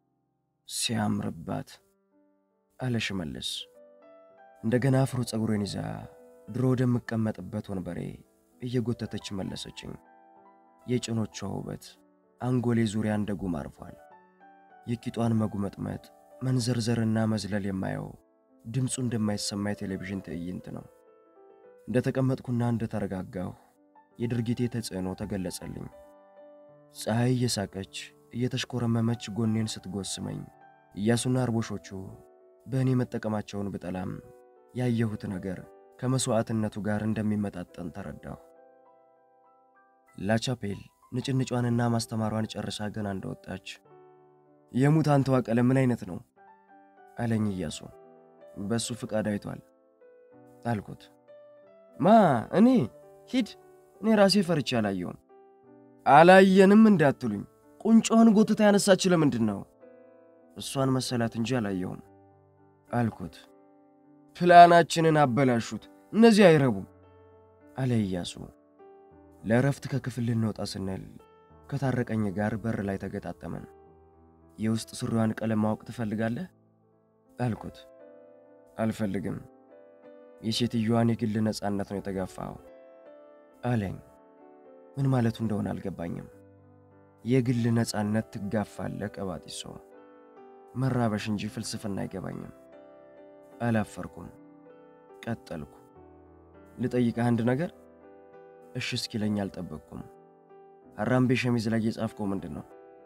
ሲያምርባት አለ ሽመልስ። እንደገና አፍሮ ጸጉሬን ይዛ ድሮ ወደምቀመጥበት ወንበሬ እየጎተተች መለሰችኝ። የጭኖቿ ውበት አንጎሌ ዙሪያ እንደ ጉም አርፏል። የቂጧን መጉመጥመጥ መንዘርዘርና መዝለል የማየው ድምፁ እንደማይሰማ የቴሌቪዥን ትዕይንት ነው። እንደተቀመጥኩና እንደተረጋጋሁ የድርጊቴ ተጽዕኖ ተገለጸልኝ። ፀሐይ እየሳቀች እየተሽኮረመመች ጎኔን ስትጎስመኝ ኢያሱና አርቦሾቹ በእኔ መጠቀማቸውን ብጠላም ያየሁት ነገር ከመስዋዕትነቱ ጋር እንደሚመጣጠን ተረዳሁ። ላቻፔል ንጭንጯንና ማስተማሯን ጨርሳ ገና እንደወጣች የሙታንቷ ቀለም ምን አይነት ነው አለኝ ኢያሱ። በሱ ፍቃድ አይቷል አልኩት። ማ እኔ ሂድ እኔ ራሴ ፈርቼ አላየሁም። አላየንም እንዳትሉኝ ቁንጮን ጎትታ ያነሳች ለምንድን ነው? እሷን መሰላት እንጂ አላየሁም አልኩት። ፕላናችንን አበላሹት እነዚህ አይረቡም አለ ኢያሱ። ለረፍት ከክፍል ልንወጣ ስንል ከታረቀኝ ጋር በር ላይ ተገጣጠመን። የውስጥ ሱሪዋን ቀለም ማወቅ ትፈልጋለህ አልኩት። አልፈልግም፣ የሴትዮዋን የግል ነፃነት ነው የተጋፋው አለኝ። ምን ማለቱ እንደሆነ አልገባኝም። የግል ነፃነት ትጋፋለህ ቀባጢሶ? መራበሽ እንጂ ፍልስፍና አይገባኝም። አላፈርኩም። ቀጠልኩ። ልጠይቅህ አንድ ነገር? እሺ እስኪለኝ አልጠበቅኩም። አራምቤ ሸሚዝ ላይ የጻፍከው ምንድነው?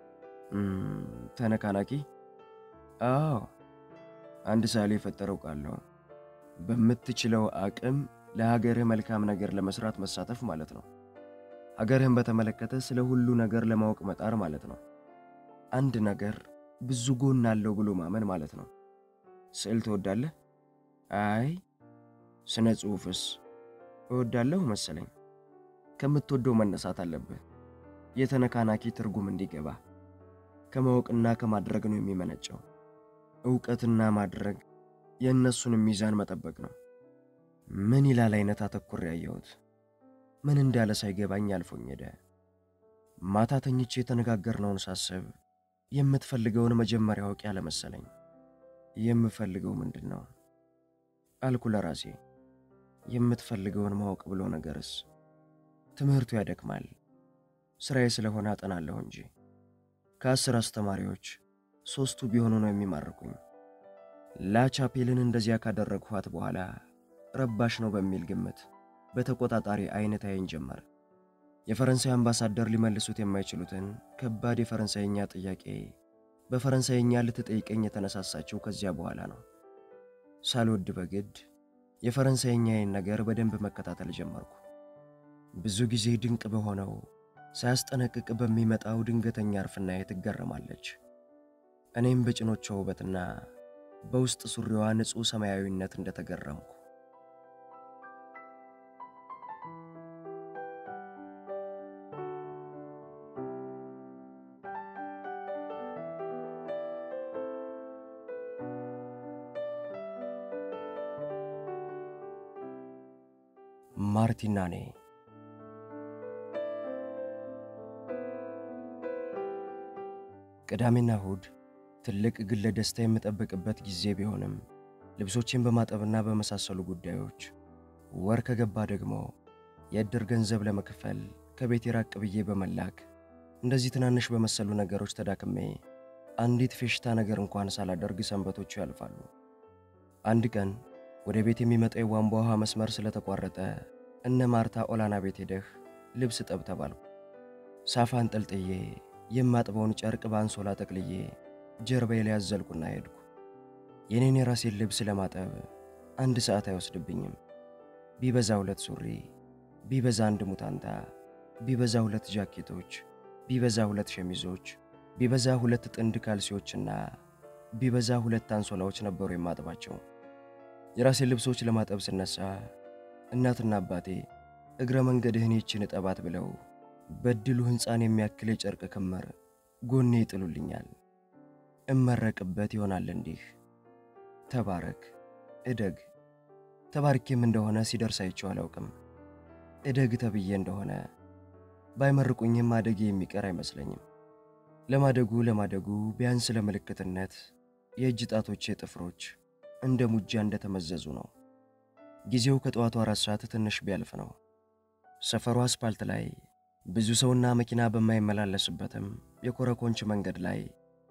ተነካናቂ? አዎ፣ አንድ ሳሌ የፈጠረው ቃል ነው። በምትችለው አቅም ለሀገርህ መልካም ነገር ለመስራት መሳተፍ ማለት ነው። ሀገርህን በተመለከተ ስለ ሁሉ ነገር ለማወቅ መጣር ማለት ነው። አንድ ነገር ብዙ ጎን አለው ብሎ ማመን ማለት ነው። ስዕል ትወዳለህ? አይ። ስነ ጽሑፍስ? እወዳለሁ መሰለኝ። ከምትወደው መነሳት አለብህ። የተነካናቂ ትርጉም እንዲገባ ከማወቅና ከማድረግ ነው የሚመነጨው። ዕውቀትና ማድረግ የእነሱን ሚዛን መጠበቅ ነው። ምን ይላል አይነት አተኩር ያየሁት። ምን እንዳለ ሳይገባኝ አልፎኝ ሄደ። ማታ ተኝቼ የተነጋገርነውን ሳስብ የምትፈልገውን መጀመሪያ አውቅ ያለ መሰለኝ። የምፈልገው ምንድነው አልኩ ለራሴ። የምትፈልገውን ማወቅ ብሎ ነገርስ? ትምህርቱ ያደክማል። ስራዬ ስለሆነ አጠናለሁ እንጂ ከአስር አስተማሪዎች ሶስቱ ቢሆኑ ነው የሚማርኩኝ። ላቻፔልን እንደዚያ ካደረግኋት በኋላ ረባሽ ነው በሚል ግምት በተቆጣጣሪ አይነት አይን ጀመር። የፈረንሳይ አምባሳደር ሊመልሱት የማይችሉትን ከባድ የፈረንሳይኛ ጥያቄ በፈረንሳይኛ ልትጠይቀኝ የተነሳሳችው ከዚያ በኋላ ነው። ሳልወድ በግድ የፈረንሳይኛዬን ነገር በደንብ መከታተል ጀመርኩ። ብዙ ጊዜ ድንቅ በሆነው ሳያስጠነቅቅ በሚመጣው ድንገተኛ እርፍናዬ ትገረማለች። እኔም በጭኖቿ ውበትና በውስጥ ሱሪዋ ንጹህ ሰማያዊነት እንደተገረምኩ። ማርቲናኔ ቅዳሜና እሁድ ትልቅ ግለ ደስታ የምጠብቅበት ጊዜ ቢሆንም ልብሶችን በማጠብና በመሳሰሉ ጉዳዮች ወር ከገባ ደግሞ የእድር ገንዘብ ለመክፈል ከቤት ራቅ ብዬ በመላክ እንደዚህ ትናንሽ በመሰሉ ነገሮች ተዳክሜ አንዲት ፌሽታ ነገር እንኳን ሳላደርግ ሰንበቶቹ ያልፋሉ። አንድ ቀን ወደ ቤት የሚመጣው የቧንቧ ውሃ መስመር ስለተቋረጠ እነ ማርታ ኦላና ቤት ሄደህ ልብስ ጠብ ተባልኩ። ሳፋን ጠልጥዬ የማጥበውን ጨርቅ ባንሶላ ጠቅልዬ ጀርባዬ ላይ አዘልኩና ሄድኩ። የኔን የራሴን ልብስ ለማጠብ አንድ ሰዓት አይወስድብኝም። ቢበዛ ሁለት ሱሪ፣ ቢበዛ አንድ ሙታንታ፣ ቢበዛ ሁለት ጃኬቶች፣ ቢበዛ ሁለት ሸሚዞች፣ ቢበዛ ሁለት ጥንድ ካልሲዎችና ቢበዛ ሁለት አንሶላዎች ነበሩ የማጥባቸው። የራሴን ልብሶች ለማጠብ ስነሳ እናትና አባቴ እግረ መንገድህን ይችን እጠባት ብለው በድሉ ህንፃን የሚያክል የጨርቅ ክምር ጎኔ ይጥሉልኛል። እመረቅበት ይሆናል እንዲህ። ተባረክ፣ እደግ። ተባርኬም እንደሆነ ሲደርስ አይቼው አላውቅም። እደግ ተብዬ እንደሆነ ባይመርቁኝም ማደጌ የሚቀር አይመስለኝም። ለማደጉ ለማደጉ ቢያንስ ለምልክትነት የእጅ ጣቶቼ ጥፍሮች እንደ ሙጃ እንደተመዘዙ ነው። ጊዜው ከጠዋቱ አራት ሰዓት ትንሽ ቢያልፍ ነው። ሰፈሩ አስፓልት ላይ ብዙ ሰውና መኪና በማይመላለስበትም የኮረኮንች መንገድ ላይ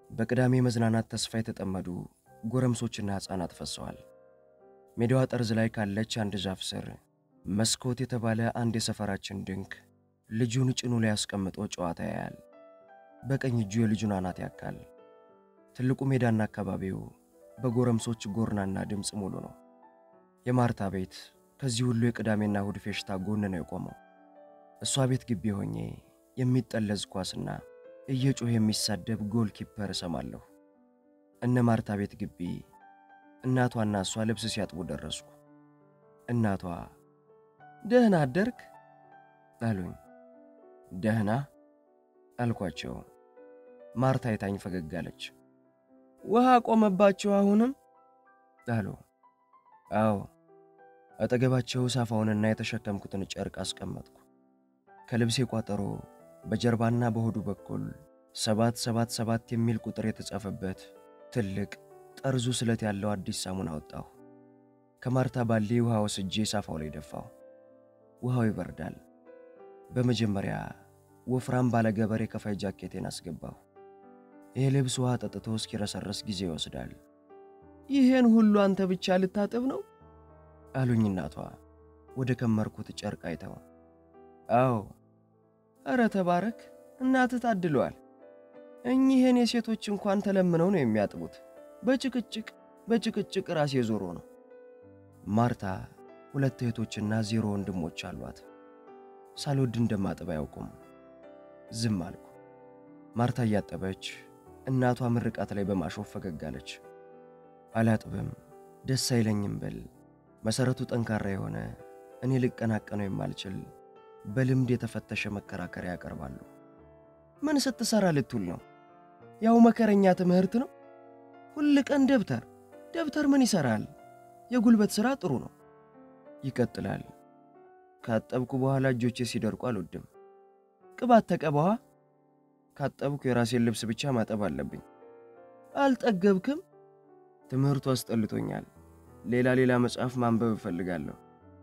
በቅዳሜ መዝናናት ተስፋ የተጠመዱ ጎረምሶችና ሕፃናት ፈሰዋል። ሜዳዋ ጠርዝ ላይ ካለች አንድ ዛፍ ስር መስኮት የተባለ አንድ የሰፈራችን ድንክ ልጁን ጭኑ ላይ አስቀምጦ ጨዋታ ያያል። በቀኝ እጁ የልጁን አናት ያካል። ትልቁ ሜዳና አካባቢው በጎረምሶች ጎርናና ድምጽ ሙሉ ነው። የማርታ ቤት ከዚህ ሁሉ የቅዳሜና እሁድ ፌሽታ ጎን ነው የቆመው። እሷ ቤት ግቢ ሆኜ የሚጠለዝ ኳስና እየጮህ የሚሳደብ ጎል ኪፐር ሰማለሁ። እነ ማርታ ቤት ግቢ እናቷና እሷ ልብስ ሲያጥቡ ደረስኩ። እናቷ ደህና አደርክ አሉኝ። ደህና አልኳቸው። ማርታ አይታኝ ፈገግ አለች። ውሃ ቆመባችሁ አሁንም አሉ። አዎ። አጠገባቸው ሳፋውንና የተሸከምኩትን ጨርቅ አስቀመጥኩ። ከልብሴ ቋጠሮ በጀርባና በሆዱ በኩል ሰባት ሰባት ሰባት የሚል ቁጥር የተጻፈበት ትልቅ ጠርዙ ስለት ያለው አዲስ ሳሙና አወጣሁ። ከማርታ ባሊ ውሃ ወስጄ ሳፋው ላይ ደፋው። ውሃው ይበርዳል። በመጀመሪያ ወፍራም ባለ ገበሬ ከፋይ ጃኬቴን አስገባሁ። ይሄ ልብስ ውሃ ጠጥቶ እስኪረሰርስ ጊዜ ይወስዳል። ይሄን ሁሉ አንተ ብቻ ልታጥብ ነው አሉኝ እናቷ ወደ ከመርኩት ጨርቅ አይተው። አዎ። አረ ተባረክ፣ እናትህ ታድለዋል። እኚህን የሴቶች እንኳን ተለምነው ነው የሚያጥቡት። በጭቅጭቅ በጭቅጭቅ ራስ የዞሮ ነው። ማርታ ሁለት እህቶችና ዜሮ ወንድሞች አሏት። ሳልወድ እንደማጥብ አያውቁም። ዝም አልኩ። ማርታ እያጠበች እናቷ ምርቃት ላይ በማሾፍ ፈገግ አለች። አላጥብም፣ ደስ አይለኝም ብል መሰረቱ ጠንካራ የሆነ እኔ ልቀናቀነው የማልችል በልምድ የተፈተሸ መከራከሪያ ያቀርባሉ። ምን ስትሰራ ልትውል ነው? ያው መከረኛ ትምህርት ነው። ሁሉ ቀን ደብተር ደብተር ምን ይሰራል? የጉልበት ሥራ ጥሩ ነው። ይቀጥላል። ካጠብኩ በኋላ እጆቼ ሲደርቁ አልወድም። ቅባት ተቀባዋ። ካጠብኩ የራሴን ልብስ ብቻ ማጠብ አለብኝ። አልጠገብክም? ትምህርቱ አስጠልቶኛል። ሌላ ሌላ መጽሐፍ ማንበብ እፈልጋለሁ።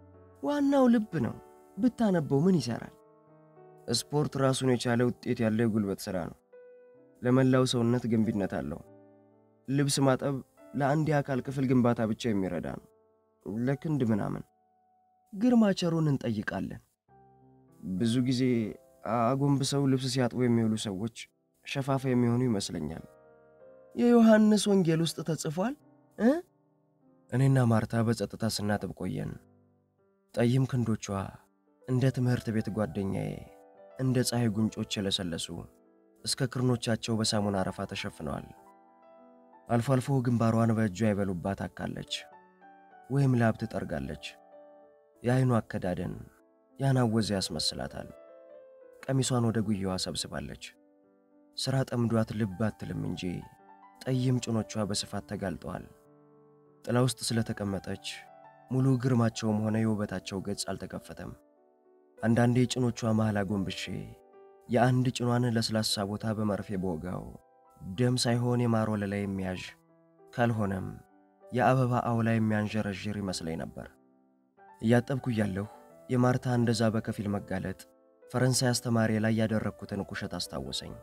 ዋናው ልብ ነው። ብታነበው ምን ይሰራል? ስፖርት ራሱን የቻለ ውጤት ያለው የጉልበት ሥራ ነው። ለመላው ሰውነት ገንቢነት አለው። ልብስ ማጠብ ለአንድ የአካል ክፍል ግንባታ ብቻ የሚረዳ ነው። ለክንድ ምናምን ግርማቸሩን እንጠይቃለን። ብዙ ጊዜ አጎንብሰው ልብስ ሲያጥቡ የሚውሉ ሰዎች ሸፋፋ የሚሆኑ ይመስለኛል። የዮሐንስ ወንጌል ውስጥ ተጽፏል እ እኔና ማርታ በጸጥታ ስናጥብ ቆየን። ጠይም ክንዶቿ እንደ ትምህርት ቤት ጓደኛዬ እንደ ፀሐይ ጉንጮች የለሰለሱ እስከ ክርኖቻቸው በሳሙና አረፋ ተሸፍነዋል። አልፎ አልፎ ግንባሯን በእጇ ይበሉባት አካለች ወይም ላብ ትጠርጋለች። የአይኑ አከዳደን ያናወዘ ያስመስላታል። ቀሚሷን ወደ ጉያዋ ሰብስባለች። ሥራ ጠምዷት ልብ አትልም እንጂ ጠይም ጭኖቿ በስፋት ተጋልጠዋል። ጥላ ውስጥ ስለተቀመጠች ሙሉ ግርማቸውም ሆነ የውበታቸው ገጽ አልተከፈተም። አንዳንዴ ጭኖቿ መሃል አጎንብሼ የአንድ ጭኗን ለስላሳ ቦታ በመርፌ በወጋው ደም ሳይሆን የማር ወለላ የሚያዥ ካልሆነም የአበባ አውላ የሚያንዠረዥር ይመስለኝ ነበር። እያጠብኩ እያለሁ የማርታ እንደዛ በከፊል መጋለጥ ፈረንሳይ አስተማሪ ላይ ያደረኩትን ኩሸት አስታወሰኝ።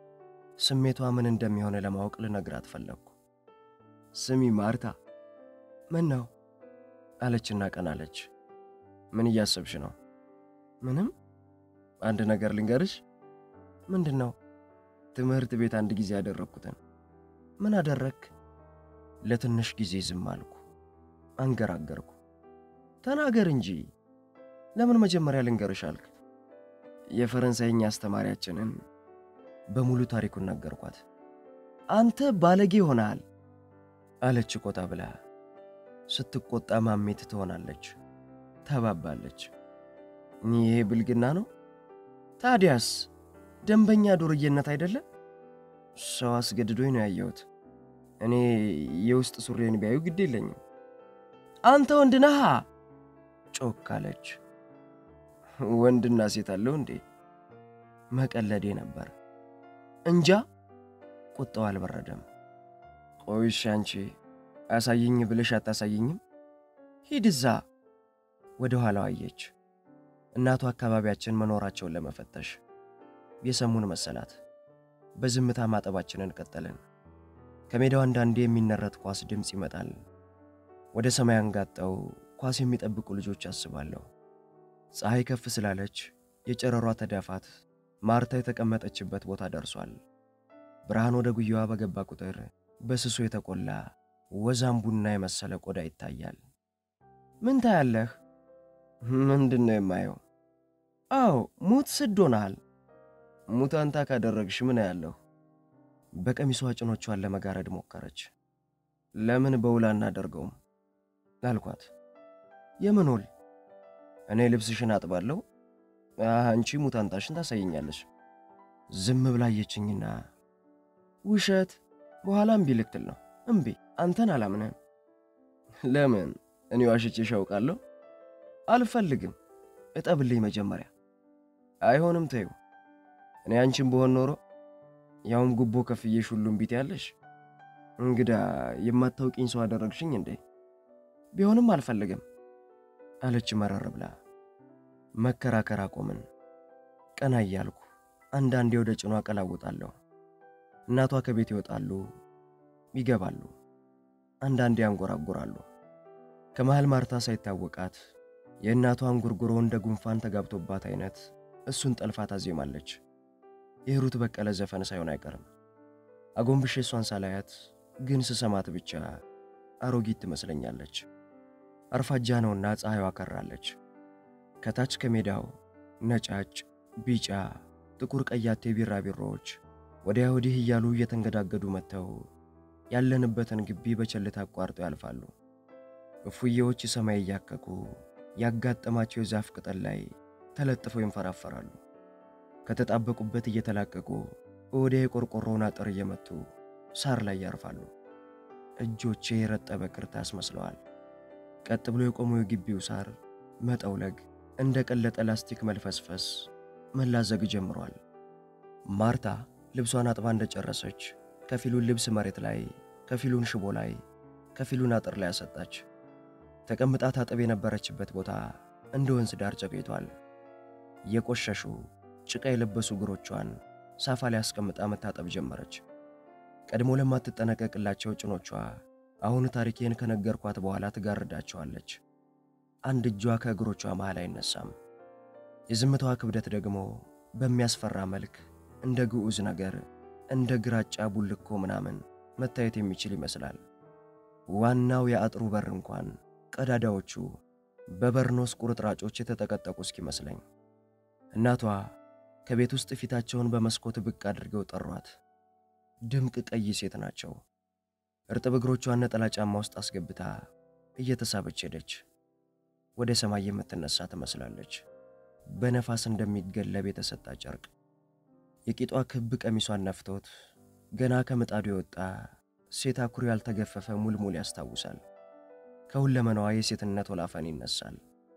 ስሜቷ ምን እንደሚሆን ለማወቅ ልነግራት ፈለግኩ። ስሚ ማርታ፣ ምን ነው አለችና ቀናለች። ምን እያሰብሽ ነው? ምንም። አንድ ነገር ልንገርሽ። ምንድነው? ትምህርት ቤት አንድ ጊዜ ያደረኩትን። ምን አደረክ? ለትንሽ ጊዜ ዝም አልኩ። አንገራገርኩ። ተናገር እንጂ። ለምን መጀመሪያ ልንገርሽ አልክ? የፈረንሳይኛ አስተማሪያችንን በሙሉ ታሪኩን ነገርኳት። አንተ ባለጌ ሆነሃል አለች ቆጣ ብላ። ስትቆጣ ማሜት ትሆናለች፣ ተባባለች። ይሄ ብልግና ነው። ታዲያስ ደንበኛ ዱርዬነት አይደለም? ሰው አስገድዶኝ ነው ያየሁት። እኔ የውስጥ ሱሪዬን ቢያዩ ግድ የለኝም። አንተ ወንድ ነህ ጮክ አለች። ወንድና ሴት አለው እንዴ? መቀለዴ ነበር እንጃ። ቁጣው አልበረደም። ቆይሽ አንቺ አሳይኝ ብለሽ አታሳይኝም? ሂድዛ። ወደ ኋላው አየች። እናቷ አካባቢያችን መኖራቸውን ለመፈተሽ የሰሙን መሰላት። በዝምታ ማጠባችንን ቀጠልን። ከሜዳው አንዳንዴ የሚነረት ኳስ ድምጽ ይመጣል። ወደ ሰማይ አንጋጠው ኳስ የሚጠብቁ ልጆች አስባለሁ። ፀሐይ ከፍ ስላለች የጨረሯ ተዳፋት ማርታ የተቀመጠችበት ቦታ ደርሷል። ብርሃን ወደ ጉያዋ በገባ ቁጥር በስሱ የተቆላ ወዛም ቡና የመሰለ ቆዳ ይታያል። ምን ታያለህ? ምንድነው የማየው? አዎ ሙት ስድ ሆነሃል። ሙታንታ ካደረግሽ ምን ያለው? በቀሚሷ ጭኖቿን ለመጋረድ ሞከረች። ለምን በውላ እናደርገውም አልኳት። የምን ውል? እኔ ልብስሽን አጥባለሁ፣ አንቺ ሙታንታሽን ታሳየኛለሽ። ዝም ብላ አየችኝና ውሸት በኋላ እምቢ ልትል ነው። እምቢ አንተን አላምነህም። ለምን? እኔ ዋሽቼሽ አውቃለሁ? አልፈልግም። እጠብልኝ መጀመሪያ። አይሆንም ተይው። እኔ አንቺን በሆን ኖሮ ያውም ጉቦ ከፍዬሽ ሁሉም ቢት ያለሽ እንግዳ የማታውቂኝ ሰው አደረግሽኝ እንዴ? ቢሆንም አልፈልግም አለች መረር ብላ። መከራከር አቆምን። ቀና እያልኩ አንዳንዴ ወደ ጭኗ ቀላውጣለሁ። እናቷ ከቤት ይወጣሉ ይገባሉ፣ አንዳንዴ ያንጎራጉራሉ። ከመሃል ማርታ ሳይታወቃት የእናቷን ጉርጉሮ እንደ ጉንፋን ተጋብቶባት አይነት እሱን ጠልፋ ታዜማለች። የሂሩት በቀለ ዘፈን ሳይሆን አይቀርም። አጎንብሼ እሷን ሳላያት ግን ስሰማት ብቻ አሮጊት ትመስለኛለች። አርፋጃ ነውና ፀሐይዋ ከራለች። ከታች ከሜዳው ነጫጭ፣ ቢጫ፣ ጥቁር ቀያቴ ቢራቢሮዎች ወዲያ ወዲህ እያሉ እየተንገዳገዱ መጥተው ያለንበትን ግቢ በቸልታ አቋርጠው ያልፋሉ። እፉዬዎች ሰማይ እያከኩ ያጋጠማቸው የዛፍ ቅጠል ላይ ተለጥፈው ይንፈራፈራሉ። ከተጣበቁበት እየተላቀቁ ወዲያ የቆርቆሮውን አጥር እየመቱ ሳር ላይ ያርፋሉ። እጆቼ የረጠበ ክርታስ መስለዋል። ቀጥ ብሎ የቆመው የግቢው ሳር መጠውለግ፣ እንደ ቀለጠ ላስቲክ መልፈስፈስ መላዘግ ጀምሯል። ማርታ ልብሷን አጥባ እንደጨረሰች ከፊሉን ልብስ መሬት ላይ፣ ከፊሉን ሽቦ ላይ፣ ከፊሉን አጥር ላይ አሰጣች። ተቀምጣ ታጠብ የነበረችበት ቦታ እንደ ወንዝ ዳር ጨቅይቷል። የቆሸሹ ጭቃ የለበሱ እግሮቿን ሳፋ ላይ አስቀምጣ መታጠብ ጀመረች። ቀድሞ ለማትጠነቀቅላቸው ጭኖቿ አሁን ታሪኬን ከነገርኳት በኋላ ትጋርዳቸዋለች። አንድ እጇ ከእግሮቿ መሃል አይነሳም። የዝምታዋ ክብደት ደግሞ በሚያስፈራ መልክ እንደ ግዑዝ ነገር፣ እንደ ግራጫ ቡልኮ ምናምን መታየት የሚችል ይመስላል። ዋናው የአጥሩ በር እንኳን ቀዳዳዎቹ በበርኖስ ቁርጥራጮች የተጠቀጠቁ እስኪመስለኝ። እናቷ ከቤት ውስጥ ፊታቸውን በመስኮት ብቅ አድርገው ጠሯት። ድምቅ ቀይ ሴት ናቸው። እርጥብ እግሮቿን ነጠላ ጫማ ውስጥ አስገብታ እየተሳበች ሄደች። ወደ ሰማይ የምትነሳ ትመስላለች፣ በነፋስ እንደሚገለብ የተሰጣ ጨርቅ። የቂጧ ክብ ቀሚሷን ነፍቶት ገና ከምጣዱ የወጣ ሴት አኩሪ ያልተገፈፈ ሙልሙል ያስታውሳል። ከሁለመናዋ የሴትነት ወላፈን ይነሳል።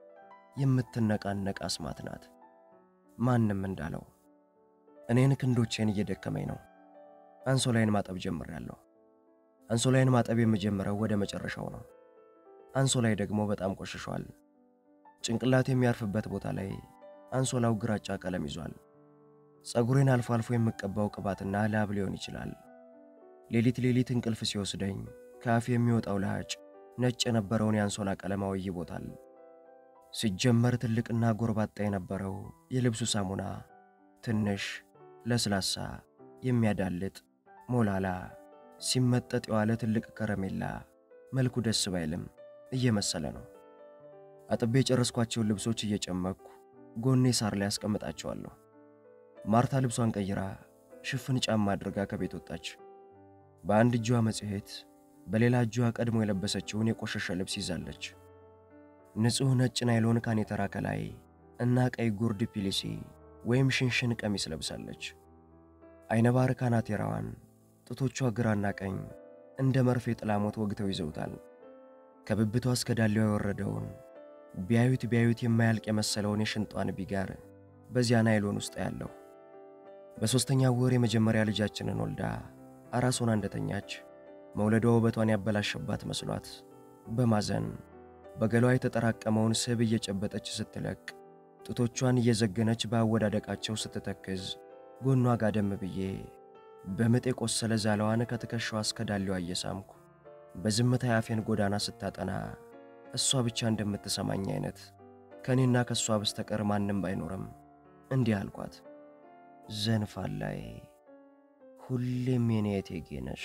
የምትነቃነቅ አስማት ናት። ማንም እንዳለው እኔን ክንዶቼን እየደከመኝ ነው። አንሶላይን ማጠብ ጀምሬያለሁ። አንሶላይን ማጠብ የምጀምረው ወደ መጨረሻው ነው። አንሶላይ ደግሞ በጣም ቆሽሿል። ጭንቅላት የሚያርፍበት ቦታ ላይ አንሶላው ግራጫ ቀለም ይዟል። ጸጉሬን አልፎ አልፎ የምቀባው ቅባትና ላብ ሊሆን ይችላል። ሌሊት ሌሊት እንቅልፍ ሲወስደኝ ከአፍ የሚወጣው ለሃጭ ነጭ የነበረውን የአንሶላ ቀለማው ይቦታል። ሲጀመር ትልቅና ጎርባጣ የነበረው የልብሱ ሳሙና ትንሽ፣ ለስላሳ፣ የሚያዳልጥ፣ ሞላላ፣ ሲመጠጥ የዋለ ትልቅ ከረሜላ መልኩ ደስ ባይልም እየመሰለ ነው። አጥቤ የጨረስኳቸውን ልብሶች እየጨመኩ ጎኔ ሳር ላይ አስቀምጣቸዋለሁ። ማርታ ልብሷን ቀይራ ሽፍን ጫማ አድርጋ ከቤት ወጣች። በአንድ እጇ መጽሔት፣ በሌላ እጇ ቀድሞ የለበሰችውን የቆሸሸ ልብስ ይዛለች። ንጹህ ነጭ ናይሎን ካኔተራ ከላይ እና ቀይ ጉርድ ፒሊሲ ወይም ሽንሽን ቀሚስ ለብሳለች። አይነባር ካናቴራዋን ጡቶቿ ግራና ቀኝ እንደ መርፌ ጥላሞት ወግተው ይዘውታል። ከብብቷ እስከ ዳሌዋ የወረደውን ቢያዩት ቢያዩት የማያልቅ የመሰለውን የሽንጧን ቢጋር በዚያ ናይሎን ውስጥ ያለው። በሶስተኛው ወር የመጀመሪያ ልጃችንን ወልዳ አራስ ሆና እንደተኛች መውለዷ ውበቷን ያበላሸባት መስሏት በማዘን በገሏ የተጠራቀመውን ስብ እየጨበጠች ስትለቅ ጡቶቿን እየዘገነች በአወዳደቃቸው ስትተክዝ ጎኗ ጋደም ብዬ በመጤ ቆሰለ ዛለዋን ከትከሻዋ እስከ ዳሌዋ እየሳምኩ በዝምታ ያፌን ጎዳና ስታጠና እሷ ብቻ እንደምትሰማኝ አይነት ከኔና ከሷ በስተቀር ማንም ባይኖርም እንዲህ አልኳት። ዘንፋላይ ሁሌም የኔ እቴጌ ነሽ።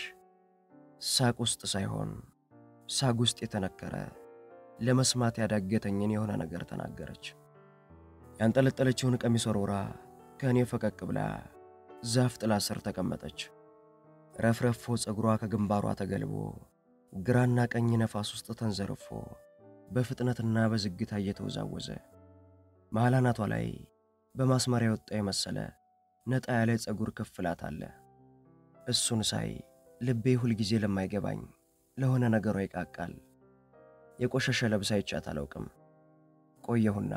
ሳቅ ውስጥ ሳይሆን ሳግ ውስጥ የተነከረ ለመስማት ያዳገተኝን የሆነ ነገር ተናገረች። ያንጠለጠለችውን ቀሚስ ወርውራ ከኔ ፈቀቅ ብላ ዛፍ ጥላ ስር ተቀመጠች። ረፍረፎ ጸጉሯ ከግንባሯ ተገልቦ ግራና ቀኝ ነፋስ ውስጥ ተንዘርፎ በፍጥነትና በዝግታ እየተወዛወዘ መሃል አናቷ ላይ በማስመሪያ ወጣ የመሰለ ነጣ ያለ ጸጉር ክፍላት አለ። እሱን ሳይ ልቤ ሁል ጊዜ ለማይገባኝ ለሆነ ነገሯ ይቃቃል። የቆሸሸ ለብሳ ይቻት አላውቅም። ቆየሁና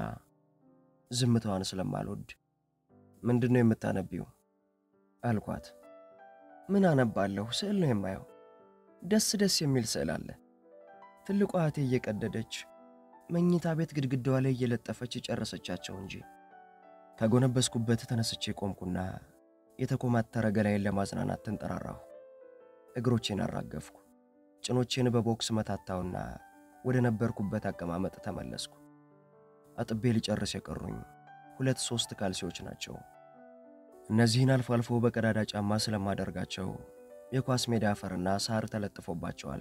ዝምታዋን ስለማልወድ ምንድነው የምታነቢው አልኳት። ምን አነባለሁ? ስዕል ነው የማየው። ደስ ደስ የሚል ስዕል አለ። ትልቋ እህቴ እየቀደደች መኝታ ቤት ግድግዳዋ ላይ እየለጠፈች ጨረሰቻቸው እንጂ። ከጎነበስኩበት ተነስቼ ቆምኩና የተኮማተረ ገላዬን ለማጽናናት ተንጠራራሁ። እግሮቼን አራገፍኩ። ጭኖቼን በቦክስ መታታውና ወደ ነበርኩበት አቀማመጥ ተመለስኩ። አጥቤ ልጨርስ የቀሩኝ ሁለት ሶስት ካልሲዎች ናቸው። እነዚህን አልፎ አልፎ በቀዳዳ ጫማ ስለማደርጋቸው የኳስ ሜዳ አፈርና ሳር ተለጥፎባቸዋል።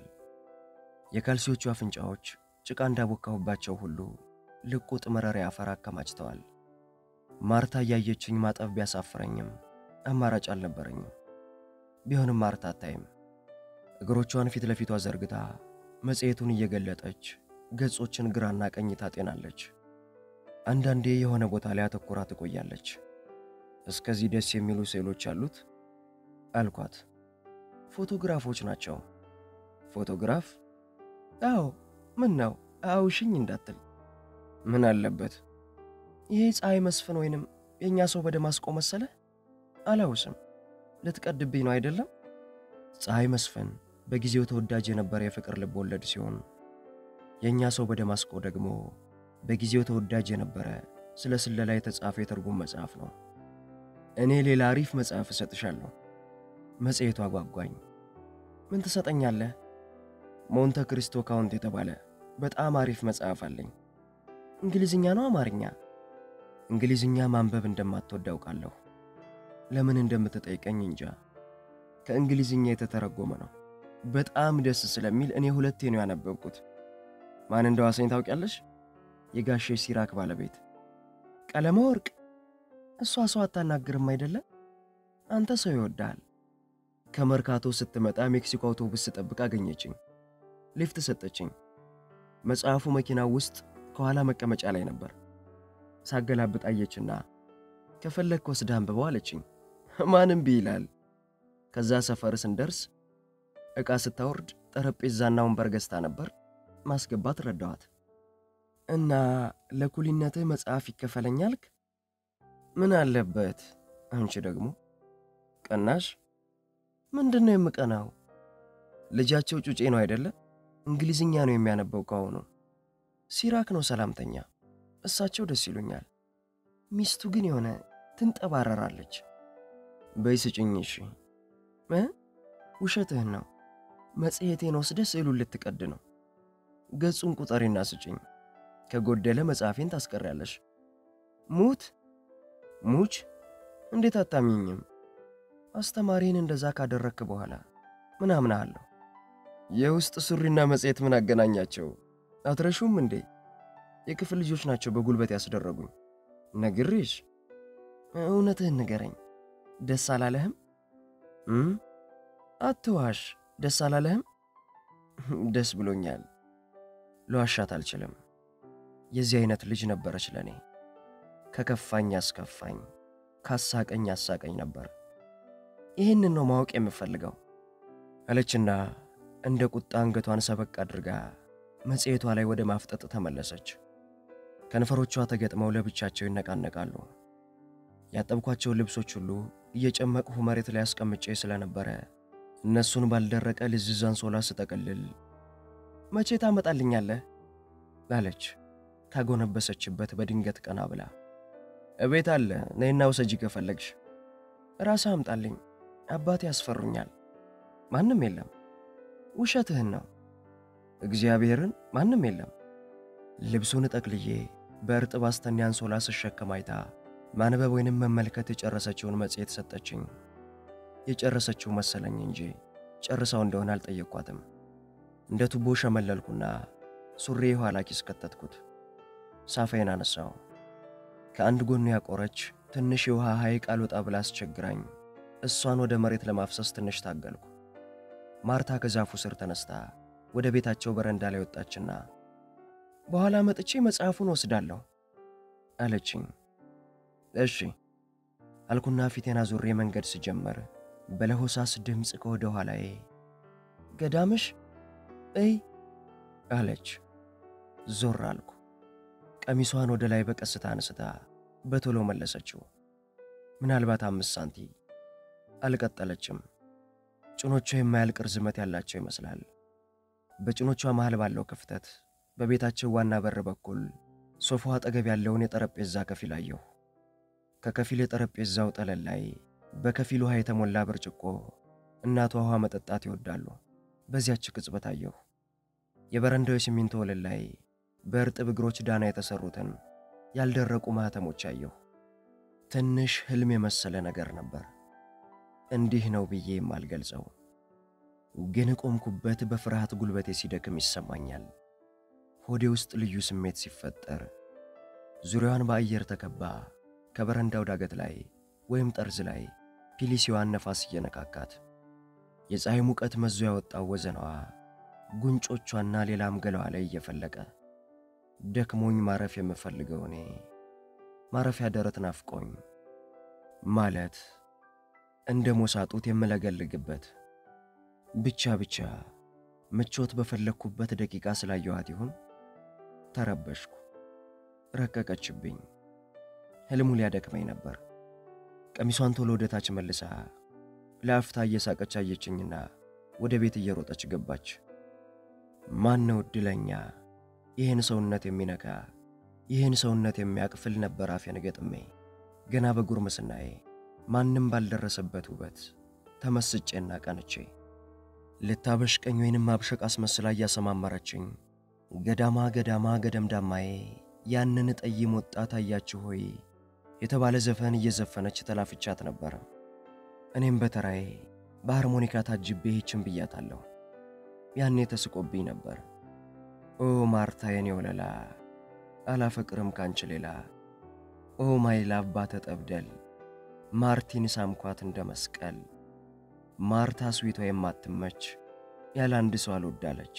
የካልሲዎቹ አፍንጫዎች ጭቃ እንዳቦካሁባቸው ሁሉ ልቁጥ መረራ አፈር አከማችተዋል። ማርታ ያየችኝ ማጠብ ቢያሳፍረኝም አማራጭ አልነበረኝም። ቢሆንም ማርታ አታይም። እግሮቿን ፊት ለፊቷ ዘርግታ መጽሔቱን እየገለጠች ገጾችን ግራና ቀኝ ታጤናለች። አንዳንዴ የሆነ ቦታ ላይ አተኩራ ትቆያለች። እስከዚህ ደስ የሚሉ ስዕሎች አሉት አልኳት። ፎቶግራፎች ናቸው። ፎቶግራፍ? አዎ። ምን ነው አውሽኝ እንዳትል። ምን አለበት? ይሄ ፀሐይ መስፍን ወይንም የኛ ሰው በደማስቆ መሰለ? አላውስም። ልትቀድብኝ ነው አይደለም? ፀሐይ መስፍን በጊዜው ተወዳጅ የነበረ የፍቅር ልብ ወለድ ሲሆን የኛ ሰው በደማስቆ ደግሞ በጊዜው ተወዳጅ የነበረ ስለ ስለላ የተጻፈ የትርጉም መጽሐፍ ነው። እኔ ሌላ አሪፍ መጽሐፍ እሰጥሻለሁ። መጽሔቱ አጓጓኝ። ምን ትሰጠኛለህ? ሞንተ ክሪስቶ ካውንት የተባለ በጣም አሪፍ መጽሐፍ አለኝ። እንግሊዝኛ ነው አማርኛ? እንግሊዝኛ ማንበብ እንደማትወድ አውቃለሁ። ለምን እንደምትጠይቀኝ እንጃ። ከእንግሊዝኛ የተተረጎመ ነው። በጣም ደስ ስለሚል እኔ ሁለቴ ነው ያነበብኩት። ማን እንደዋሰኝ ታውቂያለሽ? የጋሼ ሲራክ ባለቤት ቀለመ ወርቅ። እሷ ሰው አታናግርም አይደለም? አንተ ሰው ይወዳል። ከመርካቶ ስትመጣ ሜክሲኮ አውቶቡስ ተጠብቃ አገኘችኝ። ሊፍት ሰጠችኝ። መጽሐፉ መኪናው ውስጥ ከኋላ መቀመጫ ላይ ነበር። ሳገላብጥ አየችና ከፈለክ ወስደህ አንብበው አለችኝ። ማንም ቢይላል። ከዛ ሰፈር ስንደርስ ዕቃ ስታወርድ ጠረጴዛና ወንበር ገዝታ ነበር። ማስገባት ረዳዋት። እና ለኩሊነትህ መጽሐፍ ይከፈለኛልክ? ምን አለበት? አንቺ ደግሞ ቀናሽ። ምንድነው የምቀናው? ልጃቸው ጩጬ ነው አይደለ? እንግሊዝኛ ነው የሚያነበው ከሆነ ሲራክ ነው ሰላምተኛ። እሳቸው ደስ ይሉኛል። ሚስቱ ግን የሆነ ትንጠባረራለች። በይስጭኝ። እሺ እ ውሸትህን ነው። መጽሔቴን ወስደህ ስዕሉን ልትቀድ ነው። ገጹን ቁጠሪና ስጭኝ። ከጎደለ መጽሐፌን ታስቀሪያለሽ። ሙት ሙች። እንዴት አታምኝም? አስተማሪን እንደዛ ካደረክ በኋላ ምን አምናለሁ? የውስጥ ሱሪና መጽሔት ምን አገናኛቸው? አትረሹም እንዴ? የክፍል ልጆች ናቸው በጉልበት ያስደረጉኝ። ነግሬሽ። እውነትህን ንገረኝ። ደስ አላለህም? እም አትዋሽ። ደስ አላለህም? ደስ ብሎኛል። ለዋሻት አልችልም። የዚህ አይነት ልጅ ነበረች ለኔ። ከከፋኝ አስከፋኝ፣ ካሳቀኝ አሳቀኝ ነበር። ይህንን ነው ማወቅ የምፈልገው አለችና እንደ ቁጣ አንገቷን ሰበቅ አድርጋ መጽሔቷ ላይ ወደ ማፍጠጥ ተመለሰች። ከንፈሮቿ ተገጥመው ለብቻቸው ይነቃነቃሉ። ያጠብኳቸው ልብሶች ሁሉ እየጨመቅሁ መሬት ላይ አስቀምጬ ስለነበረ እነሱን ባልደረቀ ልዝዝ አንሶላ ስጠቀልል መቼ ታመጣልኛለህ አለች ካጎነበሰችበት በድንገት ቀና ብላ። እቤት አለ፣ ነይና ውሰጂ ከፈለግሽ። ራስህ አምጣልኝ። አባቴ ያስፈሩኛል። ማንም የለም። ውሸትህን ነው። እግዚአብሔርን ማንም የለም። ልብሱን ጠቅልዬ በእርጥብ አስተኛ አንሶላ ስሸከም አይታ ማንበብ ወይንም መመልከት የጨረሰችውን መጽሔት ሰጠችኝ። የጨረሰችው መሰለኝ እንጂ ጨርሳው እንደሆነ አልጠየቅኳትም። እንደ ቱቦ ሸመለልኩና ሱሪ የኋላ ኪስ ከተትኩት። ሳፋዬን አነሳው። ከአንድ ጎኑ ያቆረች ትንሽ የውሃ ሐይቅ አልወጣ ብላ አስቸግራኝ እሷን ወደ መሬት ለማፍሰስ ትንሽ ታገልኩ። ማርታ ከዛፉ ስር ተነስታ ወደ ቤታቸው በረንዳ ላይ ወጣችና በኋላ መጥቼ መጽሐፉን ወስዳለሁ አለችኝ። እሺ አልኩና ፊቴን አዙሬ መንገድ ስጀምር በለሆሳስ ድምፅ ከወደ ኋላዬ ገዳምሽ እይ አለች። ዞር አልኩ። ቀሚሷን ወደ ላይ በቀስታ አንስታ በቶሎ መለሰችው። ምናልባት አምስት ሳንቲ። አልቀጠለችም። ጭኖቿ የማያልቅ ርዝመት ያላቸው ይመስላል። በጭኖቿ መሃል ባለው ክፍተት በቤታቸው ዋና በር በኩል ሶፋው አጠገብ ያለውን የጠረጴዛ ከፊል አየሁ። ከከፊል የጠረጴዛው ጠለል ላይ በከፊል ውሃ የተሞላ ብርጭቆ እናቷ ውሃ መጠጣት ይወዳሉ። በዚያች ቅጽበት አየሁ። የበረንዳው ሲሚንቶ ወለል ላይ በእርጥብ እግሮች ዳና የተሰሩትን ያልደረቁ ማህተሞች አየሁ። ትንሽ ህልም የመሰለ ነገር ነበር። እንዲህ ነው ብዬ የማልገልጸው። ግን ቆምኩበት በፍርሃት ጉልበቴ ሲደክም ይሰማኛል። ሆዴ ውስጥ ልዩ ስሜት ሲፈጠር ዙሪያዋን በአየር ተከባ ከበረንዳው ዳገት ላይ ወይም ጠርዝ ላይ ፒሊሲዋን ነፋስ እየነካካት የፀሐይ ሙቀት መዞ ያወጣው ወዘናዋ ጉንጮቿና ሌላም ገላዋ ላይ እየፈለቀ ደክሞኝ ማረፍ የምፈልገው እኔ ማረፊያ ደረት ናፍቆኝ ማለት እንደ ሞሳጡት የምለገልግበት ብቻ ብቻ ምቾት በፈለኩበት ደቂቃ ስላየኋት ይሁን ተረበሽኩ። ረቀቀችብኝ። ህልሙ ሊያደክመኝ ነበር። ቀሚሷን ቶሎ ወደታች መልሳ ለአፍታ እየሳቀች አየችኝና ወደ ቤት እየሮጠች ገባች። ማን ነው እድለኛ ይህን ሰውነት የሚነካ ይህን ሰውነት የሚያቅፍል ነበር አፌን ገጥሜ ገና በጉርምስናዬ ማንም ባልደረሰበት ውበት ተመስጬና ቀንቼ ልታበሽቀኝ ወይንም ማብሸቅ አስመስላ እያሰማመረችኝ ገዳማ ገዳማ ገደምዳማዬ ያንን ጠይም ወጣት አያችሁ ሆይ የተባለ ዘፈን እየዘፈነች ተላፍቻት ነበር። እኔም በተራዬ በሃርሞኒካ ታጅቤ ይህችን ብያታለሁ። ያኔ ተስቆብኝ ነበር። ኦ ማርታ የኔ ወለላ አላፈቅርም ካንቺ ሌላ ኦ ማይ ላቭ ባተጠብደል ማርቲን ሳምኳት እንደ መስቀል ማርታ ስዊቷ የማትመች ያለ አንድ ሰው አልወዳለች።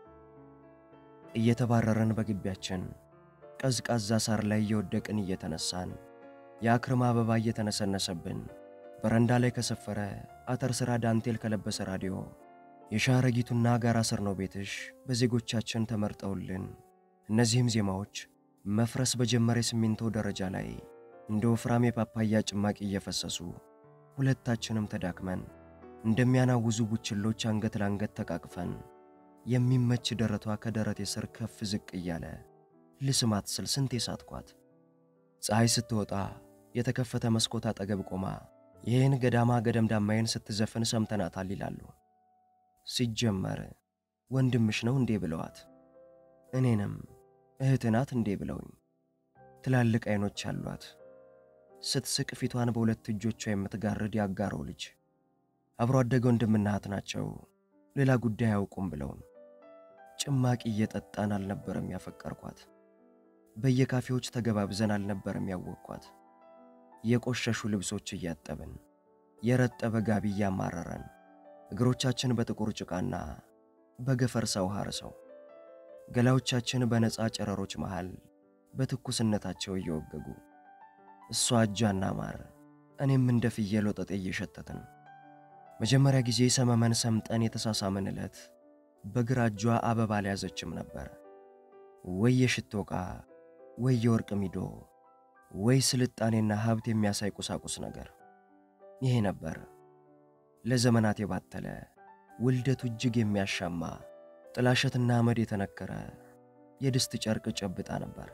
እየተባረረን በግቢያችን ቀዝቃዛ ሳር ላይ እየወደቅን እየተነሳን የአክርማ አበባ እየተነሰነሰብን በረንዳ ላይ ከሰፈረ አተር ስራ ዳንቴል ከለበሰ ራዲዮ የሻረጊቱና ጋራ ስር ነው ቤትሽ በዜጎቻችን ተመርጠውልን እነዚህም ዜማዎች መፍረስ በጀመረ ሲሚንቶ ደረጃ ላይ እንደ ወፍራም የፓፓያ ጭማቂ እየፈሰሱ ሁለታችንም ተዳክመን እንደሚያናውዙ ቡችሎች አንገት ለአንገት ተቃቅፈን የሚመች ደረቷ ከደረቴ ስር ከፍ ዝቅ እያለ ልስማት ስል ስንቴ ሳትኳት። ፀሐይ ስትወጣ የተከፈተ መስኮት አጠገብ ቆማ ይህን ገዳማ ገደምዳማዬን ስትዘፍን ሰምተናታል ይላሉ። ሲጀመር ወንድምሽ ነው እንዴ ብለዋት እኔንም እህት ናት እንዴ ብለውኝ ትላልቅ አይኖች አሏት። ስትስቅ ፊቷን በሁለት እጆቿ የምትጋርድ ያጋረው ልጅ አብሮ አደገ ወንድምና እህት ናቸው ሌላ ጉዳይ አያውቁም ብለውን ጭማቂ እየጠጣን አልነበረም ያፈቀርኳት። በየካፌዎች ተገባብዘን አልነበረም ያወቅኳት። የቆሸሹ ልብሶች እያጠብን የረጠበ ጋቢ እያማረረን እግሮቻችን በጥቁር ጭቃና በገፈርሳ ውሃ ረሰው ገላዎቻችን በነፃ ጨረሮች መሃል በትኩስነታቸው እየወገጉ እሷ እጃና ማር እኔም እንደ ፍየል ወጠጤ እየሸተትን መጀመሪያ ጊዜ ሰመመን ሰምጠን የተሳሳመን ዕለት በግራ እጇ አበባ አልያዘችም ነበር። ወይ የሽቶ ዕቃ ወይ የወርቅ ሚዶ ወይ ስልጣኔና ሀብት የሚያሳይ ቁሳቁስ ነገር። ይሄ ነበር ለዘመናት የባተለ ውልደቱ እጅግ የሚያሻማ ጥላሸትና አመድ የተነከረ የድስት ጨርቅ ጨብጣ ነበር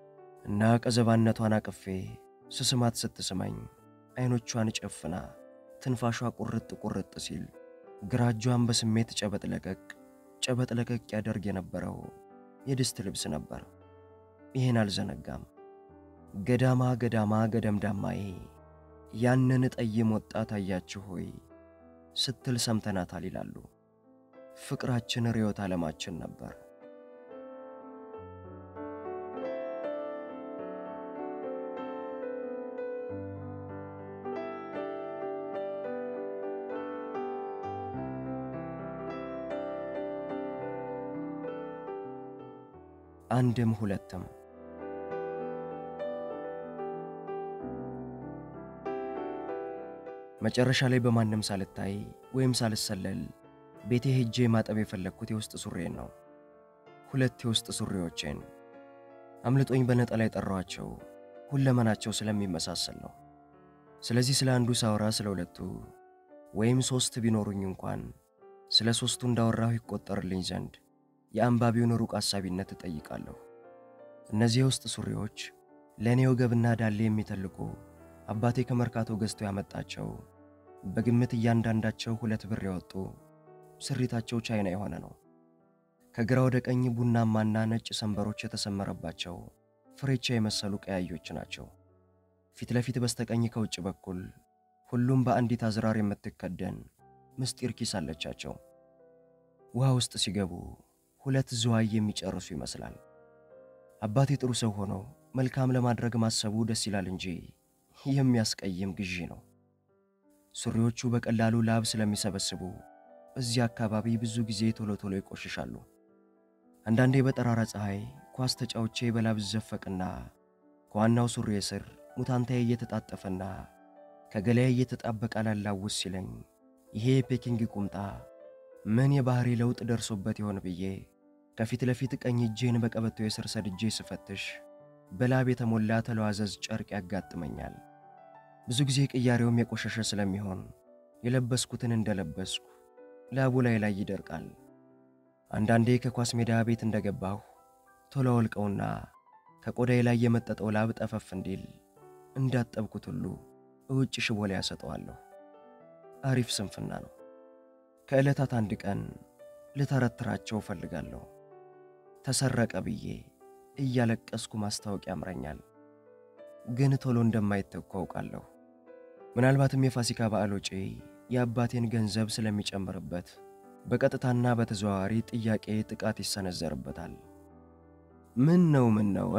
እና ቀዘባነቷን አቅፌ ስስማት ስትስመኝ አይኖቿን ጨፍና ትንፋሿ ቁርጥ ቁርጥ ሲል ግራ እጇን በስሜት ጨበጥ ለቀቅ ጨበጥ ለቀቅ ያደርግ የነበረው የድስት ልብስ ነበር። ይሄን አልዘነጋም። ገዳማ ገዳማ ገደምዳማዬ ያንን ጠይም ወጣት አያችሁ ሆይ ስትል ሰምተናታል ይላሉ። ፍቅራችን ርዮት ዓለማችን ነበር። አንድም ሁለትም መጨረሻ ላይ በማንም ሳልታይ ወይም ሳልሰለል ቤቴ ሄጄ ማጠብ የፈለኩት የውስጥ ሱሪዬን ነው። ሁለት የውስጥ ሱሪዎቼን አምልጦኝ በነጠላ የጠራኋቸው ሁለመናቸው ስለሚመሳሰል ነው። ስለዚህ ስለ አንዱ ሳወራ ስለ ሁለቱ ወይም ሶስት ቢኖሩኝ እንኳን ስለ ሶስቱ እንዳወራሁ ይቆጠርልኝ ዘንድ የአንባቢውን ሩቅ ሐሳቢነት እጠይቃለሁ። እነዚህ የውስጥ ሱሪዎች ለኔ ወገብና ዳሌ የሚተልቁ አባቴ ከመርካቶ ገዝቶ ያመጣቸው በግምት እያንዳንዳቸው ሁለት ብር ያወጡ ስሪታቸው ቻይና የሆነ ነው። ከግራ ወደ ቀኝ ቡናማና ነጭ ሰንበሮች የተሰመረባቸው ፍሬቻ የመሰሉ ቀያዮች ናቸው። ፊት ለፊት በስተቀኝ ከውጭ በኩል ሁሉም በአንዲት አዝራር የምትከደን ምስጢር ኪስ አለቻቸው። ውሃ ውስጥ ሲገቡ ሁለት ዝዋይ የሚጨርሱ ይመስላል። አባቴ ጥሩ ሰው ሆኖ መልካም ለማድረግ ማሰቡ ደስ ይላል እንጂ የሚያስቀይም ግዢ ነው። ሱሪዎቹ በቀላሉ ላብ ስለሚሰበስቡ እዚህ አካባቢ ብዙ ጊዜ ቶሎ ቶሎ ይቆሽሻሉ። አንዳንዴ በጠራራ ፀሐይ ኳስ ተጫውቼ በላብ ዘፈቅና ከዋናው ሱሪ ስር ሙታንታዬ እየተጣጠፈና ከገላዬ እየተጣበቀ ላላውስ ሲለኝ ይሄ ፔኪንግ ቁምጣ ምን የባህሪ ለውጥ ደርሶበት ይሆን ብዬ ከፊት ለፊት ቀኝ እጄን በቀበቶዬ ስር ሰድጄ ስፈትሽ በላብ የተሞላ ተለዋዘዝ ጨርቅ ያጋጥመኛል። ብዙ ጊዜ ቅያሬውም የቆሸሸ ስለሚሆን የለበስኩትን እንደለበስኩ ላቡ ላይ ላይ ይደርቃል። አንዳንዴ ከኳስ ሜዳ ቤት እንደገባሁ ቶሎ ወልቀውና ከቆዳዬ ላይ የመጠጠው ላብ ጠፈፍ እንዲል እንዳጠብኩት ሁሉ እውጭ ሽቦ ላይ ያሰጠዋለሁ። አሪፍ ስንፍና ነው። ከዕለታት አንድ ቀን ልተረትራቸው ፈልጋለሁ። ተሰረቀ ብዬ እያለቀስኩ ማስታወቂያ ያምረኛል። ግን ቶሎ እንደማይተኩ አውቃለሁ። ምናልባትም የፋሲካ በዓል ወጪ የአባቴን ገንዘብ ስለሚጨምርበት በቀጥታና በተዘዋዋሪ ጥያቄ ጥቃት ይሰነዘርበታል። ምን ነው ምን ነው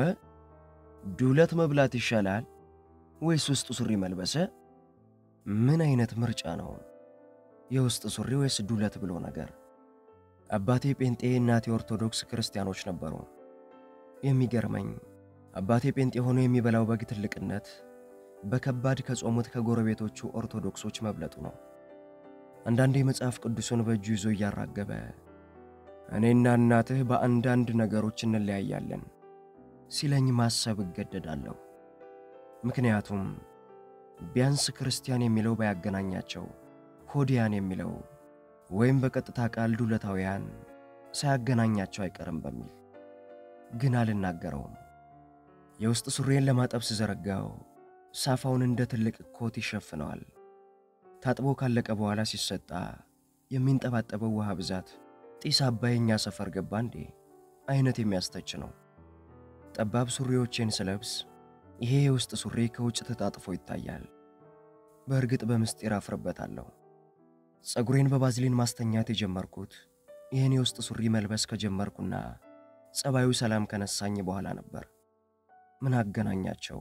ዱለት መብላት ይሻላል ወይስ ውስጥ ሱሪ መልበስ? ምን አይነት ምርጫ ነው? የውስጥ ሱሪ ወይስ ዱለት ብሎ ነገር? አባቴ ጴንጤ እናቴ ኦርቶዶክስ ክርስቲያኖች ነበሩ። የሚገርመኝ አባቴ ጴንጤ ሆኖ የሚበላው በግ ትልቅነት በከባድ ከጾሙት ከጎረቤቶቹ ኦርቶዶክሶች መብለጡ ነው። አንዳንዴ መጽሐፍ ቅዱስን በእጁ ይዞ እያራገበ እኔና እናትህ በአንዳንድ ነገሮች እንለያያለን ሲለኝ ማሰብ እገደዳለሁ። ምክንያቱም ቢያንስ ክርስቲያን የሚለው ባያገናኛቸው ሆዲያን የሚለው ወይም በቀጥታ ቃል ዱለታውያን ሳያገናኛቸው አይቀርም በሚል ግን አልናገረውም። የውስጥ ሱሪዬን ለማጠብ ስዘረጋው ሳፋውን እንደ ትልቅ ኮት ይሸፍነዋል። ታጥቦ ካለቀ በኋላ ሲሰጣ የሚንጠባጠበው ውሃ ብዛት ጢስ አባይኛ ሰፈር ገባ እንዴ አይነት የሚያስተች ነው። ጠባብ ሱሪዎቼን ስለብስ ይሄ የውስጥ ሱሪ ከውጭ ተጣጥፎ ይታያል። በእርግጥ በምስጢር አፍርበታለሁ። ጸጉሬን በባዝሊን ማስተኛት የጀመርኩት ይሄን የውስጥ ሱሪ መልበስ ከጀመርኩና ጸባዩ ሰላም ከነሳኝ በኋላ ነበር። ምን አገናኛቸው?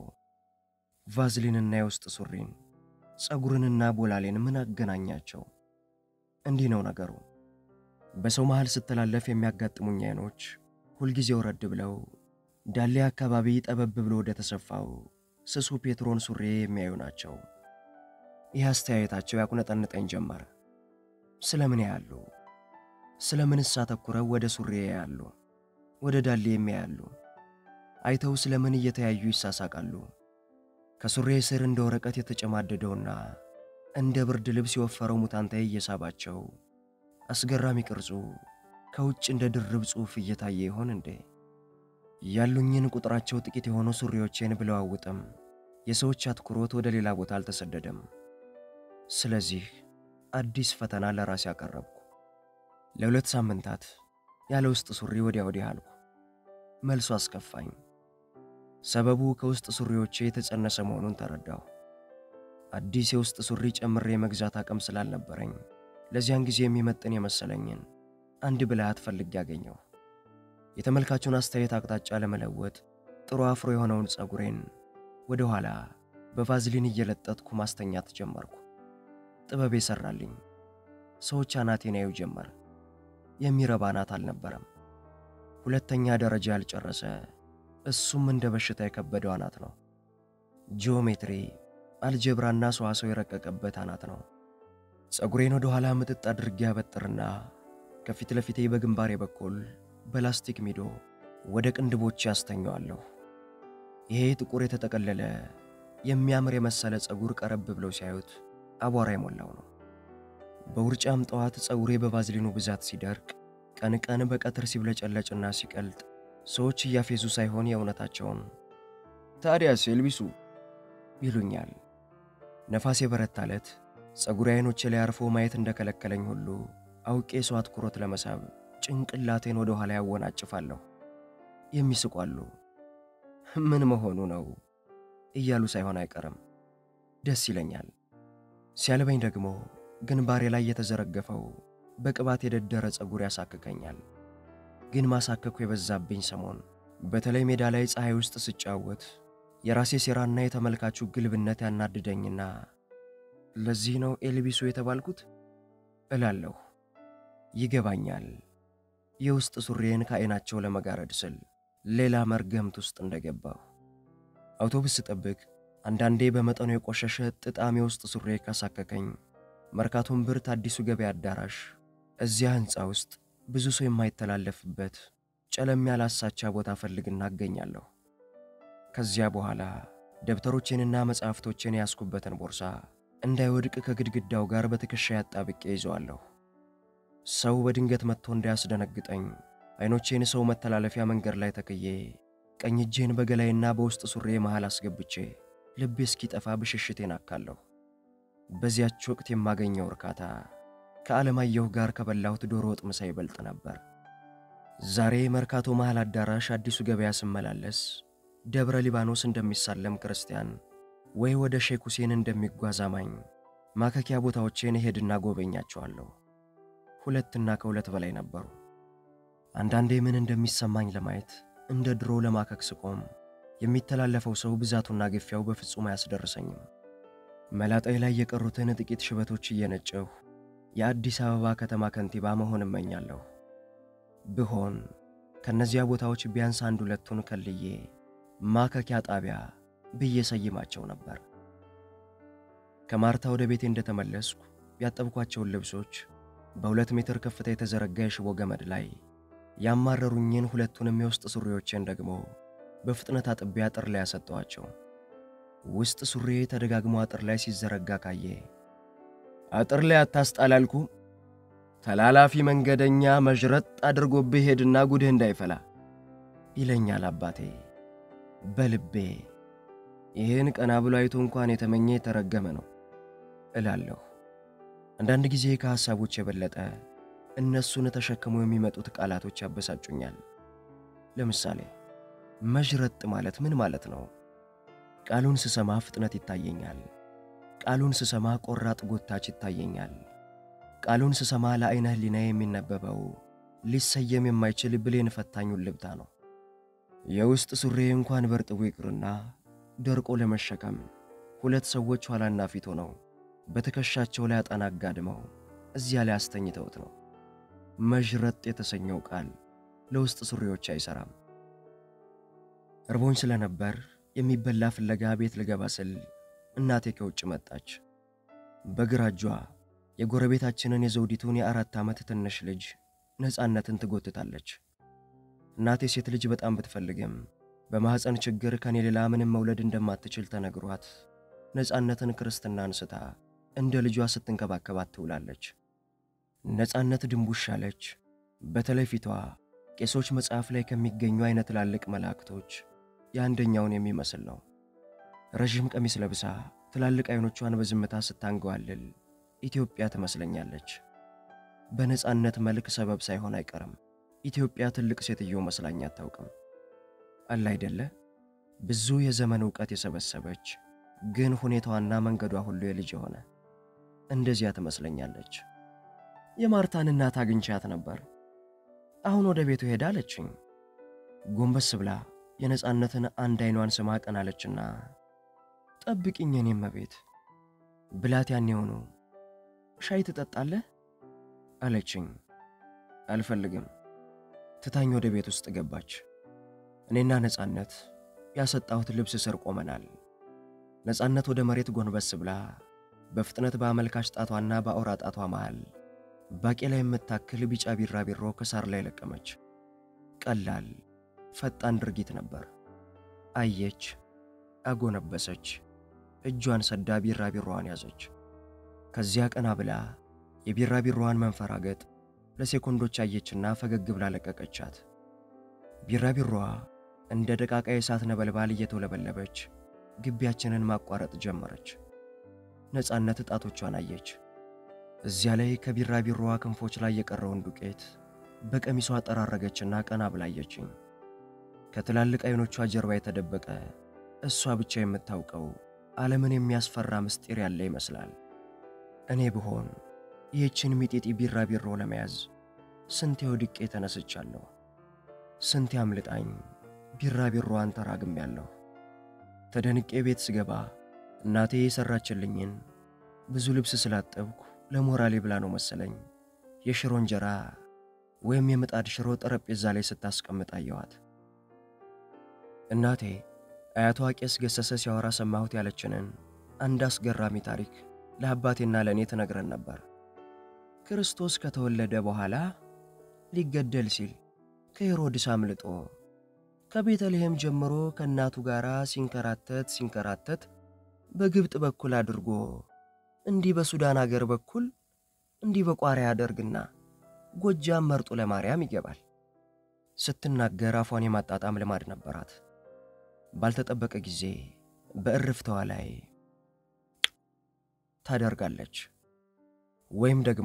ቫዝሊንና የውስጥ ሱሪን፣ ጸጉርንና ቦላሌን ምን አገናኛቸው? እንዲህ ነው ነገሩ። በሰው መሃል ስተላለፍ የሚያጋጥሙኝ አይኖች ሁልጊዜ ወረድ ብለው ዳሌ አካባቢ ጠበብ ብሎ ወደ ተሰፋው ስሱ ፔትሮን ሱሪ የሚያዩ ናቸው። ይህ አስተያየታቸው ያቁነጠንጠኝ ጀመረ። ስለምን ያያሉ? ስለምንስ አተኩረው ወደ ሱሪ ያያሉ? ወደ ዳሌ የሚያያሉ? አይተው ስለምን እየተያዩ ይሳሳቃሉ? ከሱሪ ስር እንደ ወረቀት የተጨማደደውና እንደ ብርድ ልብስ የወፈረው ሙታንታዬ እየሳባቸው አስገራሚ ቅርጹ ከውጭ እንደ ድርብ ጽሑፍ እየታየ ይሆን እንዴ? ያሉኝን ቁጥራቸው ጥቂት የሆኑ ሱሪዎቼን ብለዋውጥም የሰዎች አትኩሮት ወደ ሌላ ቦታ አልተሰደደም። ስለዚህ አዲስ ፈተና ለራሴ አቀረብኩ። ለሁለት ሳምንታት ያለ ውስጥ ሱሪ ወዲያ ወዲህ አልኩ። መልሱ አስከፋኝ። ሰበቡ ከውስጥ ሱሪዎቼ የተጸነሰ መሆኑን ተረዳሁ። አዲስ የውስጥ ሱሪ ጨምሬ መግዛት አቅም ስላልነበረኝ ለዚያን ጊዜ የሚመጥን የመሰለኝን አንድ ብልሃት ፈልጌ ያገኘው። የተመልካቹን አስተያየት አቅጣጫ ለመለወጥ ጥሩ አፍሮ የሆነውን ጸጉሬን ወደ ኋላ በቫዝሊን እየለጠጥኩ ማስተኛት ጀመርኩ። ጥበብ ይሰራልኝ። ሰዎች አናቴን ያዩ ጀመር። የሚረባ አናት አልነበረም። ሁለተኛ ደረጃ ያልጨረሰ እሱም እንደ በሽታ የከበደው አናት ነው። ጂኦሜትሪ፣ አልጀብራና ሰዋሰው የረቀቀበት አናት ነው። ጸጉሬን ወደ ኋላ ምጥጥ አድርጌ ያበጥርና ከፊት ለፊቴ በግንባሬ በኩል በላስቲክ ሚዶ ወደ ቅንድቦቼ ያስተኛዋለሁ። ይሄ ጥቁር የተጠቀለለ የሚያምር የመሰለ ጸጉር ቀረብ ብለው ሲያዩት አቧራ የሞላው ነው። በውርጫም ጠዋት ጸጉሬ በቫዝሊኑ ብዛት ሲደርቅ፣ ቀን ቀን በቀትር ሲብለጨለጭና ሲቀልጥ ሰዎች እያፌዙ ሳይሆን የእውነታቸውን ታዲያስ ኤልቢሱ ይሉኛል። ነፋስ የበረታለት ጸጉሬ አይኖቼ ላይ አርፎ ማየት እንደከለከለኝ ሁሉ አውቄ ሰው አትኩሮት ለመሳብ ጭንቅላቴን ወደ ኋላ ያወናጭፋለሁ። የሚስቋሉ። ምን መሆኑ ነው እያሉ ሳይሆን አይቀርም። ደስ ይለኛል። ሲያልበኝ ደግሞ ግንባሬ ላይ የተዘረገፈው በቅባት የደደረ ጸጉር ያሳክከኛል። ግን ማሳከኩ የበዛብኝ ሰሞን በተለይ ሜዳ ላይ ፀሐይ ውስጥ ስጫወት የራሴ ሴራና የተመልካቹ ግልብነት ያናድደኝና ለዚህ ነው ኤልቢሱ የተባልኩት እላለሁ። ይገባኛል። የውስጥ ሱሪዬን ከዓይናቸው ለመጋረድ ስል ሌላ መርገምት ውስጥ እንደገባሁ። አውቶቡስ ስጠብቅ አንዳንዴ በመጠኑ የቆሸሸ ጥጣም የውስጥ ሱሪ ካሳከከኝ መርካቶን ብርት አዲሱ ገበያ አዳራሽ እዚያ ህንጻ ውስጥ ብዙ ሰው የማይተላለፍበት ጨለም ያለ አሳቻ ቦታ ፈልግና አገኛለሁ። ከዚያ በኋላ ደብተሮቼንና መጻሕፍቶቼን ያስኩበትን ቦርሳ እንዳይወድቅ ከግድግዳው ጋር በትከሻ ያጣብቄ ይዘዋለሁ። ሰው በድንገት መጥቶ እንዳያስደነግጠኝ አይኖቼን ሰው መተላለፊያ መንገድ ላይ ተክዬ ቀኝ እጄን በገላይና በውስጥ ሱሪ መሃል አስገብቼ ልቤ እስኪጠፋ ብሽሽቴን አካለሁ። በዚያች ወቅት የማገኘው እርካታ ከዓለማየሁ ጋር ከበላሁት ዶሮ ወጥ ምሳ ይበልጥ ነበር። ዛሬ መርካቶ መሃል አዳራሽ አዲሱ ገበያ ስመላለስ ደብረ ሊባኖስ እንደሚሳለም ክርስቲያን ወይ ወደ ሼክ ሁሴን እንደሚጓዝ አማኝ ማከኪያ ቦታዎቼን ሄድና ጎበኛቸዋለሁ። ሁለትና ከሁለት በላይ ነበሩ። አንዳንዴ ምን እንደሚሰማኝ ለማየት እንደ ድሮ ለማከክ ስቆም የሚተላለፈው ሰው ብዛቱና ግፊያው በፍጹም አያስደርሰኝም። መላጣይ ላይ የቀሩትን ጥቂት ሽበቶች እየነጨሁ የአዲስ አበባ ከተማ ከንቲባ መሆን እመኛለሁ። ብሆን ከነዚያ ቦታዎች ቢያንስ አንድ ሁለቱን ከልዬ ማከኪያ ጣቢያ ብዬ ሰይማቸው ነበር። ከማርታ ወደ ቤቴ እንደተመለስኩ ያጠብኳቸውን ልብሶች በሁለት ሜትር ከፍታ የተዘረጋ የሽቦ ገመድ ላይ ያማረሩኝን ሁለቱንም የውስጥ ሱሪዎቼን ደግሞ በፍጥነት አጥቤ አጥር ላይ ያሰጠዋቸው። ውስጥ ሱሪ ተደጋግሞ አጥር ላይ ሲዘረጋ ካየ አጥር ላይ አታስጣላልኩ ተላላፊ መንገደኛ መጅረጥ አድርጎብህ ሄድና ጉድህ እንዳይፈላ ይለኛል አባቴ። በልቤ ይሄን ቀና ብሎ አይቶ እንኳን የተመኘ የተረገመ ነው እላለሁ። አንዳንድ ጊዜ ከሐሳቦች የበለጠ እነሱን ተሸክመው የሚመጡት ቃላቶች ያበሳጩኛል። ለምሳሌ መጅረጥ ማለት ምን ማለት ነው? ቃሉን ስሰማ ፍጥነት ይታየኛል። ቃሉን ስሰማ ቆራጥ ጎታች ይታየኛል። ቃሉን ስሰማ ለዓይነ ህሊና የሚነበበው ሊሰየም የማይችል ብሌን ፈታኙን ልብታ ነው። የውስጥ ሱሪ እንኳን በርጥቡ ይቅርና ደርቆ ለመሸከም ሁለት ሰዎች ኋላና ፊት ሆነው በትከሻቸው ላይ አጣናጋድመው እዚያ ላይ አስተኝተውት ነው። መጅረጥ የተሰኘው ቃል ለውስጥ ሱሪዎች አይሰራም። እርቦኝ ስለነበር የሚበላ ፍለጋ ቤት ልገባ ስል እናቴ ከውጭ መጣች። በግራ እጇ የጎረቤታችንን የዘውዲቱን የአራት ዓመት ትንሽ ልጅ ነፃነትን ትጎትታለች። እናቴ ሴት ልጅ በጣም ብትፈልግም በማህፀን ችግር ከኔ ሌላ ምንም መውለድ እንደማትችል ተነግሯት ነፃነትን ክርስትና አንስታ እንደ ልጇ ስትንከባከባት ትውላለች። ነፃነት ድንቡሻለች። በተለይ ፊቷ ቄሶች መጽሐፍ ላይ ከሚገኙ አይነት ትላልቅ መላእክቶች የአንደኛውን የሚመስል ነው። ረጅም ቀሚስ ለብሳ ትላልቅ አይኖቿን በዝምታ ስታንገዋልል ኢትዮጵያ ትመስለኛለች። በነጻነት መልክ ሰበብ ሳይሆን አይቀርም ኢትዮጵያ ትልቅ ሴትዮ መስላኝ አታውቅም። አለ አይደለ ብዙ የዘመን ዕውቀት የሰበሰበች ግን ሁኔታዋና መንገዷ ሁሉ የልጅ ሆነ እንደዚያ ትመስለኛለች። የማርታን እናት አግኝቻት ነበር። አሁን ወደ ቤቱ ሄዳለችኝ። ጎንበስ ብላ የነጻነትን አንድ አይኗን ስማ ቀናለችና ጠብቂኝ እኔም ቤት ብላት ያኔው ነው ሻይ ትጠጣለህ አለችኝ። አልፈልግም ትታኝ ወደ ቤት ውስጥ ገባች። እኔና ነጻነት ያሰጣሁት ልብስ ስር ቆመናል። ነጻነት ወደ መሬት ጎንበስ ብላ በፍጥነት በአመልካች ጣቷና በአውራ ጣቷ መሃል ባቄላ የምታክል ቢጫ ቢራቢሮ ከሳር ላይ ለቀመች። ቀላል ፈጣን ድርጊት ነበር። አየች፣ አጎነበሰች፣ እጇን ሰዳ ቢራቢሮዋን ያዘች። ከዚያ ቀና ብላ የቢራቢሮዋን መንፈራገጥ ለሴኮንዶች አየችና ፈገግ ብላ ለቀቀቻት። ቢራቢሮዋ እንደ ደቃቃ የእሳት ነበልባል እየተወለበለበች ግቢያችንን ማቋረጥ ጀመረች። ነጻነት ጣቶቿን አየች። እዚያ ላይ ከቢራቢሮዋ ክንፎች ላይ የቀረውን ዱቄት በቀሚሷ ጠራረገችና ቀና ብላ አየችኝ። ከትላልቅ አይኖቿ ጀርባ የተደበቀ እሷ ብቻ የምታውቀው ዓለምን የሚያስፈራ ምስጢር ያለ ይመስላል። እኔ ብሆን ይህችን ሚጢጢ ቢራቢሮ ለመያዝ ስንቴ ወድቄ ተነስቻለሁ። ስንቴ አምልጣኝ ቢራቢሮዋን ተራግሜያለሁ። ተደንቄ ቤት ስገባ እናቴ የሰራችልኝን ብዙ ልብስ ስላጠብኩ ለሞራሌ ብላ ነው መሰለኝ የሽሮ እንጀራ ወይም የምጣድ ሽሮ ጠረጴዛ ላይ ስታስቀምጥ አየኋት። እናቴ አያቷ ቄስ ገሰሰ ሲያወራ ሰማሁት ያለችንን አንድ አስገራሚ ታሪክ ለአባቴና ለእኔ ትነግረን ነበር። ክርስቶስ ከተወለደ በኋላ ሊገደል ሲል ከሄሮድስ አምልጦ ከቤተልሔም ጀምሮ ከእናቱ ጋር ሲንከራተት ሲንከራተት በግብጥ በኩል አድርጎ እንዲህ በሱዳን አገር በኩል እንዲህ በቋሪያ አደርግና ጎጃም መርጦ ለማርያም ይገባል። ስትናገር አፏን የማጣጣም ልማድ ነበራት። ባልተጠበቀ ጊዜ በእርፍታዋ ላይ ታደርጋለች ወይም ደግሞ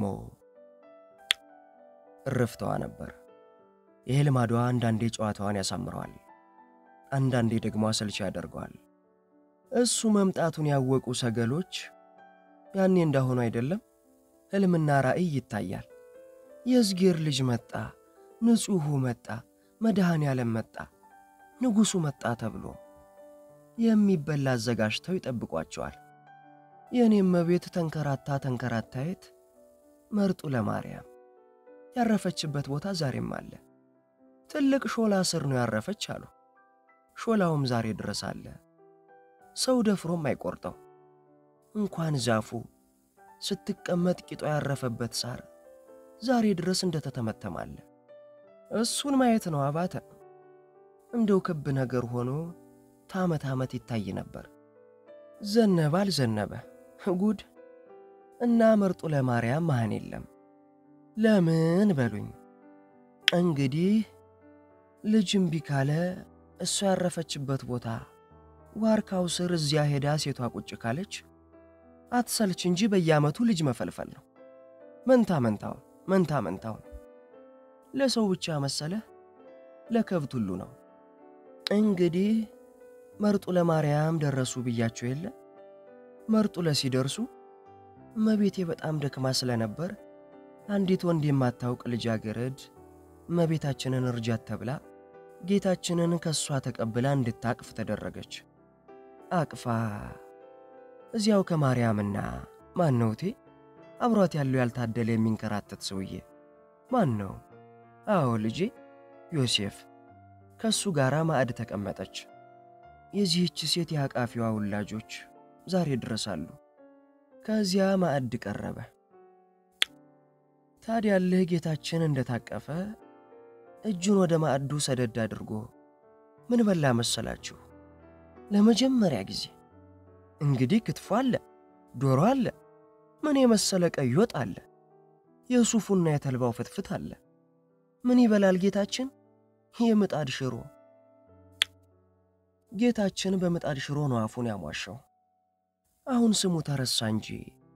እርፍታዋ ነበር። ይሄ ልማዷ አንዳንዴ ጨዋታዋን ያሳምረዋል፣ አንዳንዴ ደግሞ አሰልቺ ያደርገዋል። እሱ መምጣቱን ያወቁ ሰገሎች ያኔ እንዳሆኑ አይደለም ህልምና ራእይ ይታያል። የእግዚአብሔር ልጅ መጣ፣ ንጹሑ መጣ፣ መድኃኔዓለም መጣ፣ ንጉሡ መጣ ተብሎ የሚበላ አዘጋጅተው ይጠብቋቸዋል። የኔም ቤት ተንከራታ ተንከራታየት መርጡ ለማርያም ያረፈችበት ቦታ ዛሬም አለ። ትልቅ ሾላ ስር ነው ያረፈች አሉ። ሾላውም ዛሬ ድረስ አለ። ሰው ደፍሮም አይቆርጠው። እንኳን ዛፉ ስትቀመጥ ቂጧ ያረፈበት ሳር ዛሬ ድረስ እንደተተመተማለ። እሱን ማየት ነው አባተ። እንደው ክብ ነገር ሆኖ ታመት አመት ይታይ ነበር። ዘነበ አልዘነበ ጉድ እና መርጡ ለማርያም ማህን የለም። ለምን በሉኝ እንግዲህ ልጅም ቢካለ እሷ ያረፈችበት ቦታ ዋርካው ስር እዚያ ሄዳ ሴቷ ቁጭ ካለች አትሰልች እንጂ በየዓመቱ ልጅ መፈልፈል ነው። መንታ መንታው መንታ መንታው ለሰው ብቻ መሰለ ለከብት ሁሉ ነው። እንግዲህ መርጡ ለማርያም ደረሱ ብያቸው የለ። መርጡ ለሲደርሱ መቤቴ በጣም ደክማ ስለነበር አንዲት ወንድ የማታውቅ ልጃገረድ መቤታችንን እርጃት ተብላ ጌታችንን ከሷ ተቀብላ እንድታቅፍ ተደረገች። አቅፋ እዚያው ከማርያምና ማን ነውቴ አብሯት ያለው ያልታደለ የሚንከራተት ሰውዬ ማን ነው? አዎ ልጄ ዮሴፍ ከሱ ጋራ ማዕድ ተቀመጠች። የዚህች ሴት ያቃፊዋ ወላጆች ዛሬ ድረሳሉ። ከዚያ ማዕድ ቀረበ። ታዲያ ለህ ጌታችን እንደታቀፈ እጁን ወደ ማዕዱ ሰደድ አድርጎ ምን በላ መሰላችሁ? ለመጀመሪያ ጊዜ እንግዲህ ክትፎ አለ፣ ዶሮ አለ፣ ምን የመሰለ ቀይ ወጥ አለ፣ የሱፉና የተልባው ፍትፍት አለ። ምን ይበላል ጌታችን? የምጣድ ሽሮ። ጌታችን በምጣድ ሽሮ ነው አፉን ያሟሸው። አሁን ስሙ ተረሳ እንጂ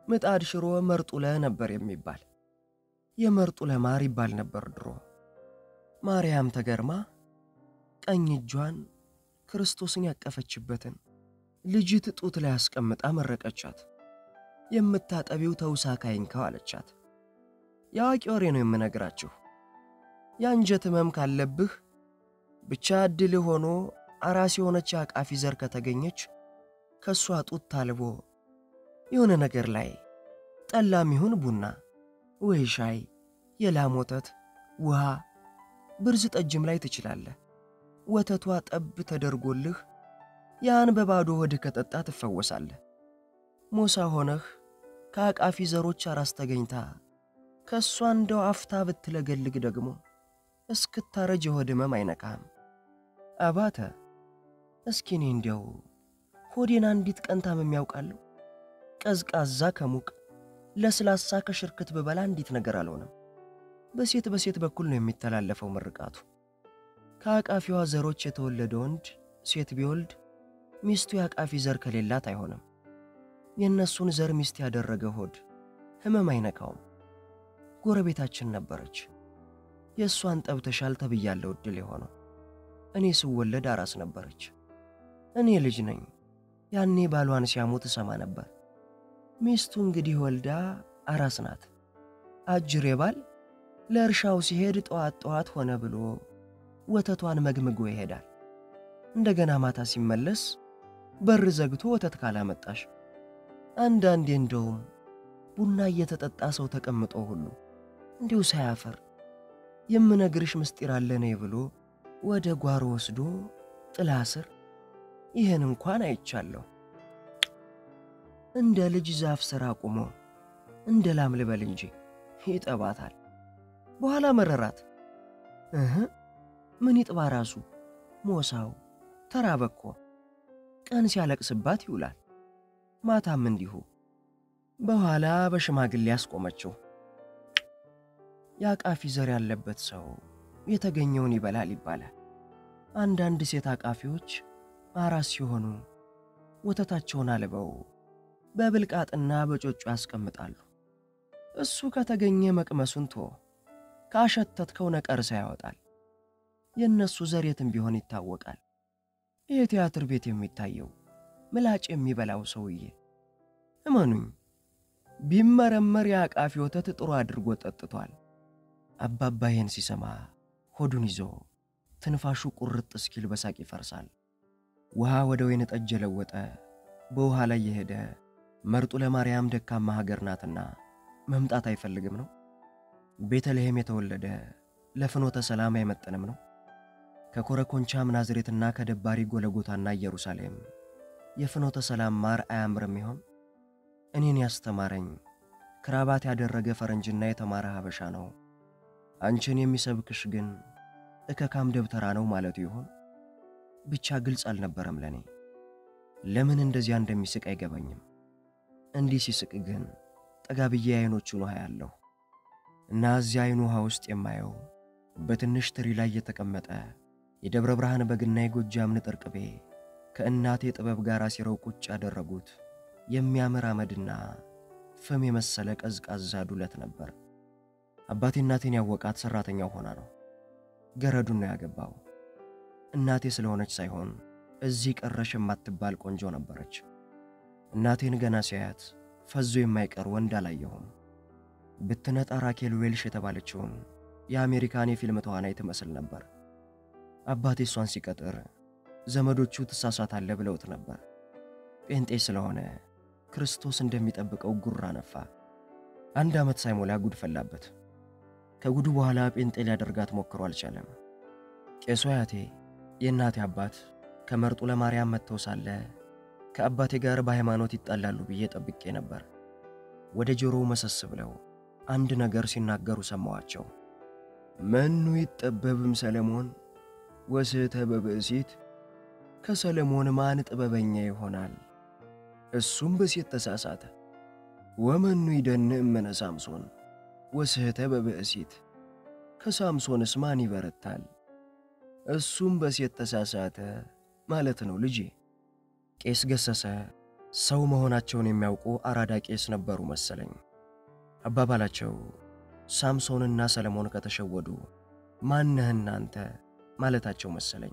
ምጣድ ሽሮ መርጡለ ነበር የሚባል። የመርጡለ ማር ይባል ነበር ድሮ። ማርያም ተገርማ ቀኝ እጇን ክርስቶስን ያቀፈችበትን ልጅት ጡት ላይ አስቀምጣ መረቀቻት። የምታጠቢው ተውሳክ አይንካው አለቻት። ያዋቂ ወሬ ነው የምነግራችሁ። ያንጀት ህመም ካለብህ ብቻ እድል ሆኖ አራስ የሆነች አቃፊ ዘር ከተገኘች ከሷ ጡት ታልቦ የሆነ ነገር ላይ ጠላም ይሁን ቡና ወይ ሻይ፣ የላም ወተት፣ ውሃ፣ ብርዝ ጠጅም ላይ ትችላለህ። ወተቷ ጠብ ተደርጎልህ ያን በባዶ ሆድህ ከጠጣ ትፈወሳለህ። ሞሳ ሆነህ ከአቃፊ ዘሮች አራስ ተገኝታ ከሷ እንደው አፍታ ብትለገልግ ደግሞ እስክታረጅ የሆድ ህመም አይነካም። አባተ እስኪ እኔ እንደው ሆዴን አንዲት ቀን ታምሜ ያውቃለሁ? ቀዝቃዛ ከሙቅ ለስላሳ ከሽርክት በበላ አንዲት ነገር አልሆነም። በሴት በሴት በኩል ነው የሚተላለፈው ምርቃቱ። ከአቃፊዋ ዘሮች የተወለደ ወንድ ሴት ቢወልድ ሚስቱ የአቃፊ ዘር ከሌላት አይሆንም። የነሱን ዘር ሚስት ያደረገ ሆድ ህመም አይነካውም። ጎረቤታችን ነበረች። የእሷን ጠብተሻል ተብያለሁ እድል የሆነው። እኔ ስወለድ አራስ ነበረች። እኔ ልጅ ነኝ። ያኔ ባሏን ሲያሞት ሰማ ነበር። ሚስቱ እንግዲህ ወልዳ አራስ ናት። አጅሬ ባል ለእርሻው ሲሄድ ጠዋት ጠዋት ሆነ ብሎ ወተቷን መግምጎ ይሄዳል። እንደገና ማታ ሲመለስ በር ዘግቶ ወተት ካላመጣሽ አንዳንዴ እንደውም ቡና እየተጠጣ ሰው ተቀምጦ ሁሉ እንዲሁ ሳያፈር የምነግርሽ ምስጢር አለ ነይ ብሎ ወደ ጓሮ ወስዶ ጥላ ስር ይሄን እንኳን አይቻለሁ። እንደ ልጅ ዛፍ ስር አቁሞ እንደ ላም ልበል እንጂ ይጠባታል። በኋላ መረራት። እህ ምን ይጥባ ራሱ ሞሳው ተራበኮ። ቀን ሲያለቅስባት ይውላል፣ ማታም እንዲሁ። በኋላ በሽማግሌ ያስቆመችው። ያቃፊ ዘር ያለበት ሰው የተገኘውን ይበላል ይባላል። አንዳንድ ሴት አቃፊዎች አራስ ሲሆኑ ወተታቸውን አልበው በብልቃጥና በጮጮ ያስቀምጣሉ። እሱ ከተገኘ መቅመሱን ቶ ካሸተትከው ነቀርሳ ያወጣል። የነሱ ዘር የትም ቢሆን ይታወቃል። ይሄ ቲያትር ቤት የሚታየው ምላጭ የሚበላው ሰውዬ እመኑኝ ቢመረመር ያቃፊ ወተት ጥሩ አድርጎ ጠጥቷል። አባባ ይሄን ሲሰማ ሆዱን ይዞ ትንፋሹ ቁርጥ እስኪል በሳቅ ይፈርሳል። ውሃ ወደ ወይን ጠጅ ለወጠ በውሃ ላይ የሄደ መርጡ ለማርያም ደካማ ሀገር ናትና መምጣት አይፈልግም ነው። ቤተልሔም የተወለደ ለፍኖተ ሰላም አይመጥንም ነው። ከኮረኮንቻም ናዝሬትና ከደባሪ ጎለጎታና ኢየሩሳሌም የፍኖተ ሰላም ማር አያምርም ይሆን? እኔን ያስተማረኝ ክራባት ያደረገ ፈረንጅና የተማረ ሀበሻ ነው። አንቺን የሚሰብክሽ ግን እከካም ደብተራ ነው ማለቱ ይሆን? ብቻ ግልጽ አልነበረም ለኔ። ለምን እንደዚያ እንደሚስቅ አይገባኝም። እንዲህ ሲስቅ ግን ጠጋብዬ አይኖቹን ውሃ ያለው እና እዚያ አይኑ ውሃ ውስጥ የማየው በትንሽ ትሪ ላይ የተቀመጠ የደብረ ብርሃን በግና የጎጃም ንጥር ቅቤ ከእናቴ ጥበብ ጋር ሲረው ቁጭ ያደረጉት የሚያምር አመድና ፍም የመሰለ ቀዝቃዛ ዱለት ነበር። አባቴ እናቴን ያወቃት ሰራተኛው ሆና ነው። ገረዱን ነው ያገባው። እናቴ ስለሆነች ሳይሆን እዚህ ቀረሽ የማትባል ቆንጆ ነበረች። እናቴን ገና ሲያያት ፈዞ የማይቀር ወንድ አላየሁም። ብትነጣ ራኬል ዌልሽ የተባለችውን የአሜሪካን የፊልም ተዋናይ ትመስል ነበር። አባቴ እሷን ሲቀጥር ዘመዶቹ ትሳሳታለ ብለውት ነበር። ጴንጤ ስለሆነ ክርስቶስ እንደሚጠብቀው ጉራ ነፋ። አንድ ዓመት ሳይሞላ ጉድ ፈላበት። ከጉዱ በኋላ ጴንጤ ሊያደርጋት ሞክሮ አልቻለም። ቄሱ አያቴ የእናቴ አባት ከመርጡ ለማርያም መጥተው ሳለ ከአባቴ ጋር በሃይማኖት ይጣላሉ ብዬ ጠብቄ ነበር። ወደ ጆሮው መሰስ ብለው አንድ ነገር ሲናገሩ ሰማዋቸው። መኑ ይጠበብም ሰለሞን ወስተ በብእሲት፣ ከሰለሞን ማን ጥበበኛ ይሆናል? እሱም በሴት ተሳሳተ። ወመኑ ይደንእ እምነ ሳምሶን ወስተ በብእሲት፣ ከሳምሶንስ ማን ይበረታል? እሱም በሴት ተሳሳተ ማለት ነው ልጄ። ቄስ ገሰሰ ሰው መሆናቸውን የሚያውቁ አራዳ ቄስ ነበሩ መሰለኝ። አባባላቸው ሳምሶንና ሰለሞን ከተሸወዱ ማነህና አንተ ማለታቸው መሰለኝ።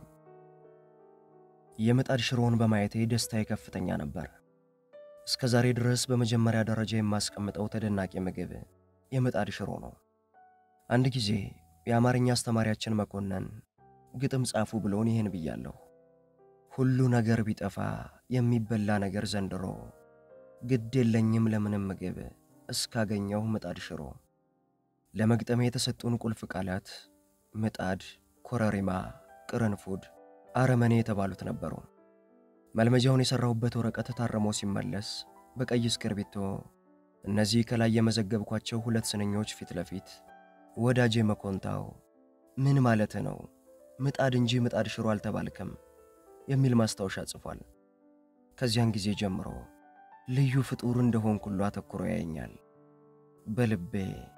የምጣድ ሽሮን በማየቴ ደስታዬ ከፍተኛ ነበር። እስከ ዛሬ ድረስ በመጀመሪያ ደረጃ የማስቀምጠው ተደናቂ ምግብ የምጣድ ሽሮ ነው። አንድ ጊዜ የአማርኛ አስተማሪያችን መኮንን ግጥም ጻፉ ብሎን ይሄን ብያለሁ። ሁሉ ነገር ቢጠፋ የሚበላ ነገር ዘንድሮ ግድ የለኝም ለምንም ምግብ እስካገኘው ምጣድ ሽሮ። ለመግጠም የተሰጡን ቁልፍ ቃላት ምጣድ፣ ኮረሪማ፣ ቅርንፉድ፣ አረመኔ የተባሉት ነበሩ። መልመጃውን የሰራሁበት ወረቀት ታርሞ ሲመለስ በቀይ እስክርቢቶ እነዚህ ከላይ የመዘገብኳቸው ሁለት ስንኞች ፊት ለፊት ወዳጄ መኮንታው ምን ማለት ነው? ምጣድ እንጂ ምጣድ ሽሮ አልተባልከም የሚል ማስታወሻ ጽፏል። ከዚያን ጊዜ ጀምሮ ልዩ ፍጡር እንደሆንኩሉ አተኩሮ ያየኛል። በልቤ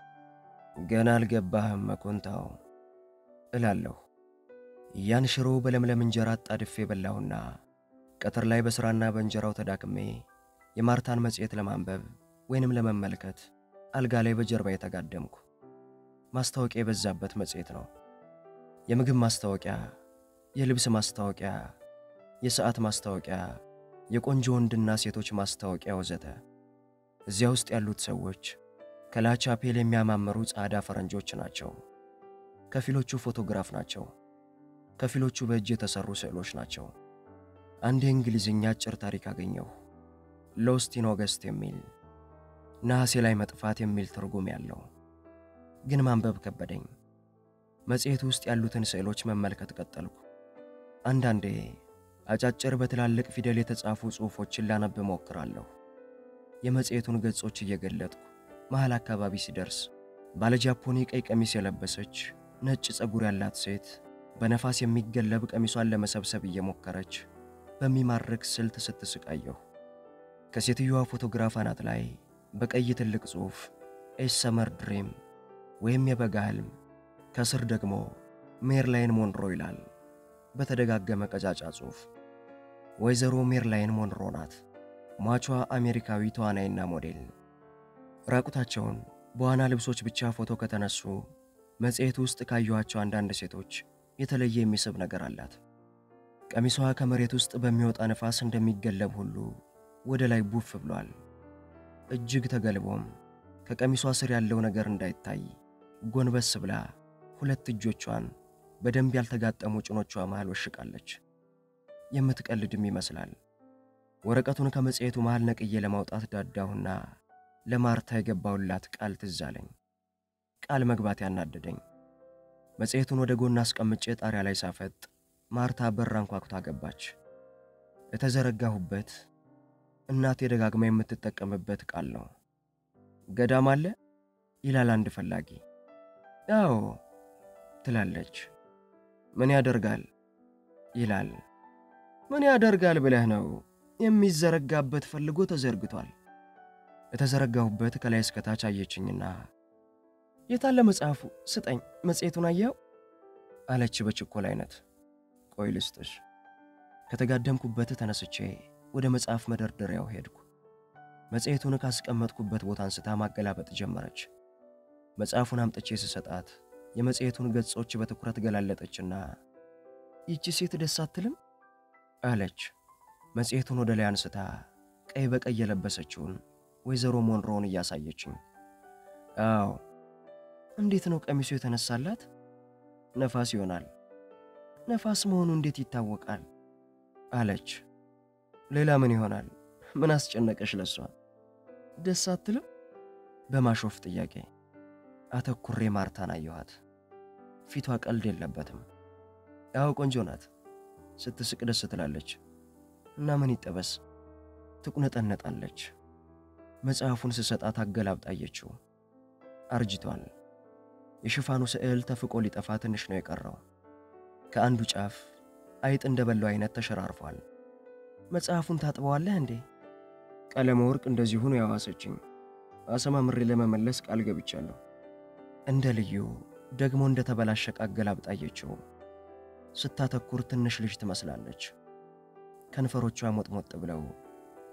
ገና አልገባህም መኮንታው እላለሁ። ያን ሽሮ በለምለም እንጀራ አጣድፌ በላሁና ቀትር ላይ በስራና በእንጀራው ተዳክሜ የማርታን መጽሔት ለማንበብ ወይንም ለመመልከት አልጋ ላይ በጀርባ የተጋደምኩ። ማስታወቂያ የበዛበት መጽሔት ነው። የምግብ ማስታወቂያ፣ የልብስ ማስታወቂያ፣ የሰዓት ማስታወቂያ፣ የቆንጆ ወንድና ሴቶች ማስታወቂያ ወዘተ። እዚያ ውስጥ ያሉት ሰዎች ከላቻፔል የሚያማምሩ ጻዳ ፈረንጆች ናቸው። ከፊሎቹ ፎቶግራፍ ናቸው። ከፊሎቹ በእጅ የተሰሩ ስዕሎች ናቸው። አንድ የእንግሊዝኛ አጭር ታሪክ አገኘሁ። ሎስት ኢን ኦገስት የሚል ነሐሴ ላይ መጥፋት የሚል ትርጉም ያለው። ግን ማንበብ ከበደኝ። መጽሔቱ ውስጥ ያሉትን ስዕሎች መመልከት ቀጠልኩ። አንዳንዴ አጫጭር በትላልቅ ፊደል የተጻፉ ጽሑፎችን ላነብ ሞክራለሁ። የመጽሔቱን ገጾች እየገለጥኩ መሃል አካባቢ ሲደርስ ባለጃፖኒ ቀይ ቀሚስ የለበሰች ነጭ ጸጉር ያላት ሴት በነፋስ የሚገለብ ቀሚሷን ለመሰብሰብ እየሞከረች በሚማርክ ስልት ስትስቃየሁ። ከሴትዮዋ ፎቶግራፍ አናት ላይ በቀይ ትልቅ ጽሑፍ ኤ ሰመር ድሪም ወይም የበጋ ህልም፣ ከስር ደግሞ ሜርላይን ሞንሮ ይላል በተደጋገመ ቀጫጫ ጽሑፍ። ወይዘሮ ሜርላይን ሞንሮ ናት፣ ሟቿ አሜሪካዊ ተዋናይና ሞዴል። ራቁታቸውን በዋና ልብሶች ብቻ ፎቶ ከተነሱ መጽሔት ውስጥ ካየኋቸው አንዳንድ ሴቶች የተለየ የሚስብ ነገር አላት። ቀሚሷ ከመሬት ውስጥ በሚወጣ ነፋስ እንደሚገለብ ሁሉ ወደ ላይ ቡፍ ብሏል። እጅግ ተገልቦም ከቀሚሷ ስር ያለው ነገር እንዳይታይ ጎንበስ ብላ ሁለት እጆቿን በደንብ ያልተጋጠሙ ጭኖቿ መሃል ወሽቃለች። የምትቀልድም ይመስላል። ወረቀቱን ከመጽሔቱ መሃል ነቅዬ ለማውጣት ዳዳሁና ለማርታ የገባውላት ቃል ትዝ አለኝ። ቃል መግባት ያናደደኝ። መጽሔቱን ወደ ጎን አስቀምጬ ጣሪያ ላይ ሳፈጥ ማርታ በር አንኳኩታ ገባች። የተዘረጋሁበት እናቴ ደጋግማ የምትጠቀምበት ቃል ነው። ገዳም አለ ይላል አንድ ፈላጊ። አዎ ትላለች። ምን ያደርጋል ይላል። ምን ያደርጋል ብለህ ነው? የሚዘረጋበት ፈልጎ ተዘርግቷል። የተዘረጋሁበት ከላይ እስከ ታች አየችኝና የታለ መጽሐፉ ስጠኝ፣ መጽሔቱን አየው አለች በችኮላ አይነት። ቆይ ልስጥሽ። ከተጋደምኩበት ተነስቼ ወደ መጽሐፍ መደርደሪያው ሄድኩ። መጽሔቱን ካስቀመጥኩበት ቦታ አንስታ ማገላበጥ ጀመረች። መጽሐፉን አምጥቼ ስሰጣት የመጽሔቱን ገጾች በትኩረት ገላለጠችና ይቺ ሴት ደስ አትልም አለች። መጽሔቱን ወደ ላይ አንስታ ቀይ በቀይ የለበሰችውን ወይዘሮ ሞንሮን እያሳየችኝ። አዎ እንዴት ነው ቀሚሱ የተነሳላት? ነፋስ ይሆናል። ነፋስ መሆኑ እንዴት ይታወቃል? አለች። ሌላ ምን ይሆናል? ምን አስጨነቀሽ ለሷ? ደስ አትልም? በማሾፍ ጥያቄ አተኩሬ ማርታን አየኋት። ፊቷ ቀልድ የለበትም። ያው ቆንጆ ናት፣ ስትስቅ ደስ ትላለች እና ምን ይጠበስ ትቁነጠነጣለች። መጽሐፉን ስሰጣት አገላብጣየችው። አርጅቷል። የሽፋኑ ስዕል ተፍቆ ሊጠፋ ትንሽ ነው የቀረው። ከአንዱ ጫፍ አይጥ እንደበላው አይነት ተሸራርፏል። መጽሐፉን ታጥበዋለህ እንዴ? ቀለመ ወርቅ እንደዚሁ ነው ያዋሰችኝ። አሰማምሬ ለመመለስ ቃል ገብቻለሁ። እንደ ልዩ ደግሞ እንደ ተበላሸ አገላብጣየችው። ስታተኩር ትንሽ ልጅ ትመስላለች። ከንፈሮቿ ሞጥሞጥ ብለው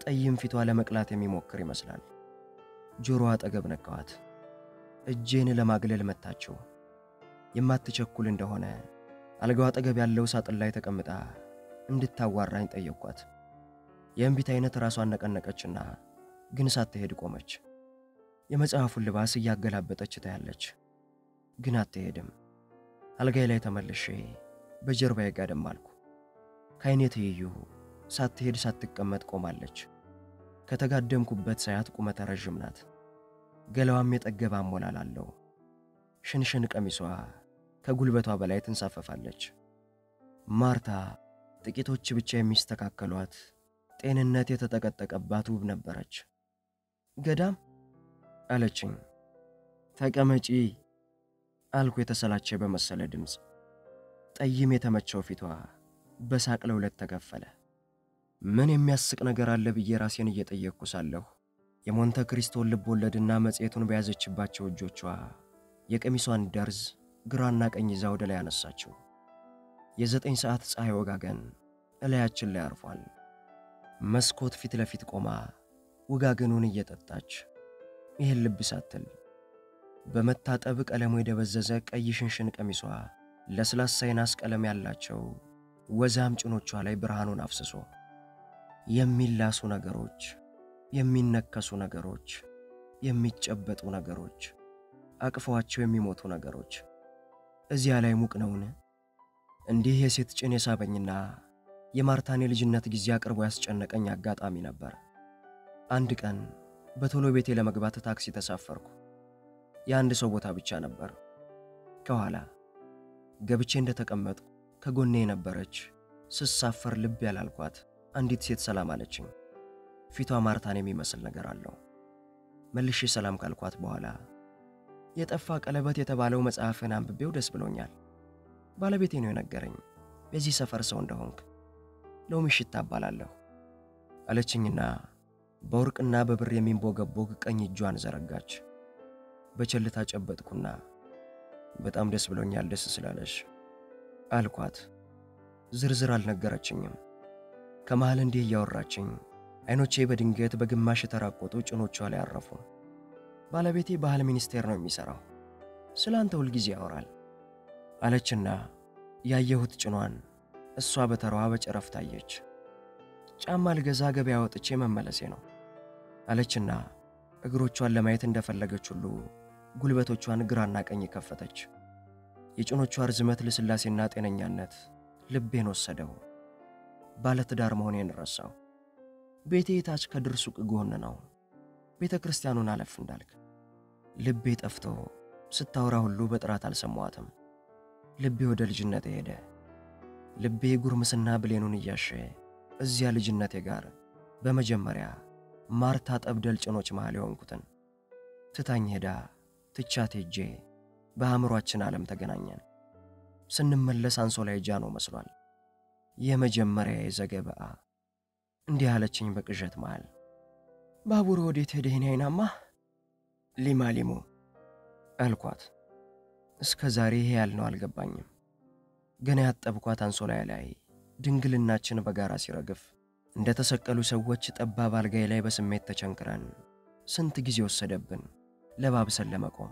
ጠይም ፊቷ ለመቅላት የሚሞክር ይመስላል። ጆሮዋ አጠገብ ነካዋት። እጄን ለማግለል መታቸው። የማትቸኩል እንደሆነ አልጋው አጠገብ ያለው ሳጥን ላይ ተቀምጣ እንድታዋራኝ ጠየቅኳት። የእምቢት አይነት ራሷን ነቀነቀችና ግን ሳትሄድ ቆመች። የመጽሐፉን ልባስ እያገላበጠች ታያለች፣ ግን አትሄድም። አልጋይ ላይ ተመልሼ በጀርባዬ ጋደም አልኩ። ከዓይኔ ትይዩ ሳትሄድ ሳትቀመጥ ቆማለች። ከተጋደምኩበት ሳያት ቁመተ ረዥም ናት። ገላዋም የጠገበ አሞላል አለው። ሽንሽን ቀሚሷ ከጉልበቷ በላይ ትንሳፈፋለች። ማርታ ጥቂቶች ብቻ የሚስተካከሏት ጤንነት የተጠቀጠቀባት ውብ ነበረች። ገዳም አለችኝ። ተቀመጪ አልኩ የተሰላቸ በመሰለ ድምፅ። ጠይም የተመቸው ፊቷ በሳቅ ለሁለት ተከፈለ። ምን የሚያስቅ ነገር አለ ብዬ ራሴን እየጠየቅኩ ሳለሁ የሞንተ ክሪስቶን ልብ ወለድና መጽሔቱን በያዘችባቸው እጆቿ የቀሚሷን ደርዝ ግራና ቀኝ ይዛ ወደ ላይ አነሳችው። የዘጠኝ ሰዓት ፀሐይ ወጋገን እላያችን ላይ አርፏል። መስኮት ፊት ለፊት ቆማ ወጋገኑን እየጠጣች ይሄን ልብ ሳትል በመታጠብ ቀለሙ የደበዘዘ ቀይ ሽንሽን ቀሚሷ ለስላሳ የናስ ቀለም ያላቸው ወዛም ጭኖቿ ላይ ብርሃኑን አፍስሶ የሚላሱ ነገሮች፣ የሚነከሱ ነገሮች፣ የሚጨበጡ ነገሮች፣ አቅፈዋቸው የሚሞቱ ነገሮች እዚያ ላይ ሙቅ ነውን? እንዲህ የሴት ጭን የሳበኝና የማርታን የልጅነት ጊዜ አቅርቦ ያስጨነቀኝ አጋጣሚ ነበር። አንድ ቀን በቶሎ ቤቴ ለመግባት ታክሲ ተሳፈርኩ። የአንድ ሰው ቦታ ብቻ ነበር። ከኋላ ገብቼ እንደተቀመጥኩ ከጎኔ የነበረች ስሳፈር ልብ ያላልኳት አንዲት ሴት ሰላም አለችኝ። ፊቷ ማርታን የሚመስል ነገር አለው። መልሼ ሰላም ካልኳት በኋላ የጠፋ ቀለበት የተባለው መጽሐፍን አንብቤው ደስ ብሎኛል። ባለቤቴ ነው የነገረኝ የዚህ ሰፈር ሰው እንደሆንክ። ሎሚ ሽታ እባላለሁ አለችኝና በወርቅና በብር የሚንቦገቦግ ቀኝ እጇን ዘረጋች። በቸልታ ጨበጥኩና በጣም ደስ ብሎኛል ደስ ስላለሽ አልኳት። ዝርዝር አልነገረችኝም። ከመሃል እንዲህ እያወራችኝ አይኖቼ በድንገት በግማሽ የተራቆጡ ጭኖቿ ላይ አረፉ። ባለቤቴ ባህል ሚኒስቴር ነው የሚሰራው፣ ስላንተ ሁሉ ጊዜ ያወራል አለችና ያየሁት ጭኗን እሷ በተራዋ በጨረፍ ታየች። ጫማ ልገዛ ገበያ ወጥቼ መመለሴ ነው አለችና እግሮቿን ለማየት እንደፈለገች ሁሉ ጉልበቶቿን ግራና ቀኝ ከፈተች። የጭኖቿ ርዝመት ለስላሴና ጤነኛነት ልቤን ወሰደው። ባለትዳር መሆኔን ረሳው። ቤቴ ታች ከድርሱቅ ጎን ነው። ቤተ ክርስቲያኑን አለፍ እንዳልክ ልቤ ጠፍቶ ስታወራ ሁሉ በጥራት አልሰማዋትም። ልቤ ወደ ልጅነቴ ሄደ። ልቤ ጉርምስና ብሌኑን እያሸ እዚያ ልጅነቴ ጋር በመጀመሪያ ማርታ ጠብደል ጭኖች መሃል የሆንኩትን ትታኝ ሄዳ ትቻት ሄጄ በአእምሯችን ዓለም ተገናኘን። ስንመለስ አንሶላይ ጃኖ መስሏል። የመጀመሪያ የዘገበአ እንዲህ አለችኝ በቅዠት መሃል። ባቡሩ ወዴት ሄደ የኔ አይናማ? ሊማ ሊሙ አልኳት። እስከ ዛሬ ይሄ ያልነው አልገባኝም። ገና ያጠብኳት አንሶላይ ላይ ድንግልናችን በጋራ ሲረግፍ እንደ ተሰቀሉ ሰዎች ጠባብ አልጋይ ላይ በስሜት ተቸንክረን ስንት ጊዜ ወሰደብን ለባብሰን ለመቆም።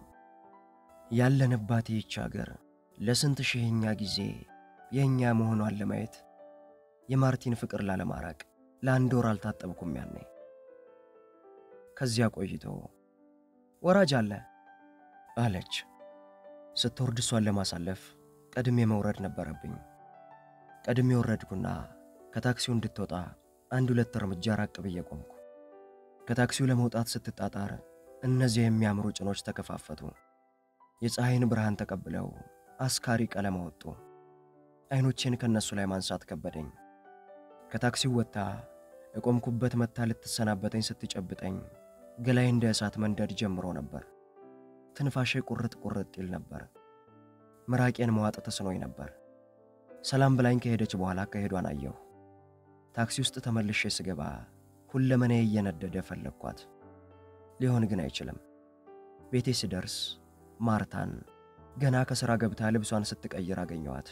ያለንባት ይህች ሀገር ለስንት ሺህኛ ጊዜ የኛ መሆኗን ለማየት የማርቲን ፍቅር ላለማራቅ ለአንድ ወር አልታጠብኩም ያኔ። ከዚያ ቆይቶ ወራጅ አለ አለች። ስትወርድ እሷን ለማሳለፍ ቀድሜ መውረድ ነበረብኝ። ቀድሜ ወረድኩና ከታክሲው እንድትወጣ አንድ ሁለት እርምጃ ራቅ ብዬ ቆምኩ። ከታክሲው ለመውጣት ስትጣጣር እነዚህ የሚያምሩ ጭኖች ተከፋፈቱ። የፀሐይን ብርሃን ተቀብለው አስካሪ ቀለም አወጡ። አይኖቼን ከነሱ ላይ ማንሳት ከበደኝ። ከታክሲው ወጣ እቆምኩበት መታ ልትሰናበተኝ ስትጨብጠኝ ገላይ እንደ እሳት መንደድ ጀምሮ ነበር። ትንፋሼ ቁርጥ ቁርጥ ይል ነበር። መራቄን መዋጥ ተስኖኝ ነበር። ሰላም ብላኝ ከሄደች በኋላ ከሄዷን አየሁ። ታክሲ ውስጥ ተመልሼ ስገባ ሁለመኔ እየነደደ ፈለኳት። ሊሆን ግን አይችልም። ቤቴ ስደርስ ማርታን ገና ከሥራ ገብታ ልብሷን ስትቀይር አገኘዋት።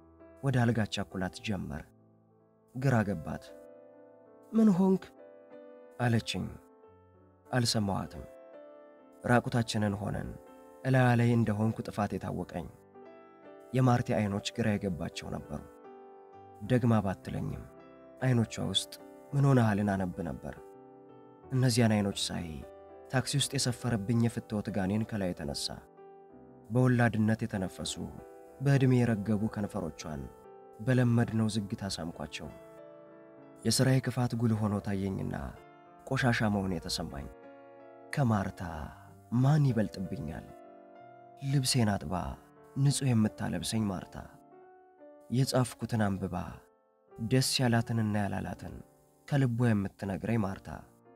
ወደ አልጋች አኩላት ጀመር። ግራ ገባት። ምን ሆንክ አለችኝ። አልሰማኋትም። ራቁታችንን ሆነን እላያ ላይ እንደሆንኩ ጥፋት የታወቀኝ። የማርቲ አይኖች ግራ የገባቸው ነበሩ። ደግማ ባትለኝም አይኖቿ ውስጥ ምን ሆነሃልን አነብ ነበር። እነዚያን አይኖች ሳይ ታክሲ ውስጥ የሰፈረብኝ የፍትወት ጋኔን ከላይ የተነሳ በወላድነት የተነፈሱ በዕድሜ የረገቡ ከንፈሮቿን በለመድነው ዝግታ ሳምኳቸው። የሥራዬ ክፋት ጉልህ ሆኖ ታየኝና ቆሻሻ መሆን የተሰማኝ። ከማርታ ማን ይበልጥብኛል? ልብሴን አጥባ ንጹሕ የምታለብሰኝ ማርታ፣ የጻፍኩትን አንብባ ደስ ያላትንና ያላላትን ከልቧ የምትነግረኝ ማርታ፣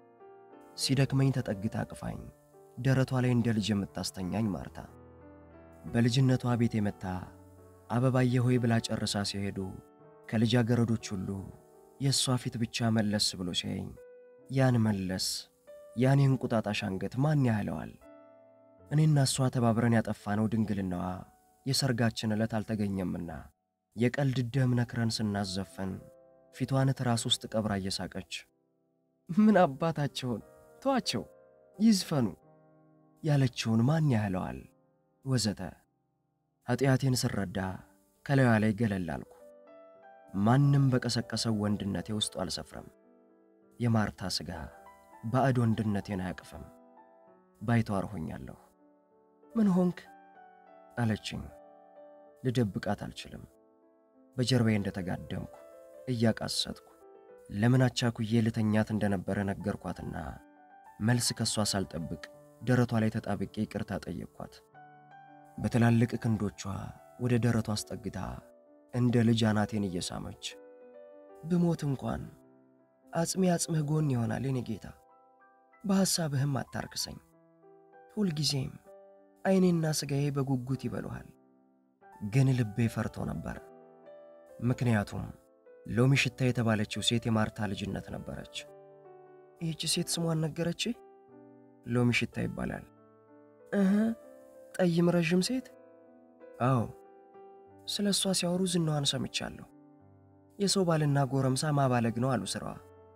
ሲደክመኝ ተጠግታ አቅፋኝ ደረቷ ላይ እንደ ልጅ የምታስተኛኝ ማርታ፣ በልጅነቷ ቤት የመታ አበባዬ ሆይ ብላ ጨርሳ ሲሄዱ ከልጃገረዶች ሁሉ የእሷ ፊት ብቻ መለስ ብሎ ሲያየኝ ያን መለስ ያን የእንቁጣጣሽ አንገት ማን ያህለዋል? እኔና እሷ ተባብረን ያጠፋነው ድንግልናዋ የሰርጋችን ዕለት አልተገኘምና የቀልድ ደም ነክረን ስናዘፈን ፊቷን ትራስ ውስጥ ቀብራ እየሳቀች ምን አባታቸውን ተዋቸው ይዝፈኑ ያለችውን ማን ያህለዋል ወዘተ። ኃጢአቴን ስረዳ ከላዩ ላይ ገለል አልኩ። ማንም በቀሰቀሰው ወንድነቴ ውስጥ አልሰፍረም። የማርታ ሥጋ ባዕድ ወንድነቴን አያቅፍም። ባይተዋር ሆኛለሁ። ምን ሆንክ አለችኝ። ልደብቃት አልችልም። በጀርባዬ እንደተጋደምኩ እያቃሰትኩ ለምን አቻኩዬ ልተኛት እንደነበረ ነገርኳትና መልስ ከሷ ሳልጠብቅ ደረቷ ላይ ተጣብቄ ይቅርታ ጠየቅኳት። በትላልቅ ክንዶቿ ወደ ደረቷ አስጠግታ እንደ ልጅ አናቴን እየሳመች ብሞት እንኳን አጽሜ አጽምህ ጎን ይሆናል የኔ ጌታ፣ በሐሳብህም አታርክሰኝ። ሁልጊዜም ዓይኔና ሥጋዬ በጉጉት ይበሉሃል። ግን ልቤ ፈርቶ ነበር። ምክንያቱም ሎሚ ሽታ የተባለችው ሴት የማርታ ልጅነት ነበረች። ይህች ሴት ስሟን ነገረች። ሎሚ ሽታ ይባላል። እህ ጠይም ረዥም ሴት? አዎ፣ ስለ እሷ ሲያወሩ ዝናዋን ሰምቻለሁ። የሰው ባልና ጎረምሳ ማባለግ ነው አሉ ስራዋ።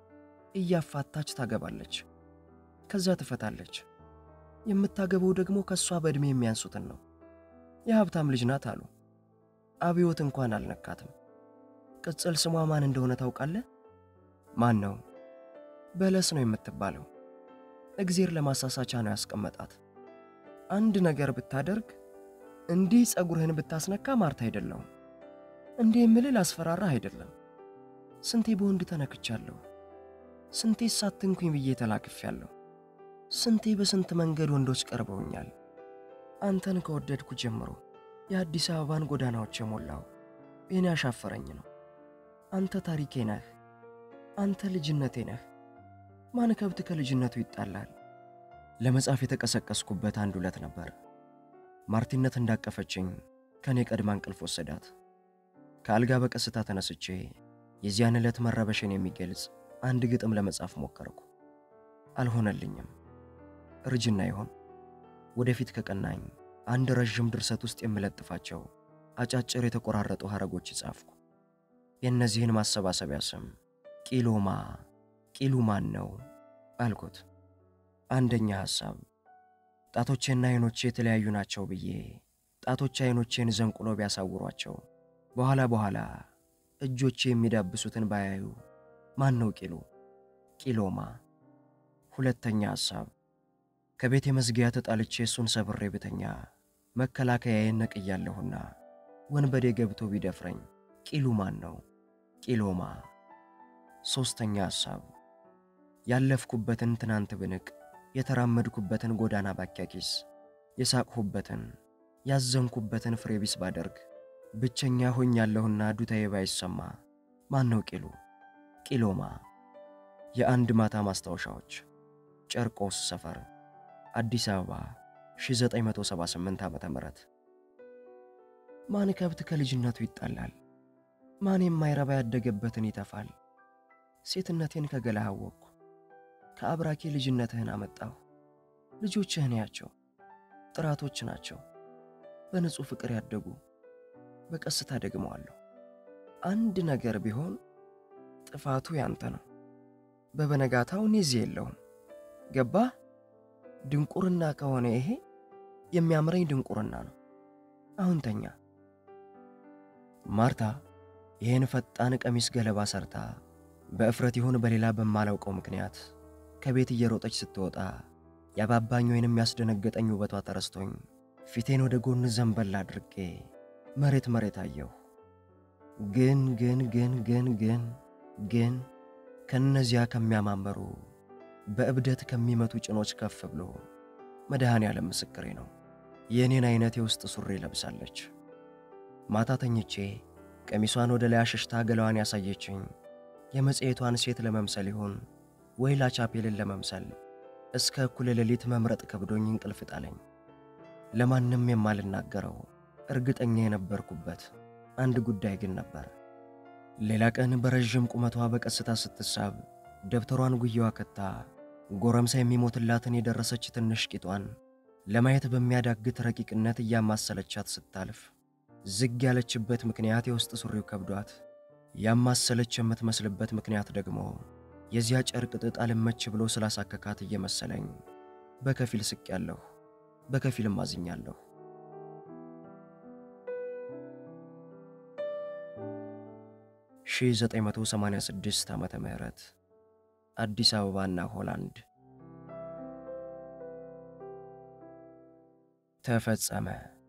እያፋታች ታገባለች፣ ከዛ ትፈታለች። የምታገበው ደግሞ ከሷ በእድሜ የሚያንሱትን ነው። የሀብታም ልጅ ናት አሉ። አብዮት እንኳን አልነካትም። ቅጽል ስሟ ማን እንደሆነ ታውቃለህ? ማን ነው? በለስ ነው የምትባለው። እግዚአብሔር ለማሳሳቻ ነው ያስቀመጣት። አንድ ነገር ብታደርግ እንዲህ ጸጉርህን ብታስነካ ማርታ አይደለም። እንዲህ የምልህ ላስፈራራህ አይደለም። ስንቴ በወንድ ተነክቻለሁ። ስንቴ ሳትንኩኝ ብዬ ተላክፌያለሁ። ስንቴ በስንት መንገድ ወንዶች ቀርበውኛል። አንተን ከወደድኩ ጀምሮ የአዲስ አበባን ጎዳናዎች የሞላው የኔ አሻፈረኝ ነው። አንተ ታሪኬ ነህ። አንተ ልጅነቴ ነህ። ማን ከብት ከልጅነቱ ይጣላል? ለመጻፍ የተቀሰቀስኩበት አንድ ሁለት ነበር። ማርቲነት እንዳቀፈችኝ ከኔ ቀድማ እንቅልፍ ወሰዳት። ከአልጋ በቀስታ ተነስቼ የዚያን ዕለት መረበሽን የሚገልጽ አንድ ግጥም ለመጻፍ ሞከርኩ። አልሆነልኝም። እርጅና ይሆን? ወደፊት ከቀናኝ አንድ ረጅም ድርሰት ውስጥ የምለጥፋቸው አጫጭር የተቆራረጡ ሐረጎች ጻፍኩ። የእነዚህን ማሰባሰቢያ ስም ቂሎማ ቂሉማን ነው አልኩት። አንደኛ ሐሳብ፣ ጣቶቼና አይኖቼ የተለያዩ ናቸው ብዬ ጣቶቼ አይኖቼን ዘንቁሎ ቢያሳውሯቸው በኋላ በኋላ እጆቼ የሚዳብሱትን ባያዩ ማን ነው ቂሉ? ቂሎማ። ሁለተኛ ሐሳብ፣ ከቤት የመዝጊያ ተጣልቼ እሱን ሰብሬ ብተኛ መከላከያዬን ነቅያለሁና ወንበዴ ገብቶ ቢደፍረኝ ቂሉ ማን ነው? ቂሎማ። ሶስተኛ ሐሳብ፣ ያለፍኩበትን ትናንት ብንቅ የተራመድኩበትን ጎዳና ባኪያኪስ የሳቅሁበትን ያዘንኩበትን ፍሬ ቢስ ባደርግ ብቸኛ ሆኛለሁና ዱታዬ ባይሰማ ማን ነው ቂሉ? ቂሎማ። የአንድ ማታ ማስታወሻዎች፣ ጨርቆስ ሰፈር፣ አዲስ አበባ ሺህ ዘጠኝ መቶ ሰባ ስምንት ዓመተ ምህረት። ማን ከብት ከልጅነቱ ይጣላል? ማን የማይረባ ያደገበትን ይተፋል? ሴትነቴን ከገላህ አወቅኩ። ከአብራኬ ልጅነትህን አመጣሁ። ልጆችህን ያቸው ጥራቶች ናቸው። በንጹህ ፍቅር ያደጉ። በቀስታ ደግመዋለሁ። አንድ ነገር ቢሆን ጥፋቱ ያንተ ነው። በበነጋታው እዚህ የለውም። ገባ? ድንቁርና ከሆነ ይሄ የሚያምረኝ ድንቁርና ነው። አሁን ተኛ። ማርታ ይሄን ፈጣን ቀሚስ ገለባ ሰርታ በእፍረት ይሁን በሌላ በማላውቀው ምክንያት ከቤት እየሮጠች ስትወጣ ያባባኝ ወይንም ያስደነገጠኝ ውበቷ ተረስቶኝ ፊቴን ወደ ጎን ዘንበል አድርጌ መሬት መሬት አየሁ። ግን ግን ግን ግን ግን ግን ከነዚያ ከሚያማምሩ በእብደት ከሚመቱ ጭኖች ከፍ ብሎ መድኃኔዓለም ምስክሬ ነው፣ የኔን አይነት የውስጥ ሱሪ ለብሳለች። ማታ ተኝቼ ቀሚሷን ወደ ላይ አሸሽታ ገላዋን ያሳየችኝ የመጽሔቷን ሴት ለመምሰል ይሁን ወይ ላቻፔልን ለመምሰል እስከ እኩለ ሌሊት መምረጥ ከብዶኝ እንቅልፍ ጣለኝ። ለማንም የማልናገረው እርግጠኛ የነበርኩበት አንድ ጉዳይ ግን ነበር። ሌላ ቀን በረጅም ቁመቷ በቀስታ ስትሳብ ደብተሯን ጉያዋ ከታ ጎረምሳ የሚሞትላትን የደረሰች ትንሽ ቂጧን ለማየት በሚያዳግት ረቂቅነት እያማሰለቻት ስታልፍ ዝግ ያለችበት ምክንያት የውስጥ ሱሪው ከብዷት ያማሰለች የምትመስልበት ምክንያት ደግሞ የዚያ ጨርቅ ጥጥ አልመች ብሎ ስላሳከካት እየመሰለኝ በከፊል ስቄያለሁ፣ በከፊልም አዝኛለሁ። ሺህ ዘጠኝ መቶ ሰማንያ ስድስት ዓመተ ምህረት አዲስ አበባና ሆላንድ ተፈጸመ።